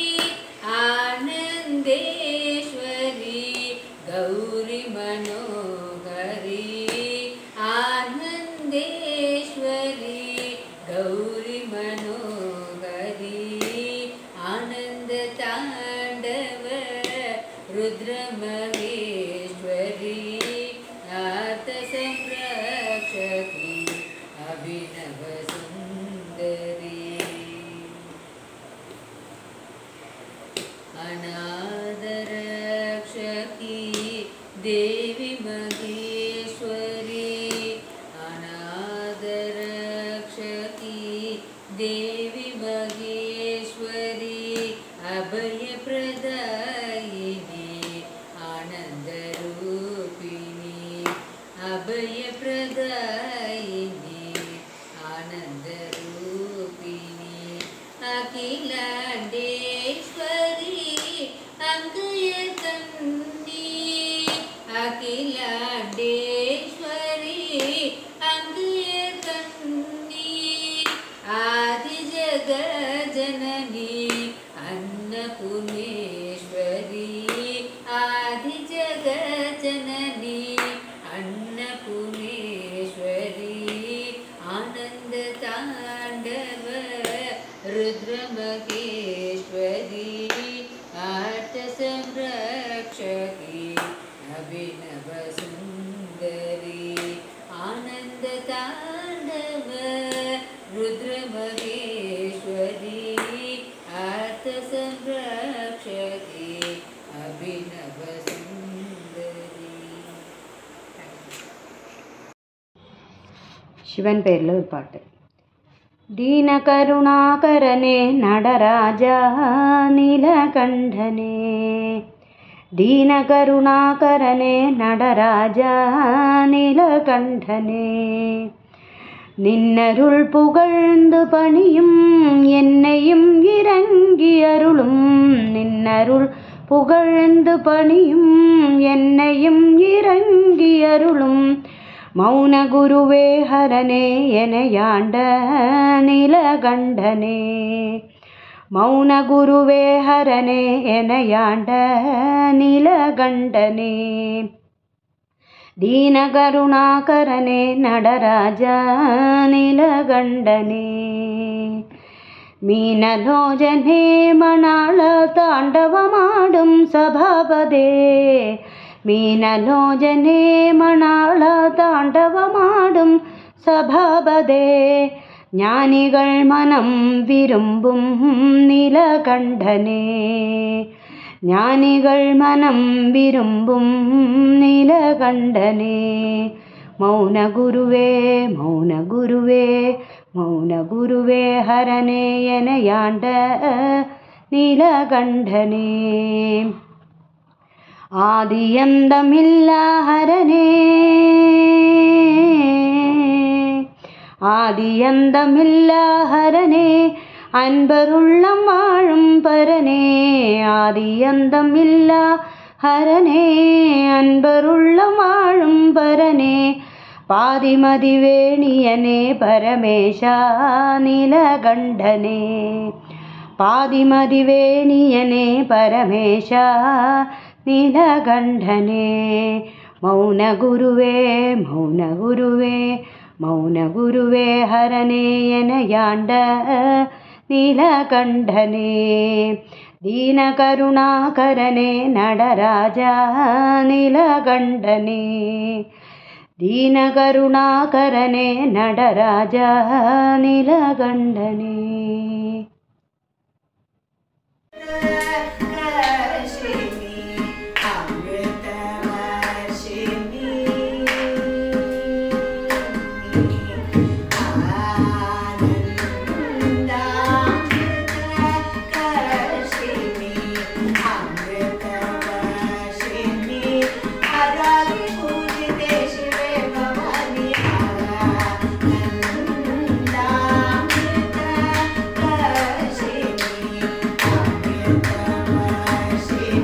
ஆனந்தேஸ்வரி கௌரி மனோகரி. ஆனந்தேஸ்வரி கௌரி மனோகரி. ஆனந்த தாண்டவ ருத்ர மகேஸ்வரி ஆர்த்த சம்ரக்ஷகி அபிநவ சுந்தரி. அநாதரக்ஷ रक्षकी देवी महेश्वरी अनाथ रक्षकी देवी महेश्वरी अभयप्रदायिनी आनन्दरूपिणी अभयप्रदायिनी आनन्दरूपिणी अखिलाण्डेश्वरी अङ्गयकन्नी अखिलाण्डेश्वरी अङ्गयकन्नी आदिजगज्जननी अन्नपूर्णेश्वरी आदिजगज्जननी अन्नपूर्णेश्वरी आनन्दताण्डव रुद्रमहेश्वरी आर्तसंरक्षकी अभिनवसुन्दरी आनन्दताण्डव रुद्रमहेश्वरी आर्तसंरक्षकी अभिनवसुन्दरी. சிவன் பேரில் ஒரு பாட்டு. दीन करुणाकरने நடராஜா நீலகண்டனே दीन करुणाकरने நடராஜா நீலகண்டனே நின்னருள் புகழ்ந்து பணியும் என்னையும் இறங்கி அருளும் நின்னருள் புகழ்ந்து பணியும் என்னையும் இறங்கி அருளும் மௌன குருவே ஹரனே எனையாண்ட நீலகண்டனே மௌன குருவே ஹரனே எனையாண்ட நீலகண்டனே दीन करुणाकरने நடராஜா நீலகண்டனே மீனலோஜனே மணாள தாண்டவமாடும் சபாபதே மீனலோஜனே மணாள தாண்டவமாடும் சபாபதே ஞானிகள் மனம் விரும்பும் நீலகண்டனே ஞானிகள் மனம் விரும்பும் நீலகண்டனே மௌன குருவே மௌன குருவே மௌன குருவே ஹரனே எனையாண்ட நீலகண்டனே ஆதியந்தமில்லா ஹரனே ஆதியந்தமில்லா ஹரனே அன்பருள்ளம் வாழும் பரனே ஆதியந்தமில்லா ஹரனே அன்பருள்ளம் வாழும் பரனே பாதிமதிவேணியனே பரமேஷா நீலகண்டனே பாதிமதிவேணியனே பரமேஷா நீலகண்டனே மௌன குருவே மௌன குருவே மௌன குருவே ஹரனே எனையாண்ட நீலகண்டனே दीन करुणाकरने நடராஜா நீலகண்டனே दीन करुणाकरने நடராஜா நீலகண்டனே Shri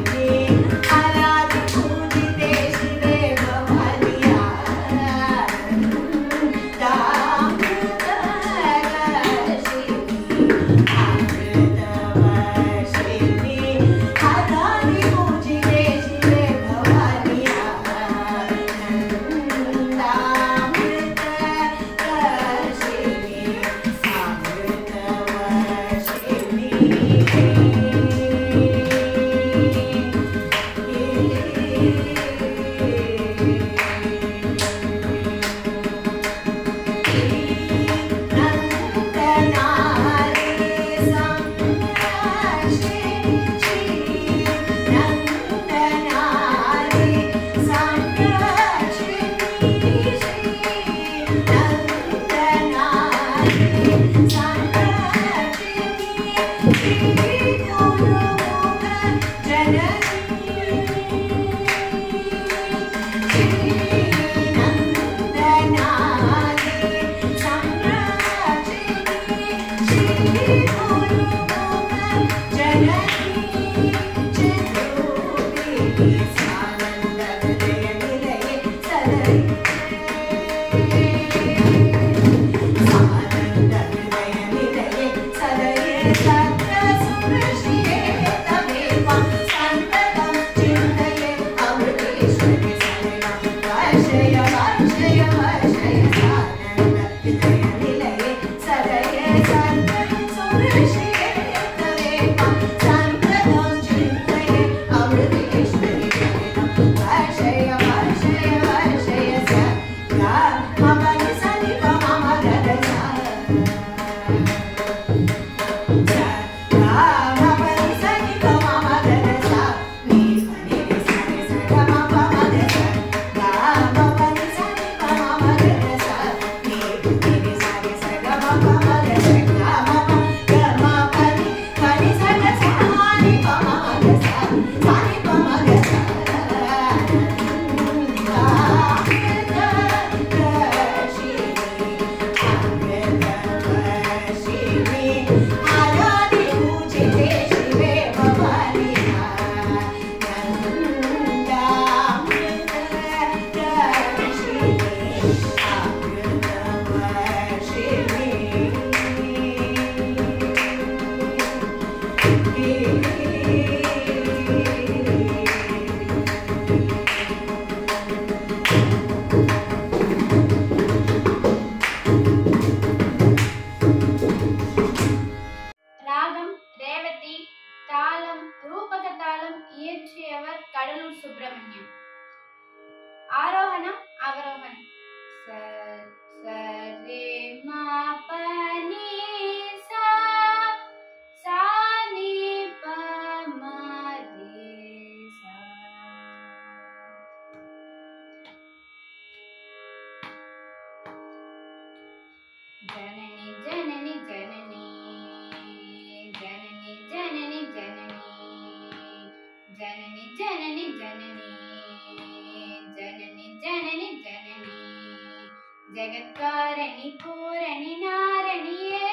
जगत्कारणि पूरणि नारणिये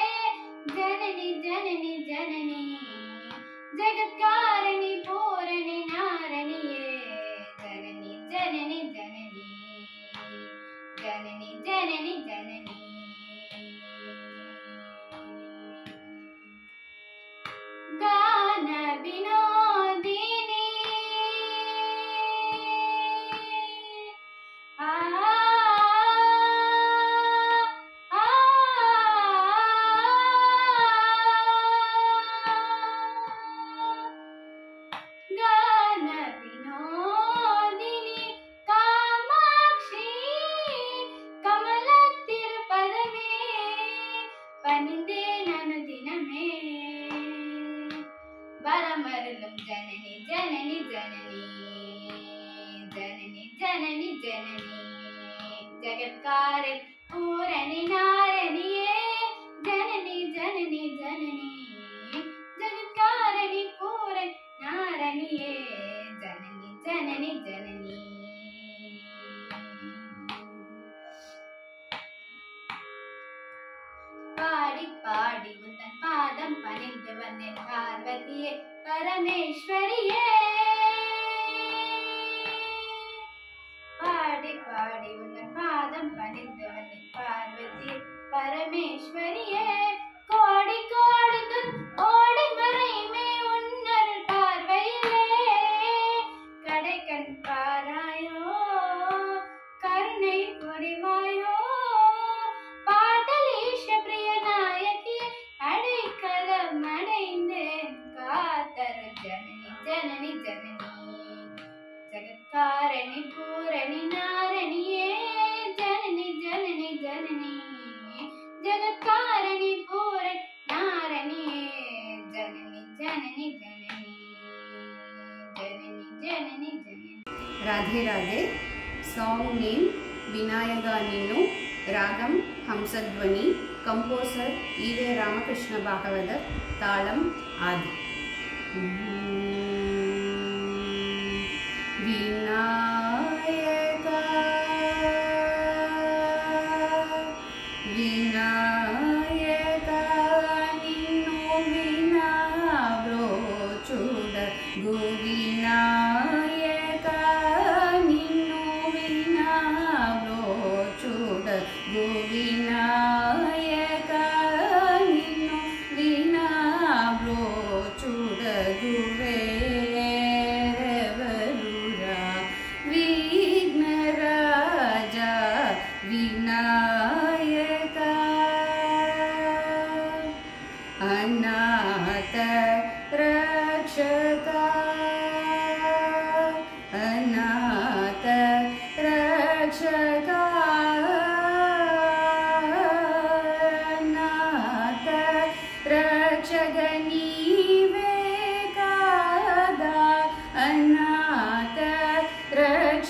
जननि जननि जननि जगत्कारणि पूरणि नारणिये जननि जननि जननि जननि जननि जननि गान विनोदिनी जननी जननी जननी जननी जननी जननी जगत्कारणि पूरणि नारणिये जननी जननी जननी जगत्कारणि पूरणि नारणिये जननी जननी जननी पाड़ी पाड़ी उन्दन पादम पणिंदु वन्देन पार्वतिये परमेश्वरिये पाड़ी पाड़ी उन्दन पादम पणिंदु वन्देन पार्वतिये परमेश्वरिये कोड़ी कोड़ी तुन ओड़ी मறைமே உன்னருள் பார்வையிலே கடைக்கண் பாராயோ கருணை புரிவாயோ பாட்டலீஷ பிரிய நாயகி அடைக்கலம் அடைந்தேன் காத்தரு ஜனனி ஜனனி ஜனனி ஜகத்காரணி பூரணி நாரணியே ஜனனி ஜனனி ஜனனி जगत्कारणि पूरणि नारणिये जननी जननी जननी जननी जननी जननी राधे राधे सॉन्ग नेम विनायगा नीनु रागम हंसध्वनि कंपोजर ईवे रामकृष्ण भागवतर तालम आदि विनायका विनायका निन्नु विना ब्रोचुड गुविनायका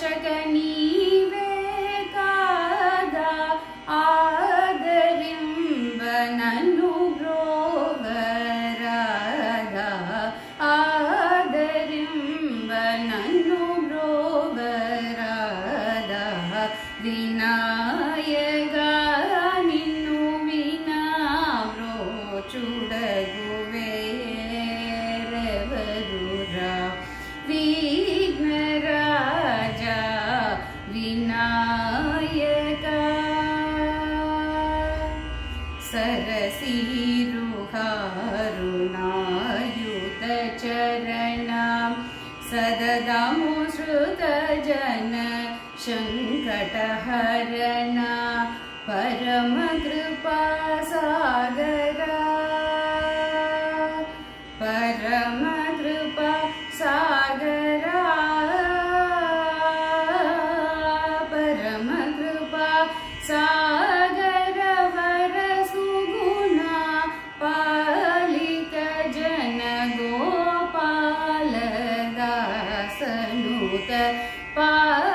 रक्षक नीवे कादा आदरिंब नन्नु ब्रोवरादा आदरिंब नन्नु ब्रोवरादा विनायगा निन्नु विना ब्रोचुडगुवेरेवरुरा विघ्नराजा विनायका सरसीरुहारुणायुत चरणा सददामो श्रुतजन शङ्कटहरणा परमकृपा सागरा परमकृपा सागरा परमकृपा सागर वरसुगुणा पालित जन गोपाल दासनुत